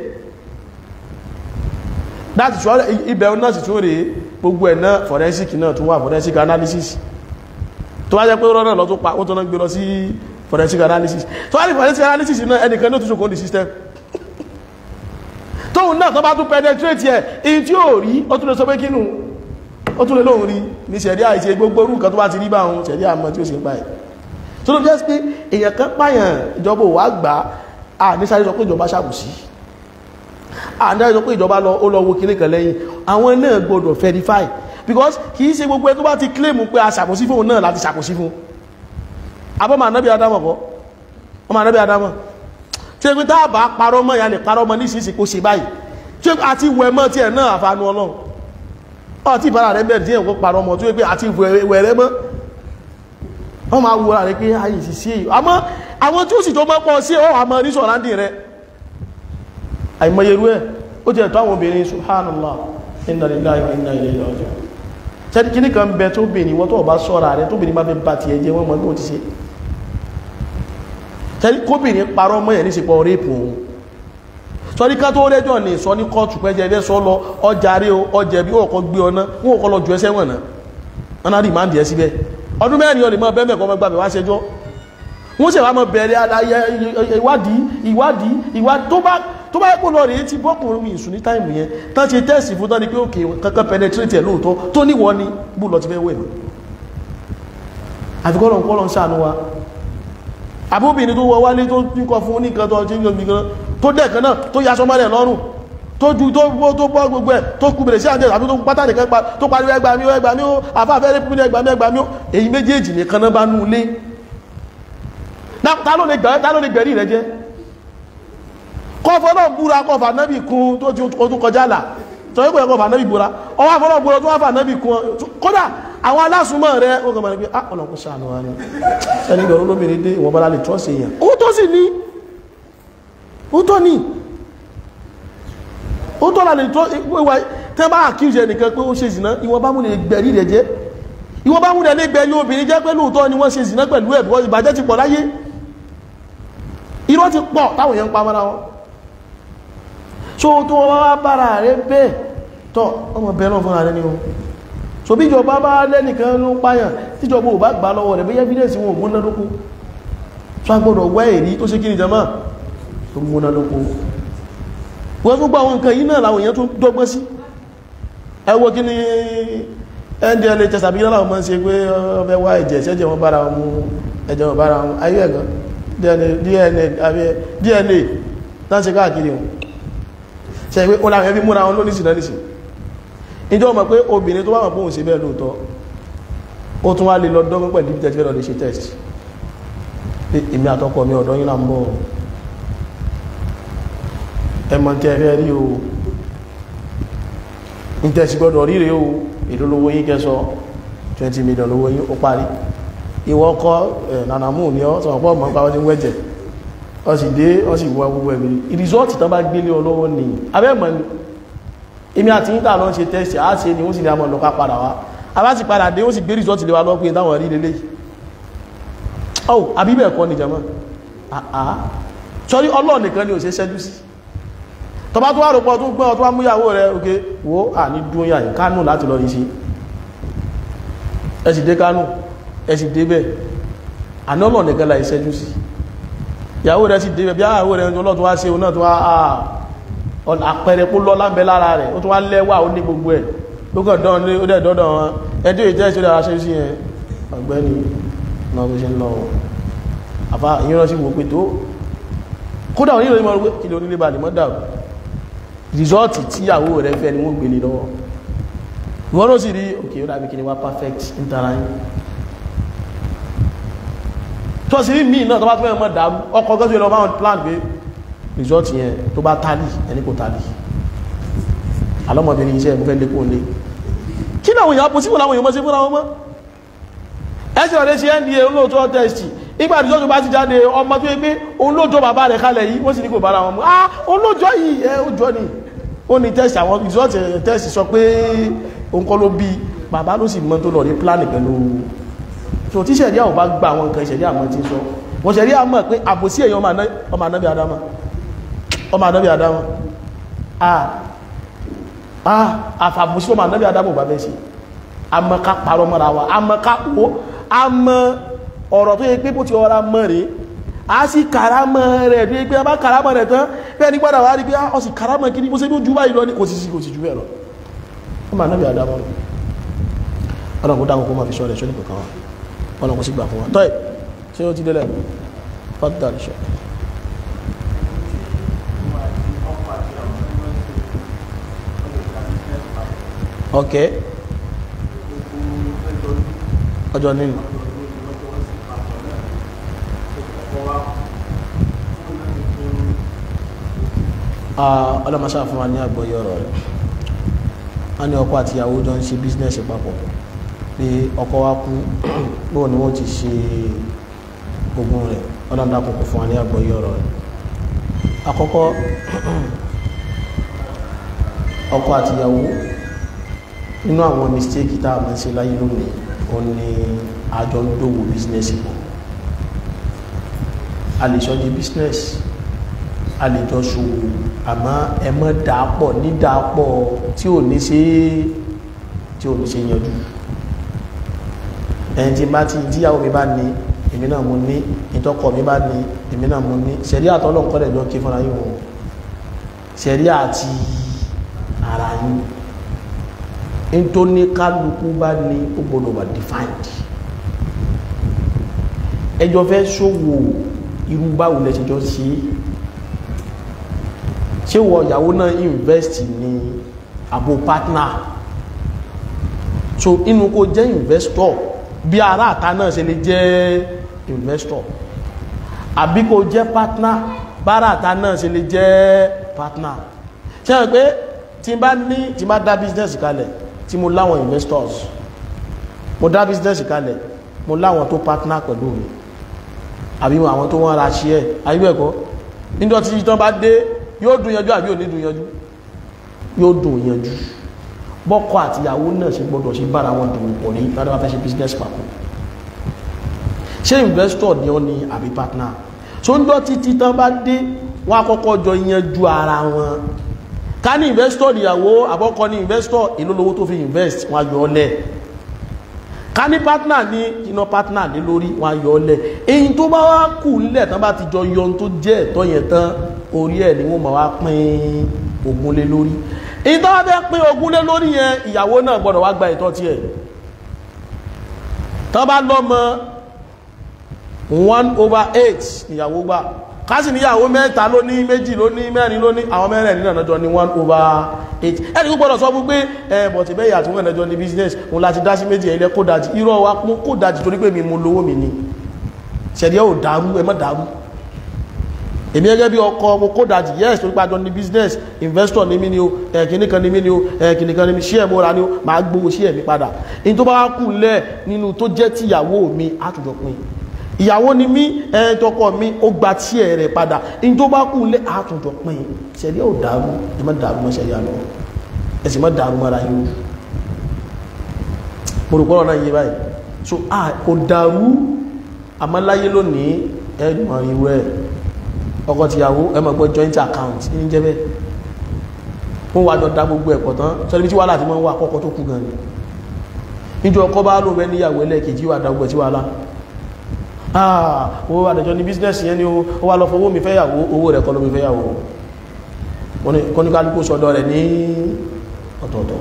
Speaker 1: láti ṣọ́ ibẹ̀ náà sì tún rèé gbogbo ẹ̀ náà forensic náà tún wà forensic analysis tó wá jẹ́ pé rọ́nà lọ tó pa ó tó náà gbé lọ sí forensic analysis tó wá ní forensic analysis náà ẹnìkan ní ó tún ṣokò ní system tóhun náà tó bá tún penetrate ẹ̀ in tí ó rí ó tún lè sọ pé kínú ó tún lè lóhun rí ní ṣẹ̀rí àìṣe gbogbo orú nǹkan tó bá ti rí bá ohun ṣẹ̀rí àmọ́ tí ó sì ń pa ẹ̀ tó ló jẹ́ pé èèyàn kan pààyàn ìjọba wà gbà á ní sáré sọ pé ìjọba ṣàbùsí àdáyé sọ pé ìjọba lọ ó lọ wo kiri kan lẹ́yìn àwọn náà gbọdọ̀ verify because kìí ṣe gbogbo ẹ tó bá ti claim pé a ṣàkóso fún náà láti ṣàkóso fún abọ́mà náàbí adámọ̀ kọ́ ọmọ náàbí adámọ̀ tí ó pé tá bá parọ́ mọ́ ìyá lè parọ́ mọ́ ní ìsinsìn kó ṣe báyìí tí ó àti wẹ̀ mọ́ tí ẹ̀ náà àfàánú ọlọ́run ọtí ìbára rẹ̀ bẹ̀rẹ̀ tí ẹ̀ kó parọ́ mọ́ tí ó pé àti wẹ̀ rẹ̀ mọ́ wọ́n máa wo rẹ̀ pé ayé sì sí èyí àmọ́ àwọn tí ó sì tó mọ́ pọ̀ sí ọ́ àmọ́ ní sọ̀rándì rẹ̀ àìmọyeru ẹ̀ ó jẹ́ ẹ̀tọ́ àwọn obìnrin subhanallah inna lillahi wa inna ilayhi raji'un ṣẹ́dí kí ní kan bẹ tó bìnrin wọ́n tó bá sọ́ra rẹ̀ tó bìnrin bá fẹ́ bá ti ẹjẹ́ wọ́n mọ́ bí ó ti ṣe ṣẹ́dí kóbìnrin parọ́ mọ́ ẹ̀ ní ṣepọ̀ rẹ́pù òun sọ ní ká tó rẹ́jọ́ ní sọ ní kọ́ọ̀tù pẹ́jẹ́ ẹgbẹ́ sọ lọ ọjà rí ọjà bí ọkọ̀ gbé ọ̀nà wọ́n kọ́ lọ jù ẹsẹ́ wọ̀nà wọn náà rí máa ń dìẹ́ síbẹ̀ ọdún mẹ́rin ọ̀nà ìmọ̀ bẹ́ẹ̀ mẹ́kọ́ mẹ́gbàmẹ́ wá ṣẹjọ́ wọ́n sì wá mọ́ bẹ̀rẹ̀ ìwádìí ìwádìí ìwádìí tó bá
Speaker 3: tó bá kó lọ rèé tí bọ́kùnrin mi ìsùn ní táìmù yẹn tán ṣe tẹ́sì fún tán ni pé òkè kankan penetrate ẹ̀ lóòótọ́ tó níwọ ni bú lọ ti fẹ́ wẹ̀ mọ́ àfikọ́lọ̀ kọ́lọ̀ ń ṣàánú wa àbúbìnrin tó wọ wálé tó kíkọ fún oníkan tó ṣe ń tó dẹ̀kan náà tó yaṣọ mọ́lẹ̀ lọ́rùn tó ju tó bọ́ gbogbo ẹ̀ tó kú bèrè sí àjẹ́ àbí tó pátá nìkan tó parí ẹgbà mí ẹgbà mí ó àfáàfẹ́ rí pínlẹ̀ ẹgbà mí ẹgbà mí ó èyí méjèèjì nìkan náà bá nú ilé ta ló lè gbẹ̀rí rẹ jẹ́ kọfọ́ náà búra kọfà náàbì kún tó ti ojú kọjá là sọ wípé ẹkọ̀ fà náàbì búra ọwọ́ àfọ́nà búra tó wá fà náàbì kún kódà àwọn alásùnmọ́ rẹ ó kọmọ̀ ní pé ah ọlọ́kùn ṣàánú wa ní ẹni ìgbẹ̀rún lóbìnrin dé ìwọ̀n bọ́lá lè trọ́sì èèyàn ó tó sì ní ó tó ní ó tó lálẹ́ tẹ́ bá accuse ẹnìkan pé ó ṣe zìnà ìwọ̀n bá mú lè gbẹ̀rí rẹ̀ jẹ́ ìwọ̀n bá mú lè gbẹ̀rí obìnrin jẹ́ pé lóòótọ́ ni wọ́n ṣe zìnà pẹ̀lú ẹ̀ bọ́ ìbàjẹ́ ti pọ̀ láyé irọ́ ti pọ̀ táwọn èèyàn ń pa mọ́ra wọn so tó wọ́n wá bára rẹ̀ bẹ́ẹ̀ tọ́ ọmọ bẹ́ẹ̀ náà fúnra rẹ̀ ni o so bí ìjọba bá lẹ́nìkan ló páyàn tíjọba ò bá gbà lọ́wọ́ rẹ̀ bí evidence wọn ò múná lóko so a gbọ́dọ̀ wá èrí tó ṣe kí ni jama tó múná lóko wọ́n tó gbọ́ àwọn nǹkan yìí náà làwọn èèyàn tó dọ́gbọ́n sí ẹ wo kí ni N D L H tàbí náà làwọn máa ń ṣe pé ọbẹ̀ wá ẹ̀jẹ̀ ṣẹ́jẹ̀ wọn bára wọn ẹ̀jẹ̀ wọn bára wọn ayé ẹ̀gán D N A tán ṣe káàkiri wọn ṣe pé ó láwọn ẹbí múra wọn lónìí sí náà nìsí ìjọ mọ̀ pé obìnrin tó bá mọ̀ pé òun ṣe bẹ́ẹ̀ lóòótọ́ ó tún wá lè lọ dọ́gbọ́n pẹ̀lú ibi tẹ́tí fẹ́ lọ lè ṣe test pé èmi àtọkọ mi ọ̀dọ́ yín là ń bọ̀ ẹmọ tí ẹ fẹ́ rí o ní tẹ́sí gbọ́dọ̀ ríre o èdè lówó yín kẹsọ twenty million lówó yín ó parí ìwọ kọ́ nànàmù ní ọ́ sọ̀rọ̀ pọ̀ mọ́ pàwọ́ tí ń wẹ́jẹ̀ ọ sì dé ọ sì wọ gbogbo ẹ̀mí ìrìsọ́ọ̀tì tán bá gbélé ọlọ́wọ́ ní abẹ́mọ̀ ni èmi àti yíta lọ ṣe tẹ́sì á ṣe ni ó sì ní àmọ́ lọ́ká padà wá a bá sì padà dé ó sì gbé rìsọ́ọ̀tì lé wa lọ́pìn táwọn rí lélẹ́ ọ̀ àbíbẹ̀ ẹ̀kọ́ ni jẹ́mọ́ àá sọrí Ọlọ́run nìkan ni ò ṣe ṣẹ́jú sí tọba tó wà rò pọ̀ tó gbọ́n tó wá múyàwó rẹ̀ òkè wo à ní dúnyà Kánò láti lọ rí sí ẹ sì dé Kánò ẹ sì débẹ̀ àná Ọlọ́run nìkan láì ṣẹ́jú sí ìyàwó rẹ̀ sì débẹ̀ bí àwọ̀ rẹ̀ Ọlọ́run tó wá ṣe òun náà tó wá àpẹẹrẹ kó lọ lábẹ́ lára rẹ̀ ó tó wá lẹ́wà ó ní gbogbo ẹ̀ ló kàn dán ní ó dẹ̀ dọ́dọ̀ wọn ẹjọ́ ìjẹ́ ìṣẹ́lẹ̀ aṣẹ́ sí ẹ̀ ọ̀gbẹ́ni náà tó ṣe ń lọ àfá ìyọ́nà sí wò pé tó kódà onílò ìmọ̀ pé kí ló nílé balẹ̀ mọ́ dàrú rìsọ́ọ̀tì tí ìyàwó rẹ̀ fẹ́ ni wọ́n gbélé lọ́wọ́ ìwọ́n ló sì rí òkè ó dàbí kí ni wá perfect intara yín tó sì rí míì náà tó bá fẹ́ mọ́ dàrú ọkọ̀ gẹ́gẹ́ lọ báwọn plan pé result yẹn tó bá tálì ẹni kò tálì alọ́mọbìnrin iṣẹ́ ìmúfẹ́ lé kóòlé kí náà wòyàn pọ̀ síwò láwọn èèyàn mọ́ sí fúnra wọn mọ́ ẹ̀sìn ọ̀rẹ́ sí N D A olóòtọ́ tẹ́sì ìgbà result tó bá ti jáde ọmọ tó yẹ pé olóòtọ́ bàbá rẹ̀ kalẹ̀ yìí wọ́n sì ní kò bára wọn mọ́ ah olóòjọ́ yìí ẹ òjọ́ ni ó ní tẹ́sì àwọn result tẹ́sì sọ pé òun kọ́ ló bí bàbá ló sì mọ́ tó lọ rí plan pẹ̀lú so tí ṣẹ̀rí àwọn bá gba àwọn nǹkan ìṣẹ̀rí àwọn tí ń sọ wọ́n ṣẹ̀rí àmọ́ pé àbòsí èèyàn ọmọ anábì adama ọmọ anábì adama ah ah àfàbòsí ọmọ anábì adama ò bá bẹ́ sí àmọ́ ká parọ́ mọ́ra wa àmọ́ ká ó àmọ́ ọ̀rọ̀ tó yẹ pé bó ti ọ̀rá mọ́ rẹ̀ a sì kàrámọ́ rẹ̀ tó yẹ pé a bá kàrámọ́ rẹ̀ tán bẹ́ẹ̀ ní gbọ́dọ̀ wá rí pé ọ sì kàrámọ́ kí ní bó ṣe bí ó jú báyìí lọ ní kò sí sí kò sí jù bẹ́ẹ̀ lọ ọmọ anábì adama ọlọ́run kó dáhùn kó máa fi ṣọ́ rẹ̀ ṣọ́ ní kankan wa ọlọ́run kó sì gbà fún wa tọ́ẹ̀ ṣé ó ti délẹ̀ fọ́tà lè ṣe ok ọjọ́ nínú ọlọ́mọṣá fún wa ní àgbọ́yé ọ̀rọ̀ rẹ̀ a ní ọkọ àti ìyàwó jọ ń ṣe bísínẹ́sì papọ̀ pé ọkọ wa kú bóò ni wọ́n ti ṣe ogún rẹ̀ ọlọ́dà kòkò fún wa ní àgbọ́yé ọ̀rọ̀ rẹ̀ àkọ́kọ́ ọkọ àti ìyàwó nínú àwọn mistake tá a máa ń ṣe láyé lónìí ó ní àjọ ń dòwò business pọ̀ a lè sọ di business a lè jọ ṣòwò àmọ́ ẹ mọ́ dàápọ̀ ní dàápọ̀ tí ò ní ṣe tí ò ní ṣe yanjú ẹni tí bá ti díyàwó mi bá ní èmi náà mo ní ìtọ́kọ̀ mi bá ní èmi náà mo ní ṣẹ̀rí àtọ́lọ́nkọ́lẹ̀ jọ kí fúnra yìí wọn ṣẹ̀rí àti ara yín in tó ní kálukú bá ní ó gbọ́dọ̀ wà defined ẹjọ́ fẹ́ ṣòwò irú báwo lẹ ṣe jọ sí ṣé wọ ìyàwó náà invest ní àbò partner so inú kó jẹ́ investor bí ará àta náà ṣe lè jẹ́ investor àbí kó jẹ́ partner bára àta náà ṣe lè jẹ́ partner ṣe hàn pé tí bá ní tí bá dá business kalẹ̀ tí mo láwọn investors mo dá business kalẹ̀ mo láwọn tó partner pẹ̀lú mi àbí àwọn tó wọ́n ra share àyíbẹ̀kọ́ níjọ́ tí tán bá dé yóò dùn yanjú àbí ò ní dùn yanjú yóò dùn yanjú bọ́kọ àti ìyàwó náà ṣe gbọ́dọ̀ ṣe bára wọn dùn pọ̀ ní láti wá fẹ́ ṣe business papọ̀ ṣé investor ni ó ní àbí partner so ń jọ títí tán bá dé wọ́n àkọ́kọ́ jọ yanjú ara wọn ká ní investor ìyàwó àbọ́kọ ní investor èló lówó tó fi invest wọ́n yọ ọ́ lẹ̀ ká ní partner ní iná partner ní lórí wọ́n yọ ọ́ lẹ̀ èyí tó bá wá kù nílẹ̀ tán bá ti jọ yọ tó jẹ́ ẹ̀tọ́ yẹn tán orí ẹ̀ ni wọ́n máa wá pín ogún lé lórí èyí tó wá fẹ́ pín ogún lé lórí yẹn ìyàwó náà gbọ́dọ̀ wá gba ìtọ́ tiẹ̀ tán bá lọ́mọ one over eight ìyàwó gbà kásì níyàwó mẹ́ta ló ní méjì ló ní mẹ́rin ló ní àwọn mẹ́rin nínú ọ̀nàjọ́ ní one over eight ẹni kó gbọ́dọ̀ sọ fún pé ẹ bọ̀tí bẹ́yà tí wọ́n ẹ̀nàjọ́ ní business òun láti dá sí méjì ilẹ̀ kó dájì irọ́ wa mú kó dájì torí pé mi mo lówó mi ni ṣẹ̀dí ò dàrú ẹ má dàrú èmi gẹ́gẹ́ bí ọkọ mo kó dájì yes torí pé àjọ ní business investor ní mí ni o ẹ̀kìní kan ní mí ni o ẹ̀kìní kan ní mí share mo ra ni o máa gbowó share mi padà in tó bá kù lẹ̀ nínú tó jẹ́ tíyàwó mi àtùjọ pin ìyàwó ni mí ẹ̀ẹ́tọ́kọ̀ mi ó gba tí ẹ̀ rẹ̀ padà in tó bá kú lé àtúnjọ pín ṣẹ̀rí ò dàrú ẹ má dàrú mọ́ ṣẹ̀rí àlọ́ ẹ sì má dàrú mọ́ra yín mọ̀rùpọ̀rọ̀ náà yé báyìí so a kò dàrú àmọ́láyé lónìí ẹ̀dùnmọ̀ ìwé ọkọ tìyàwó ẹ má gbọ́ joint account ní jẹ́ bẹ́ẹ̀ wọ́n wá jọ dá gbogbo ẹ̀pọ̀ tán sọ́dọ̀ tí wàhálà ti máa ń wà kọ́kọ́ tó kú gan ni níjọ ọkọ bá lóun fẹ́ níyàwó ẹlẹ́ẹ̀kejì wà dá gbogbo ẹ̀ tí wàhálà ah owó àdẹjọ́ ní business yẹn ni ó wá lọ fowó mi fẹ́yàwó owó rẹ̀ kọ́ ló mi fẹ́yàwó kọ́níkálùkù sọ́dọ̀ rẹ̀ ní ọ̀tọ̀ọ̀tọ̀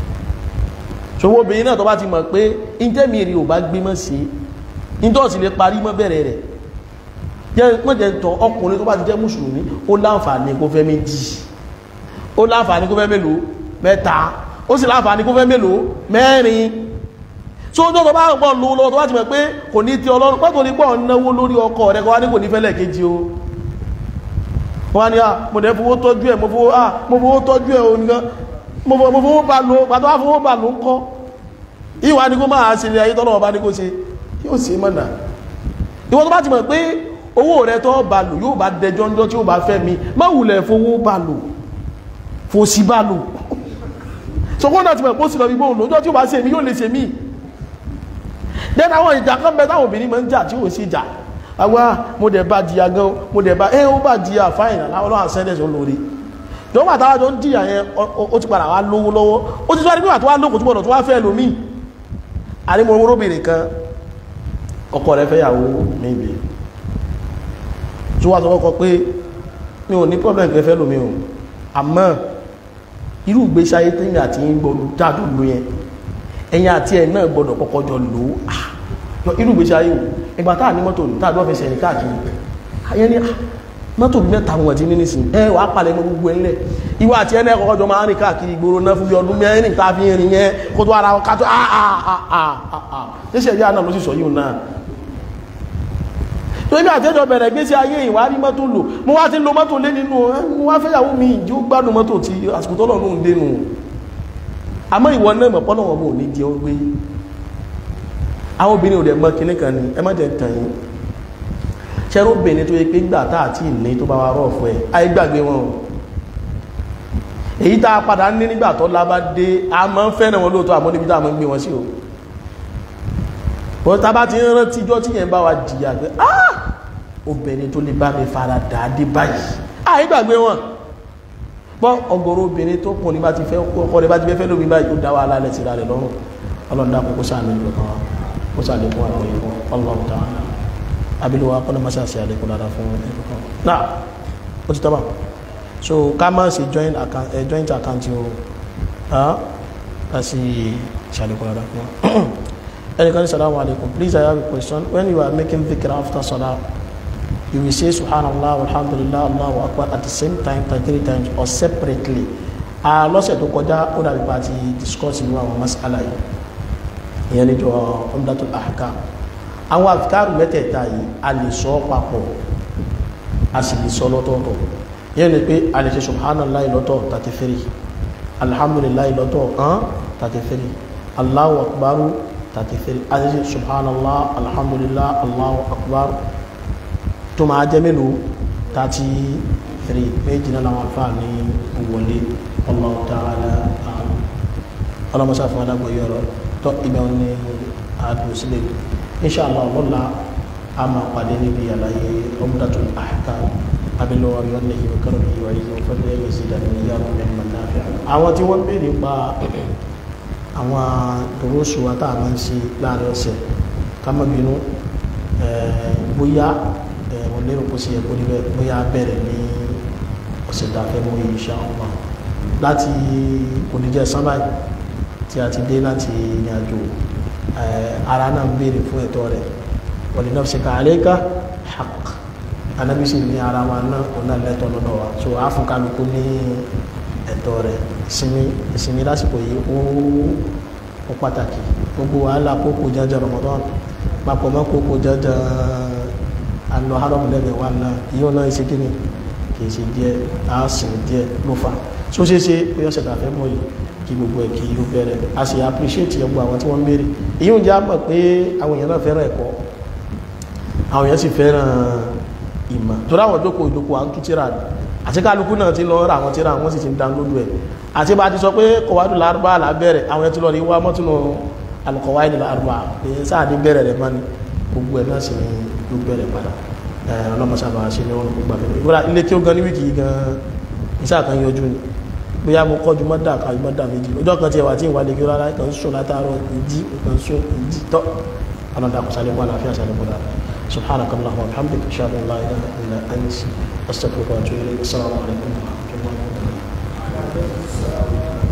Speaker 3: ṣòwò obìnrin náà tó bá ti mọ̀ pé ìtẹ́mì rí ò bá gbé mọ́ sí ìtọ́sí lè parí mọ́ bẹ̀rẹ̀ rẹ̀ mọ́jẹ̀ tọ́ ọkùnrin tó bá ti jẹ́ mùsùlùmí ó láǹfààní kó fẹ́ méjì ó láǹfààní kó fẹ́ mélòó mẹ́ta ó sì láǹfààní kó fẹ́ mélòó mẹ́rin so ọjọ́ tó bá ń pọ̀ lówó lọ́wọ́ tó bá ti mọ̀ pé kò ní tí ọlọ́run pẹ́ tó ní pọ̀ náwó lórí ọkọ rẹ̀ kọ́ wá ní kò ní fẹ́lẹ̀ kejì o wọ́n ni à mo dẹ̀ fowó tọ́jú ẹ̀ mo fowó à mo fowó tọ́jú ẹ̀ oníkan mo fowó bá lò pàtó wá fowó bá lò ń kọ́ ìwà ní kó máa ṣe ayé tọ́lọ́wọ́ bá ní kó ṣe yóò ṣe mọ́nà ìwọ́n tó bá ti mọ̀ pé owó rẹ̀ tó bá lò yóò bá dẹjọ́ ńjọ́ tí ó bá fẹ́ mi má wulẹ̀ fowó bá lò fòsí bá lò so kó náà ti mọ̀ pé ó sì lọ bí gbóhùn lójọ́ tí ó bá ṣe mí yóò lè ṣe mí then àwọn ìjà kan bẹ táwọn obìnrin máa ń jà tí ó sì jà àwa mo dẹ̀ bá jìyà gan mo dẹ̀ bá ẹ́ ó bá jìyà fáìn láwọn ọlọ́run sẹ́dẹ̀sì olóore ìjọba àtàwọn tó ń jìyà yẹn ó ti padà wá lówó lọ́wọ́ ó ti sọ́rí pé wà tó wá lókùn tó gbọ́dọ̀ tó wá fẹ́ lómi àrímọ̀ orobìnrin kan ọkọ rẹ̀ fẹ́ yàwó níbi tó wá sọ́kọ́ pé mi ò ní problem kẹfẹ́ lómi o àmọ́ irú ìgbésí ayé tẹ́mi àti gbọ́dọ̀ jáde ló yẹn ẹ̀yìn àti ẹ̀ náà gbọ́dọ̀ kọ́kọ́ jọ lò ó irú ìgbésí ayé o ìgbà táà ní mọ́tò táà lọ́ fẹsẹ̀ ní káàkiri ayẹ́ ní mọ́tò bí mẹ́ta wọn ti ní nísìn ẹ wà á palẹ̀ mọ́ gbogbo ẹ̀lẹ̀ ìwà àti ẹ̀ náà kọ́kọ́ jọ máa ń rìn káàkiri ìgboro náà fún bí ọdún mẹ́rin tá a fi rìn yẹn kó tó ara ká tó àà ṣẹṣẹ ìyá náà ló sì sọ yìí náà tó ibi àtẹ́jọ bẹ̀rẹ̀ gbésí ayé ìwà rí mọ́tò lò mo wá ti lo mọ́tò lé nínú mo wá fẹ́yàwó mi ìjí ó gbádùn mọ́tò tí àsìkò tọ́lọ̀ ló ń dénú àmọ́ ìwọ náà mọ̀ pọ́nà wọn bò ní jẹ́ ogbé àwọn obìnrin ò dẹ̀ mọ́ kíní kan ní ẹ má jẹ́ tàn yín ṣẹ́rọ obìnrin tó yẹ pé gbà tá àti ìní tó bá wa rọ̀ fún ẹ ayé gbàgbé wọn èyí tá a padà ní nígbà tó lábá dé a máa ń fẹ́ràn wọn lóòótọ́ àmọ́ níbi tá a máa ń gbé wọn sí o wọ́n tá bá ti ń rántí ijọ́ tí yẹn bá wa jìyà pé ah obìnrin tó lè bá mi fara dà dé báyìí ayé gbàgbé wọn bọ́ ọgọ́rọ̀ obìnrin tó kùn ní bá ti fẹ́ ọkọ rẹ̀ bá ti fẹ́ lómi báyìí ó dá wà lálẹ́ ti ra rẹ̀ lọ́rùn ọlọ́dá kò sáàmì ìlú kan ó sáàlẹ̀ fún àwọn ìwọ̀n Allahu ta'ala abiluwa kọ́nà masá sí àlékún lára fún ìlú kan náà ó ti tọ́bà so ká má ṣe joint account eh, joint account o ká sì ṣàlékún rárá fún wa. Ẹnìkan ní salamu alaikum, please I have a question. When you are making dhikr after salah, you will say subhanallah alhamdulillah allahu akbar at the same time thirty times or separately. a lọ́sẹ̀ tó kọjá ó dàbí pa ti discuss inú àwọn masala yìí ìyẹn níjọ Umdatul Ahkam. Àwọn àfikáàrù mẹ́tẹ̀ẹ̀ta yìí a lè sọ papọ̀ a sì lè sọ lọ́tọ̀ọ̀tọ̀. Ìyẹn ni pé a lè ṣe subhanallah lọ́tọ̀ thirty-three, alhamdulillah lọ́tọ̀ thirty-three, allahu akbar thirty-three, a lè ṣe subhanallah alhamdulillah allahu akbar tó máa jẹ́ mélòó thirty-three. Méjì náà làwọn àlùfáà ní wọlé Allahu ta'ala ọlọ́mọsá fún adágbò yọrọ tó ìgbà ní àádùn sílẹ̀ inṣàlá ọlọ́la a máa pàdé níbi àlàyé Umdatul Ahkam abilọ́ ọ̀rọ̀ yìí kọ́rọ̀ yìí wáyé ọ̀fẹ́lẹ́ yìí sí ìdàgbà yàrá mẹ́rin náà fẹ́ àwọn tí wọ́n béèrè pa àwọn dòrósù wa tá a máa ń ṣe láàrin ọ̀sẹ̀ ká má bínú bóyá wọ́n lérò kó sí ẹ̀kọ́ níbẹ̀ bóyá bẹ̀rẹ̀ ní ọ̀sẹ̀ tá a fẹ́ mú insha Allah láti oníjẹ́ sábàá tí a ti dé láti ìrìn àjò ara náà ń béèrè fún ẹ̀tọ́ rẹ̀ wa li nafsika alayka haqq anábísì ní ara wa náà ọ̀nà lẹ́tọ̀ lọ́dọ̀ wa so a fún kálukú ní ẹ̀tọ́ rẹ̀ ìsinmi ìsinmi lásìkò yìí ó pàtàkì gbogbo wàhálà kókò jẹjẹ Ramadan papọ̀ mọ́ kókò jẹjẹ àlọ́ haramu lẹ́gbẹ̀ẹ́ wa náà yíò náà ṣe kí ni kìí ṣe díẹ̀ àásìn díẹ̀ ló fà so ṣe ṣe pé ọ̀sẹ̀ tàfẹ́ mọ́ yìí kí gbogbo ẹ̀ kí yíò bẹ̀rẹ̀ a sì appreciate ẹgbọ́ àwọn tí wọ́n béèrè èyí ń jẹ́ àmọ̀ pé àwọn èèyàn náà fẹ́ràn ẹ̀kọ́ àwọn èèyàn sì fẹ́ràn ìmọ̀ tó dáwọn jókòó ìjókòó à ń tú tíra ní àti kálukú náà ti lọ ra àwọn tíra wọ́n sì ti ń download ẹ̀ àti bá ti sọ pé kọ̀wádù lárúbá làbẹ̀rẹ̀ àwọn ẹ̀ ti lọ rí wá mọ́túnú al-qawaid al-arba'a pé sáà ní bẹ̀rẹ̀ rẹ̀ mọ́ ni gbogbo ẹ̀ náà sì ní ló bẹ̀rẹ̀ padà ọlọ́mọsábà ṣe ní wọn gbogbo àfẹ́lẹ́ ìwọ́n ilé tí ó gan ní wíkì gan iṣẹ́ àkan yọjú ni bóyá mo kọ́jú mọ́dà kàjú mọ́dà méjì ọjọ́ kan tí ẹwà tí ìwà lè kí rárá kan sùn látàárọ̀ ìdí kan sùn ìdí tọ́ ọlọ́dà kò sálẹ̀ wọn àfíà sálẹ̀ wọn dára subhanaka allahumma wa bihamdika ashhadu an la ilaha illa anta astaghfiruka wa atubu ilayk assalamu alaikum wa rahmatullahi wa barakatuh.